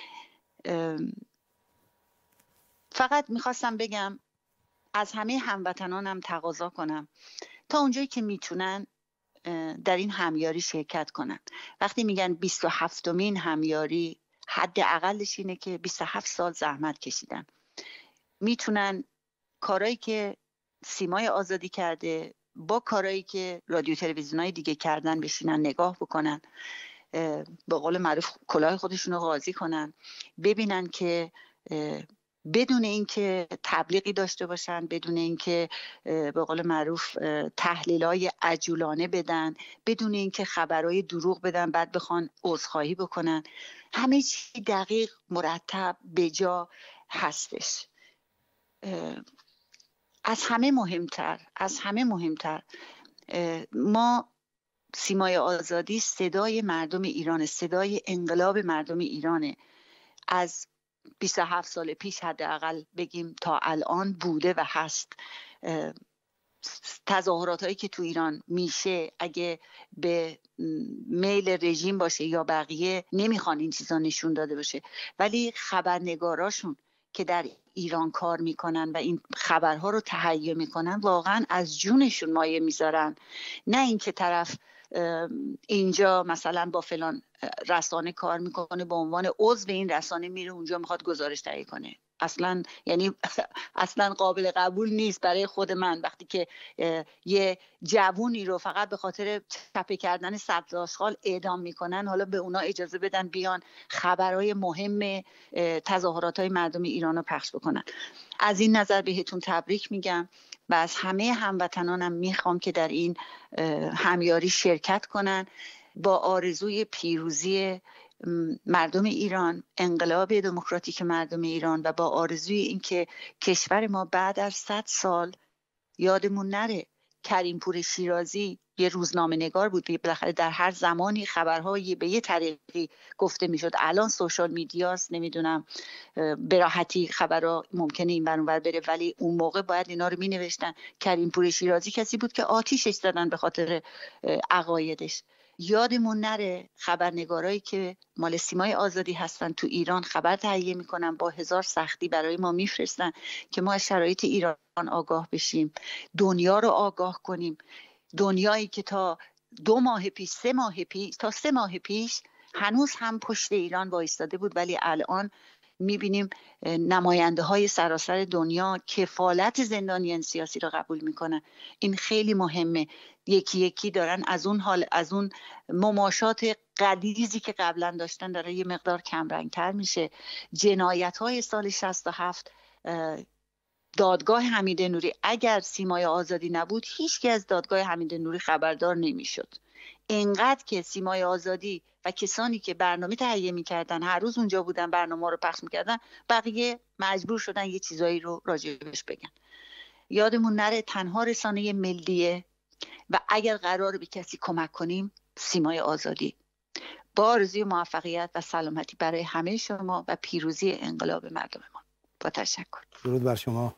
Speaker 19: فقط میخواستم بگم از همه هموطنانم تقاضا کنم تا اونجایی که میتونن در این همیاری شرکت کنن. وقتی میگن بیست و هفتمین همیاری، حد اقلش اینه که بیست و هفت سال زحمت کشیدن. میتونن کارهایی که سیمای آزادی کرده با کارهایی که رادیو تلویزیونای دیگه کردن بشینن نگاه بکنن، به قول معروف کلاه خودشون رو قاضی کنن، ببینن که بدون اینکه تبلیغی داشته باشن، بدون اینکه به قول معروف تحلیل‌های عجولانه بدن، بدون اینکه خبرهای دروغ بدن بعد بخوان عذرخواهی بکنن، همه چی دقیق، مرتب، بجا هستش. از همه مهمتر از همه مهمتر ما سیمای آزادی صدای مردم ایران، صدای انقلاب مردم ایرانه. از بیست و هفت سال پیش حداقل بگیم تا الان بوده و هست. تظاهرات هایی که تو ایران میشه اگه به میل رژیم باشه یا بقیه نمیخوان این چیزا نشون داده باشه، ولی خبرنگاراشون که در ایران کار میکنن و این خبرها رو تهیه میکنن واقعا از جونشون مایه میذارن. نه اینکه طرف اینجا مثلا با فلان رسانه کار میکنه به عنوان عضو این رسانه میره اونجا میخواد گزارش تهیه کنه. اصلا یعنی اصلا قابل قبول نیست برای خود من وقتی که یه جوونی رو فقط به خاطر چپه کردن سبز آشغال اعدام میکنن، حالا به اونا اجازه بدن بیان خبرهای مهم تظاهرات های مردم ایران رو پخش بکنن. از این نظر بهتون تبریک میگم و از همه هموطنانم میخوام که در این همیاری شرکت کنن با آرزوی پیروزی مردم ایران، انقلاب دموکراتیک مردم ایران و با آرزوی اینکه کشور ما بعد از صد سال یادمون نره کریم پور شیرازی یه روزنامه نگار بود، بالاخره در هر زمانی خبرهایی به یه طریقی گفته میشد. الان سوشال میدیاست، نمیدونم به راحتی خبرها ممکنه این ور اون ور بره، ولی اون موقع باید اینا رو مینوشتن. کریم پور شیرازی کسی بود که آتیشش زدن به خاطر عقایدش. یادمون نره خبرنگارایی که مال سیمای آزادی هستن تو ایران خبر تهیه میکنن، با هزار سختی برای ما میفرستن که ما از شرایط ایران آگاه بشیم، دنیا رو آگاه کنیم. دنیایی که تا دو ماه پیش سه ماه پیش تا سه ماه پیش هنوز هم پشت ایران وایستاده بود، ولی الان میبینیم نماینده های سراسر دنیا کفالت زندانیان سیاسی رو قبول میکنن. این خیلی مهمه. یکی یکی دارن از اون حال از اون مماشات غلیظی که قبلا داشتن داره یه مقدار کمرنگتر میشه. جنایت های سال شصت و هفت، دادگاه حمید نوری، اگر سیمای آزادی نبود هیچ کی از دادگاه حمید نوری خبردار نمیشد. اینقدر که سیمای آزادی و کسانی که برنامه تهیه میکردن هر روز اونجا بودن برنامه رو پخش میکردن، بقیه مجبور شدن یه چیزایی رو راجبش بگن. یادمون نره تنها رسانه ملیه و اگر قراره به کسی کمک کنیم سیمای آزادی. با آرزوی موفقیت و سلامتی برای همه شما و پیروزی انقلاب مردم ما. با تشکر.
Speaker 2: درود بر شما.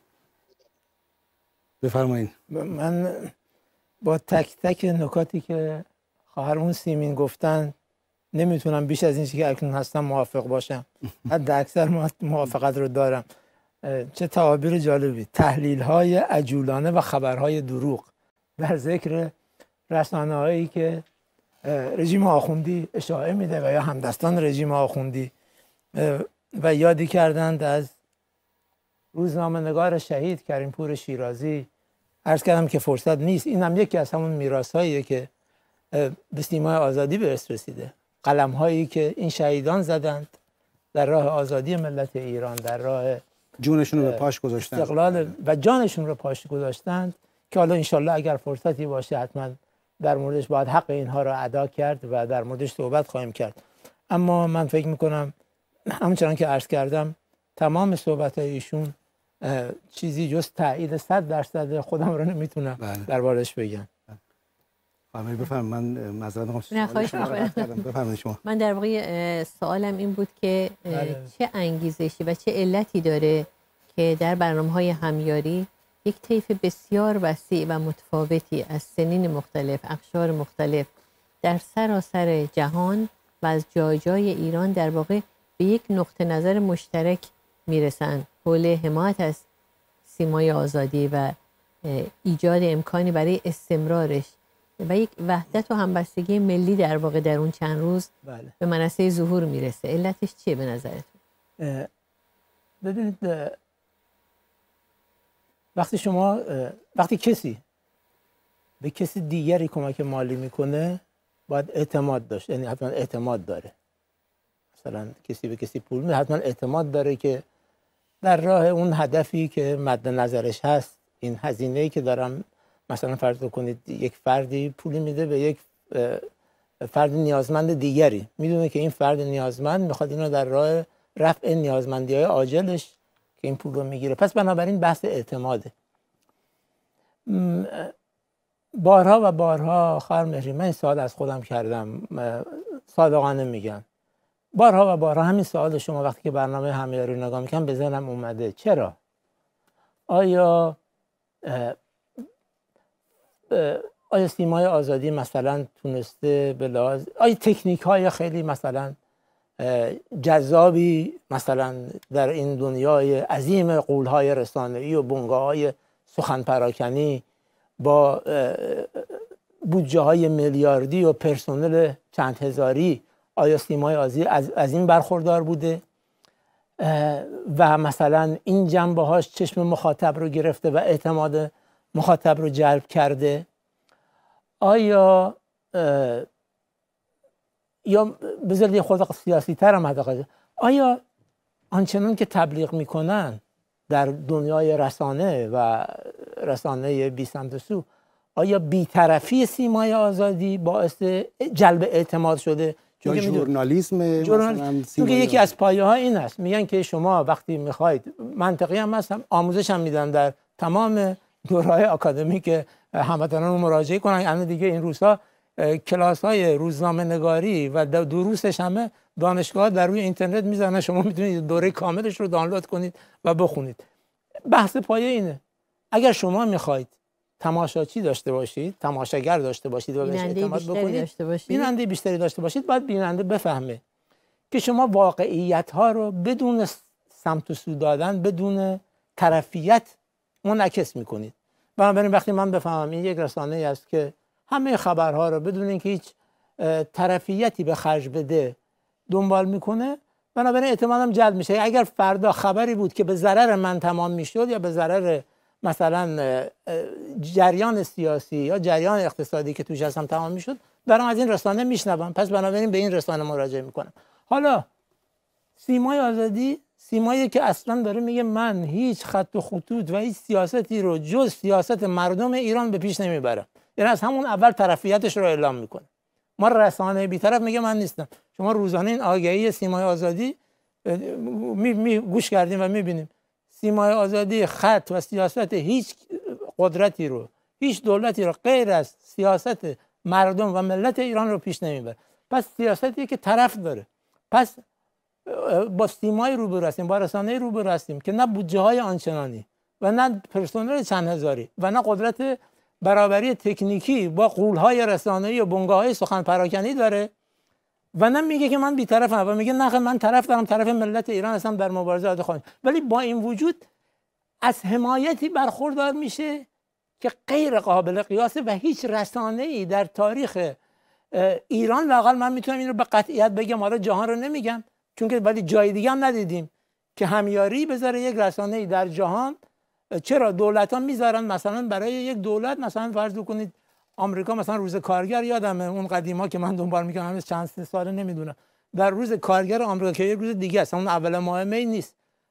Speaker 2: بفرمایید.
Speaker 17: من با تک تک نکاتی که خواهرمون سیمین گفتن نمیتونم بیش از این که اکنون هستم موافق باشم. حد اکثر موافقت رو دارم. چه تعابیر جالبی، تحلیل های عجولانه و خبرهای دروغ در ذکر رسانه هایی که رژیم آخوندی اشاعه میده و یا همدستان رژیم آخوندی و یادی کردند از روزنامه نگار شهید کریم پور شیرازی. عرض کردم که فرصت نیست، این هم یکی از همون میراثاییه که به سیمای آزادی به ارث رسیده. قلم هایی که این شهیدان زدند در راه آزادی ملت ایران، در راه
Speaker 2: جونشون رو به پاش گذاشتند،
Speaker 17: استقلال و جانشون رو پاش گذاشتند، که حالا انشالله اگر فرصتی باشه حتما در موردش باید حق اینها رو ادا کرد و در موردش صحبت خواهیم کرد. اما من فکر میکنم همچنان که عرض کردم تمام صحبت های ایشون چیزی جز تایید صد درصد خودم رو نمیتونم دربارش بگم.
Speaker 2: بفرمایید. من معذرت میخوام.
Speaker 1: بفرمایید شما. من در واقع سوالم این بود که بله. چه انگیزشی و چه علتی داره که در برنامه‌های همیاری یک طیف بسیار وسیع و متفاوتی از سنین مختلف، اقشار مختلف در سراسر جهان و از جای جای ایران در واقع به یک نقطه نظر مشترک میرسن حول حمایت از سیمای آزادی و ایجاد امکانی برای استمرارش و یک وحدت و همبستگی ملی در واقع در اون چند روز بله. به منصه ظهور میرسه. علتش چیه به نظرتون؟
Speaker 17: ببینید، وقتی شما وقتی کسی به کسی دیگری کمک مالی میکنه باید اعتماد داشت، یعنی حتما اعتماد داره. مثلا کسی به کسی پول میده حتما اعتماد داره که در راه اون هدفی که مد نظرش هست، این هزینه‌ای که دارم، مثلا فرض کنید یک فردی پولی میده به یک فرد نیازمند دیگری، میدونه که این فرد نیازمند میخواد اینو در راه رفع نیازمندی‌های عاجلش که این پول رو میگیره. پس بنابراین بحث اعتماده. بارها و بارها خواهر مهری من این سوال از خودم کردم، صادقانه میگم، بارها و بارها همین سوال شما وقتی که برنامه همیاری رو نگاه میکنم به ذهنم اومده. چرا؟ آیا اه اه آیا سیمای آزادی مثلا تونسته به لحاظ آیا تکنیک های خیلی مثلا جذابی مثلا در این دنیای عظیم قولهای رسانه‌ای و بنگاه‌های سخن پراکنی با بودجه های میلیاردی و پرسنل چند هزاری، آیا سیمای آزادی از, از این برخوردار بوده و مثلا این جنبه هاش چشم مخاطب رو گرفته و اعتماد مخاطب رو جلب کرده؟ آیا یا بذارید یه خود سیاسی تر هم حداقل، آیا آنچنان که تبلیغ میکنن در دنیای رسانه و رسانه بی سمت و سو، آیا بی‌طرفی سیمای آزادی باعث جلب اعتماد شده؟
Speaker 2: چون ژورنالیسم
Speaker 17: جورنال... چون یکی از پایه ها این است، میگن که شما وقتی میخواید، منطقی هم هستم، آموزش هم میدن در تمام دوره‌های آکادمی که هموطنان مراجعه کنن. الان دیگه این روزها کلاس های روزنامه نگاری و دروسش همه دانشگاه در روی اینترنت میزنن، شما میتونید دوره کاملش رو دانلود کنید و بخونید. بحث پایه اینه، اگر شما میخواید تماشاچی داشته باشید، تماشاگر داشته باشید و بهش اعتماد بکنید، بیننده بیشتری داشته باشید، باید بیننده بفهمه که شما واقعیت ها رو بدون سمت و سو دادن، بدون طرفیت منعکس میکنید. بنابراین وقتی من بفهمم این یک رسانه است که همه خبرها رو بدون اینکه هیچ طرفیتی به خرج بده دنبال میکنه، بنابراین اعتمادم جلب میشه. اگر فردا خبری بود که به ضرر من تمام میشد یا به ضرر مثلا جریان سیاسی یا جریان اقتصادی که توش هستم تمام میشد، دارم از این رسانه میشنوم، پس بنابراین به این رسانه مراجعه میکنم. حالا سیمای آزادی سیمایی که اصلا داره میگه من هیچ خط و خطوط و هیچ سیاستی رو جز سیاست مردم ایران به پیش نمیبرم، یعنی از همون اول طرفیتش رو اعلام میکنه. ما رسانه بی‌طرف میگه من نیستم. شما روزانه این آگهی سیمای آزادی می, می گوش کردیم و میبینیم سیمای آزادی خط و سیاست هیچ قدرتی رو، هیچ دولتی رو غیر از سیاست مردم و ملت ایران رو پیش نمیبره. پس سیاستی که طرف داره. پس با سیمای روبرو هستیم، با رسانه روبرو هستیم که نه بودجه های آنچنانی و نه پرسنل چند هزاری و نه قدرت برابری تکنیکی با قولهای رسانه‌ای و بنگاه‌های سخن پراکنی داره و نه میگه که من بی‌طرفم و میگه نه من طرف دارم، طرف ملت ایران هستم در مبارزه ضد خانه. ولی با این وجود از حمایتی برخوردار میشه که غیر قابل قیاسه و هیچ رسانه‌ای در تاریخ ایران، واقعا من میتونم این رو به قطعیت بگم، حالا جهان رو نمیگم چون که ولی جای دیگه هم ندیدیم که همیاری بذاره یک رسانه‌ای در جهان. چرا دولت‌ها میذارن مثلا برای یک دولت، مثلا فرض بکنید آمریکا مثلا روز کارگر، یادمه اون قدیما که من دنبال می‌کردم، هنوز چند ساله نمیدونم، در روز کارگر آمریکا که یک روز دیگه است، اون اول ماه می نیست،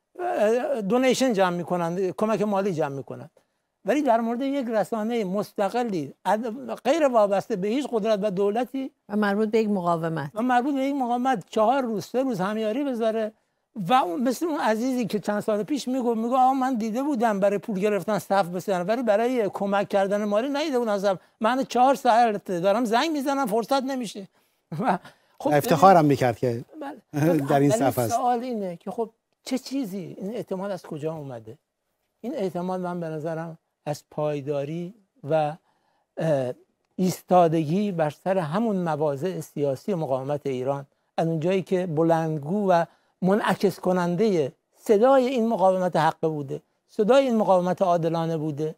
Speaker 17: دونیشن جمع میکنن، کمک مالی جمع میکنن. ولی در مورد یک رسانه مستقلی غیر وابسته به هیچ قدرت و دولتی
Speaker 1: و مربوط به یک مقاومت
Speaker 17: و مربوط به یک مقاومت چهار روز سه روز همیاری بذاره و مثل اون عزیزی که چند سال پیش میگو میگو آقا من دیده بودم برای پول گرفتن صف بسازن ولی برای کمک کردن مالی ندیده بودم صف. من چهار ساعت دارم زنگ میزنم فرصت نمیشه.
Speaker 2: خب افتخارم میکرد که
Speaker 17: بله.
Speaker 2: در این صف است.
Speaker 17: سوال اینه که خب چه چیزی این اعتماد از کجا اومده؟ این اعتماد من به نظرم از پایداری و ایستادگی بر سر همون مواضع سیاسی مقاومت ایران، از اونجایی که بلندگو و منعکس کننده صدای این مقاومت حق بوده، صدای این مقاومت عادلانه بوده،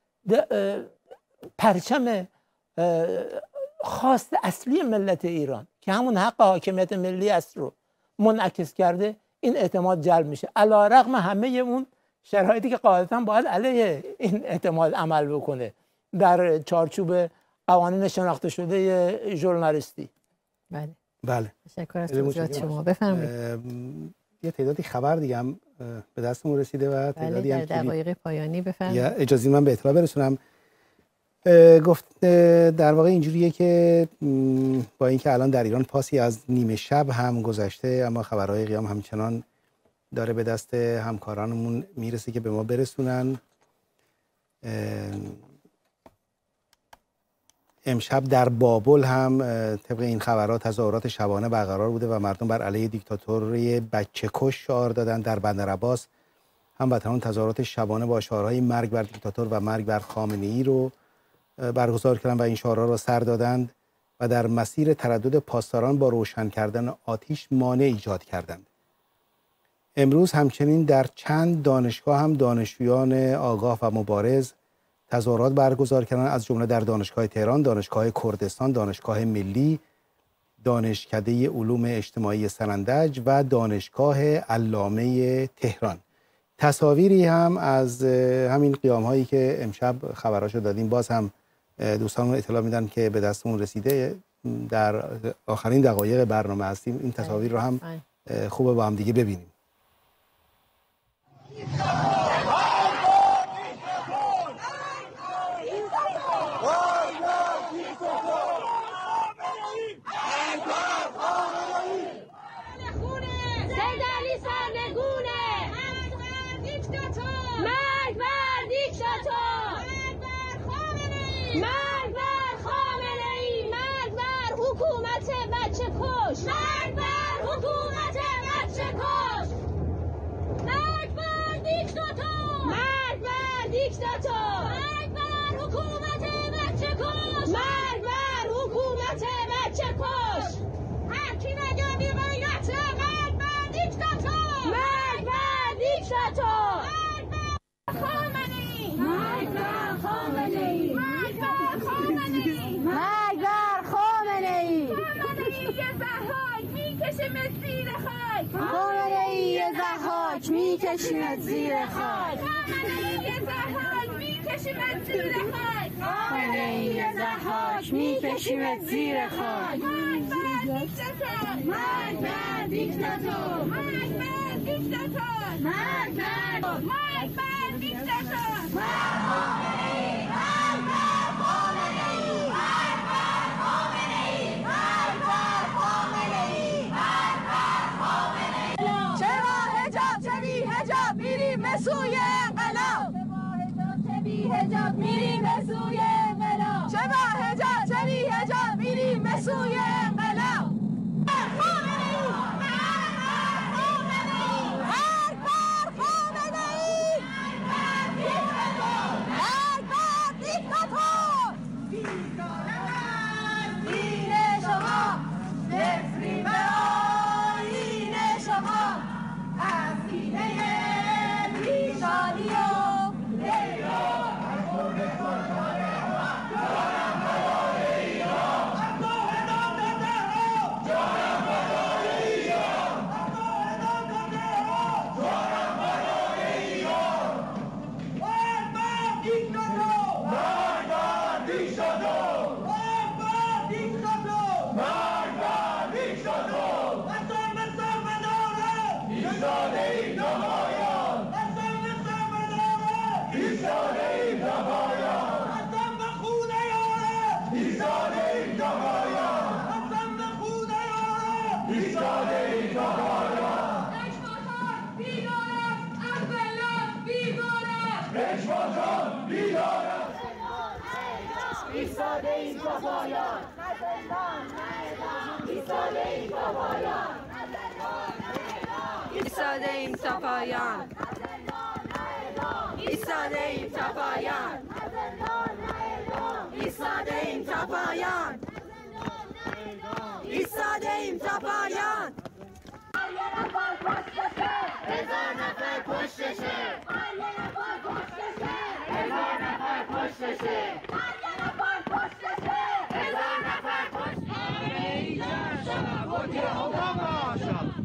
Speaker 17: پرچم خاص اصلی ملت ایران که همون حق حاکمیت ملی است رو منعکس کرده، این اعتماد جلب میشه. علیرغم همه اون شرایطی که قاعدتاً باید علیه این اعتماد عمل بکنه در چارچوب قوانین شناخته شده ژورنالیستی.
Speaker 1: بله.
Speaker 2: بله.
Speaker 1: تشکر از توضیحات شما. بفرمایید.
Speaker 2: یه تعدادی خبر دیگه هم به دستمون رسیده و تعدادی
Speaker 1: بله
Speaker 2: هم
Speaker 1: در دقایق پایانی بفرمایید.
Speaker 2: اجازه من به اطلاع برسونم. گفت در واقع اینجوریه که با اینکه الان در ایران پاسی از نیمه شب هم گذشته، اما خبرهای قیام همچنان داره به دست همکارانمون میرسه که به ما برسونن. امشب در بابل هم طبق این خبرات تظاهرات شبانه برقرار بوده و مردم بر علیه دیکتاتوری بچه کش شعار دادن. در بندرعباس هموطنان تظاهرات شبانه با شعارهای مرگ بر دیکتاتور و مرگ بر خامنه‌ای رو برگزار کردند و این شعارها را سر دادند و در مسیر تردد پاسداران با روشن کردن آتش مانع ایجاد کردند. امروز همچنین در چند دانشگاه هم دانشجویان آگاه و مبارز تظاهرات برگزار کردند، از جمله در دانشگاه تهران، دانشگاه کردستان، دانشگاه ملی، دانشکده علوم اجتماعی سنندج و دانشگاه علامه تهران. تصاویری هم از همین قیام هایی که امشب خبراشو دادیم باز هم دوستانمون اطلاع میدن که به دستمون رسیده. در آخرین دقایق برنامه هستیم، این تصاویر رو هم خوبه با هم دیگه ببینیم.
Speaker 15: میکشیمت زیر خاک، خامنه‌ای ضحاک میکشیمت زیر خاک، خامنه‌ای ضحاک میکشیمت زیر خاک. مرگ بر دیکتاتور، مرگ بر دیکتاتور، مرگ بر دیکتاتور، مرگ بر دیکتاتور، خامنه‌ای، مرگ بر خامنه‌ای، مرگ بر خامنه‌ای، مرگ بر خامنه‌ای، مرگ بر خامنه‌ای. چرا حجاب چه بی حجاب میریم به سوی انقلاب، چه بی حجاب میریم به سوی انقلاب، چه با حجاب چه بی حجاب میریم به سوی انقلاب. ایستاده ایم تا پایان، ایستاده ایم تا پایان، ایستاده ایم تا پایان، ایستاده ایم تا پایان. هزار نفر پشتشه، هزار نفر پشتشه، هزار نفر پشتشه، هزار نفر پشتشه، هزار نفر پشتشه.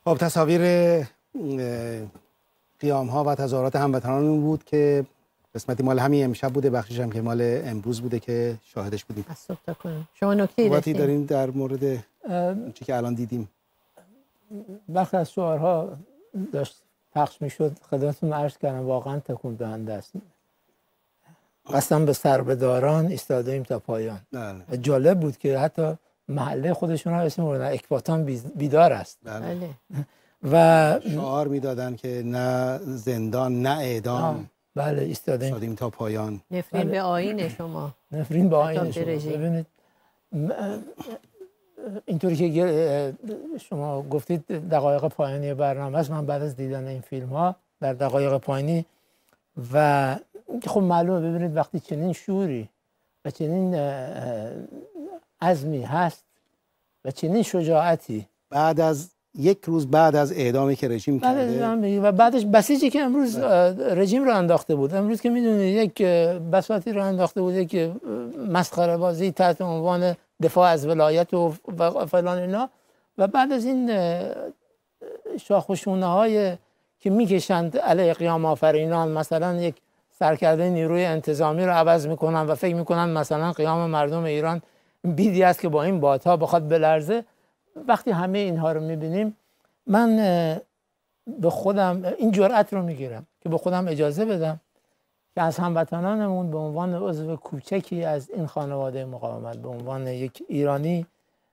Speaker 2: خب تصاویر قیام ها و تظاهرات هموطنان بود که قسمتی مال همین امشب بوده، بخشش هم که مال امروز بوده که شاهدش بودیم.
Speaker 1: از صبح تا کنم. شما نکته
Speaker 2: داشتین دارین در مورد چی که الان دیدیم؟
Speaker 17: وقتی از شعارها داشت پخش میشد خدمتتون عرض کردم واقعا تکون دهنده است. قسم به سربداران ایستادیم تا پایان.
Speaker 2: بله.
Speaker 17: جالب بود که حتی محله خودشون هم اسم بردن اکباتان بیدار است.
Speaker 2: بله.
Speaker 17: و
Speaker 2: شعار میدادن که نه زندان نه اعدام.
Speaker 17: بله ایستادیم
Speaker 2: تا پایان.
Speaker 1: نفرین بله. به آیین شما.
Speaker 17: نفرین به آیین شما. ببینید اینطوری که شما گفتید دقایق پایانی برنامه است، من بعد از دیدن این فیلم ها در دقایق پایانی و خب معلومه ببینید وقتی چنین شوری و چنین عزمی هست و چنین شجاعتی
Speaker 2: بعد از یک روز بعد از اعدامی که رژیم کرده
Speaker 17: و بعدش بسیجی که امروز رژیم رو انداخته بود، امروز که میدونید یک بساطی رو انداخته بود، یک مسخره بازی تحت عنوان دفاع از ولایت و فلان اینا، و بعد از این شاخ و شونه های که میکشند علیه قیام آفرینان، مثلا یک سرکرده نیروی انتظامی رو عوض میکنن و فکر میکنن مثلا قیام مردم ایران بیدی است که با این بادها بخواد بلرزه. وقتی همه اینها رو میبینیم من به خودم این جرأت رو میگیرم که به خودم اجازه بدم که از هموطنانمون به عنوان عضو کوچکی از این خانواده مقاومت، به عنوان یک ایرانی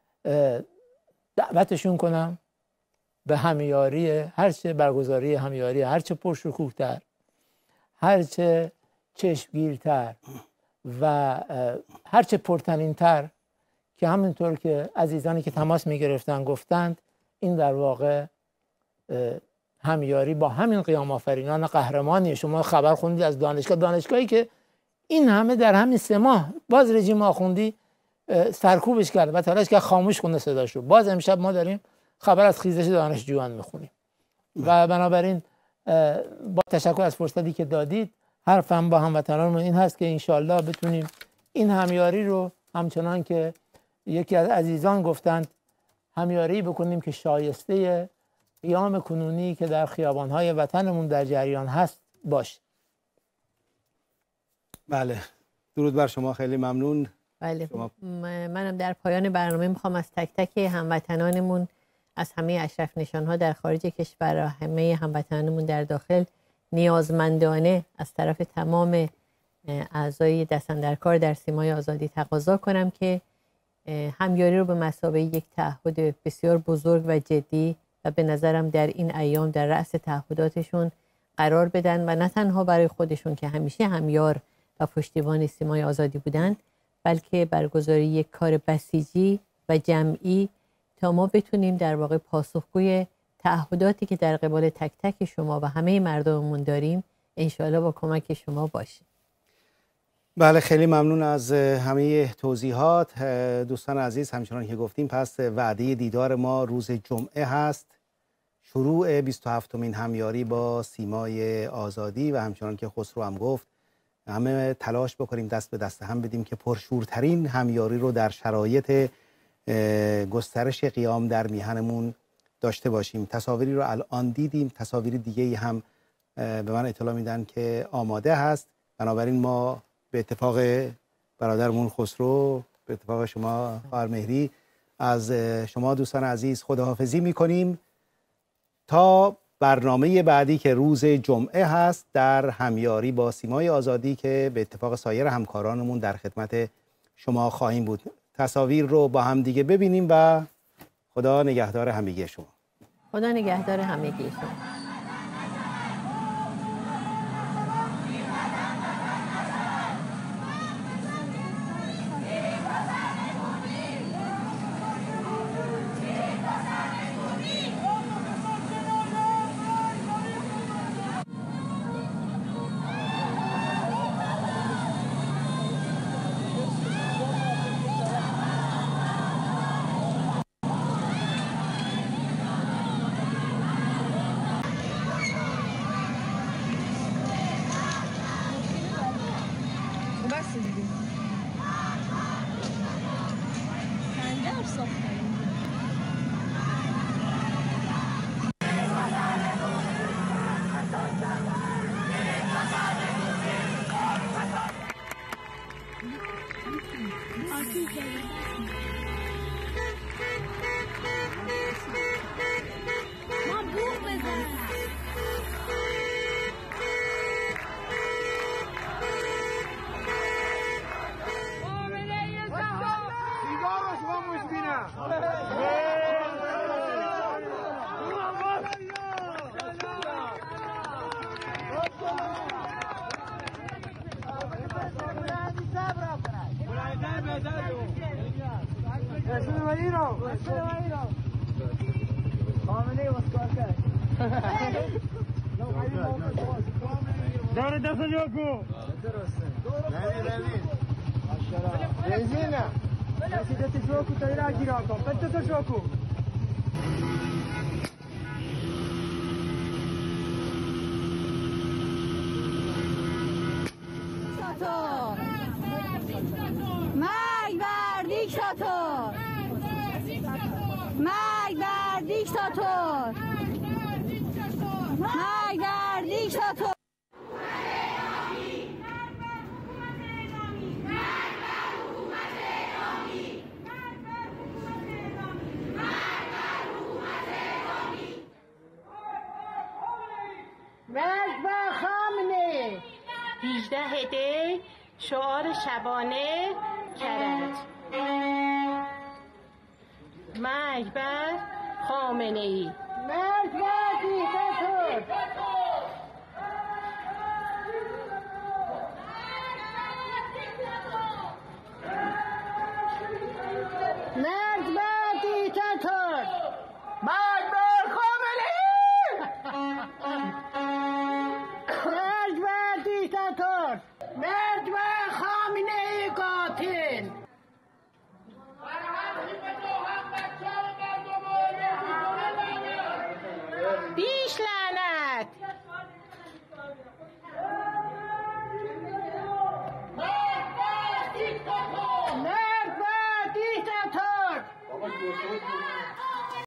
Speaker 17: دعوتشون کنم به همیاری، هرچه برگزاری همیاری هرچه پرشکوه‌تر، هرچه چشمگیرتر و هرچه پرتنین‌تر، که همینطور که عزیزانی که تماس میگرفتن گفتند این در واقع همیاری با همین قیام آفرینان قهرمانی. شما خبر خوندید از دانشگاه دانشگاهی که این همه در همین سه ماه باز رژیم آخوندی سرکوبش کرد و تلاش کرد خاموش کنه صداش رو. باز امشب ما داریم خبر از خیزش دانشجویان میخونیم و بنابراین با تشکر از فرصتی که دادید، حرفم با هموطنانمون این هست که انشالله بتونیم این همیاری رو همچنان که یکی از عزیزان گفتند همیاری بکنیم که شایسته قیام کنونی که در خیابان‌های وطنمون در جریان هست باشه.
Speaker 2: بله، درود بر شما، خیلی ممنون.
Speaker 1: بله شما... منم در پایان برنامه میخوام از تک تک هموطنانمون، از همه اشرف نشان‌ها در خارج کشور و همه هموطنانمون در داخل نیازمندانه از طرف تمام اعضای دست‌اندرکار در سیمای آزادی تقاضا کنم که همیاری رو به مثابه یک تعهد بسیار بزرگ و جدی و به نظرم در این ایام در رأس تعهداتشون قرار بدن و نه تنها برای خودشون که همیشه همیار و پشتیبان سیمای آزادی بودن، بلکه برگزاری یک کار بسیجی و جمعی تا ما بتونیم در واقع پاسخگوی تعهداتی که در قبال تک تک شما و همه مردممون داریم انشاءالله با کمک شما باشیم.
Speaker 2: بله، خیلی ممنون از همه توضیحات. دوستان عزیز، همچنان که گفتیم پس وعده دیدار ما روز جمعه هست، شروع بیست و هفتمین همیاری با سیمای آزادی و همچنان که خسرو هم گفت همه تلاش بکنیم دست به دست هم بدیم که پرشورترین همیاری رو در شرایط گسترش قیام در میهنمون داشته باشیم. تصاویری رو الان دیدیم، تصاویر دیگه هم به من اطلاع میدن که آماده هست. بنابراین ما به اتفاق برادرمون خسرو، به اتفاق شما خواهر مهری، از شما دوستان عزیز خداحافظی میکنیم تا برنامه بعدی که روز جمعه هست در همیاری با سیمای آزادی که به اتفاق سایر همکارانمون در خدمت شما خواهیم بود. تصاویر رو با هم دیگه ببینیم و خدا نگهدار همگی شما.
Speaker 1: خدا نگهدار همگی شما.
Speaker 13: خامنه‌ای اسکار کرد داره دست جا کو بنزینه دست جا کو تا اینا گیرا کن پت تو جا کو
Speaker 15: مرگ بر دیکتاتور مرگ بر دیکتاتور مرگ بر دیکتاتور
Speaker 20: مرگ بر خامنه‌ای هجده دی شعار شبانه کرد مرگ بر خامنه‌ای
Speaker 15: مرگ بر دیکتاتور مرگ بر دیکتاتور
Speaker 20: مرگ بر خامنه‌ای
Speaker 15: مرگ بر دیکتاتور مرگ بر خامنه‌ای قاتل
Speaker 20: بیش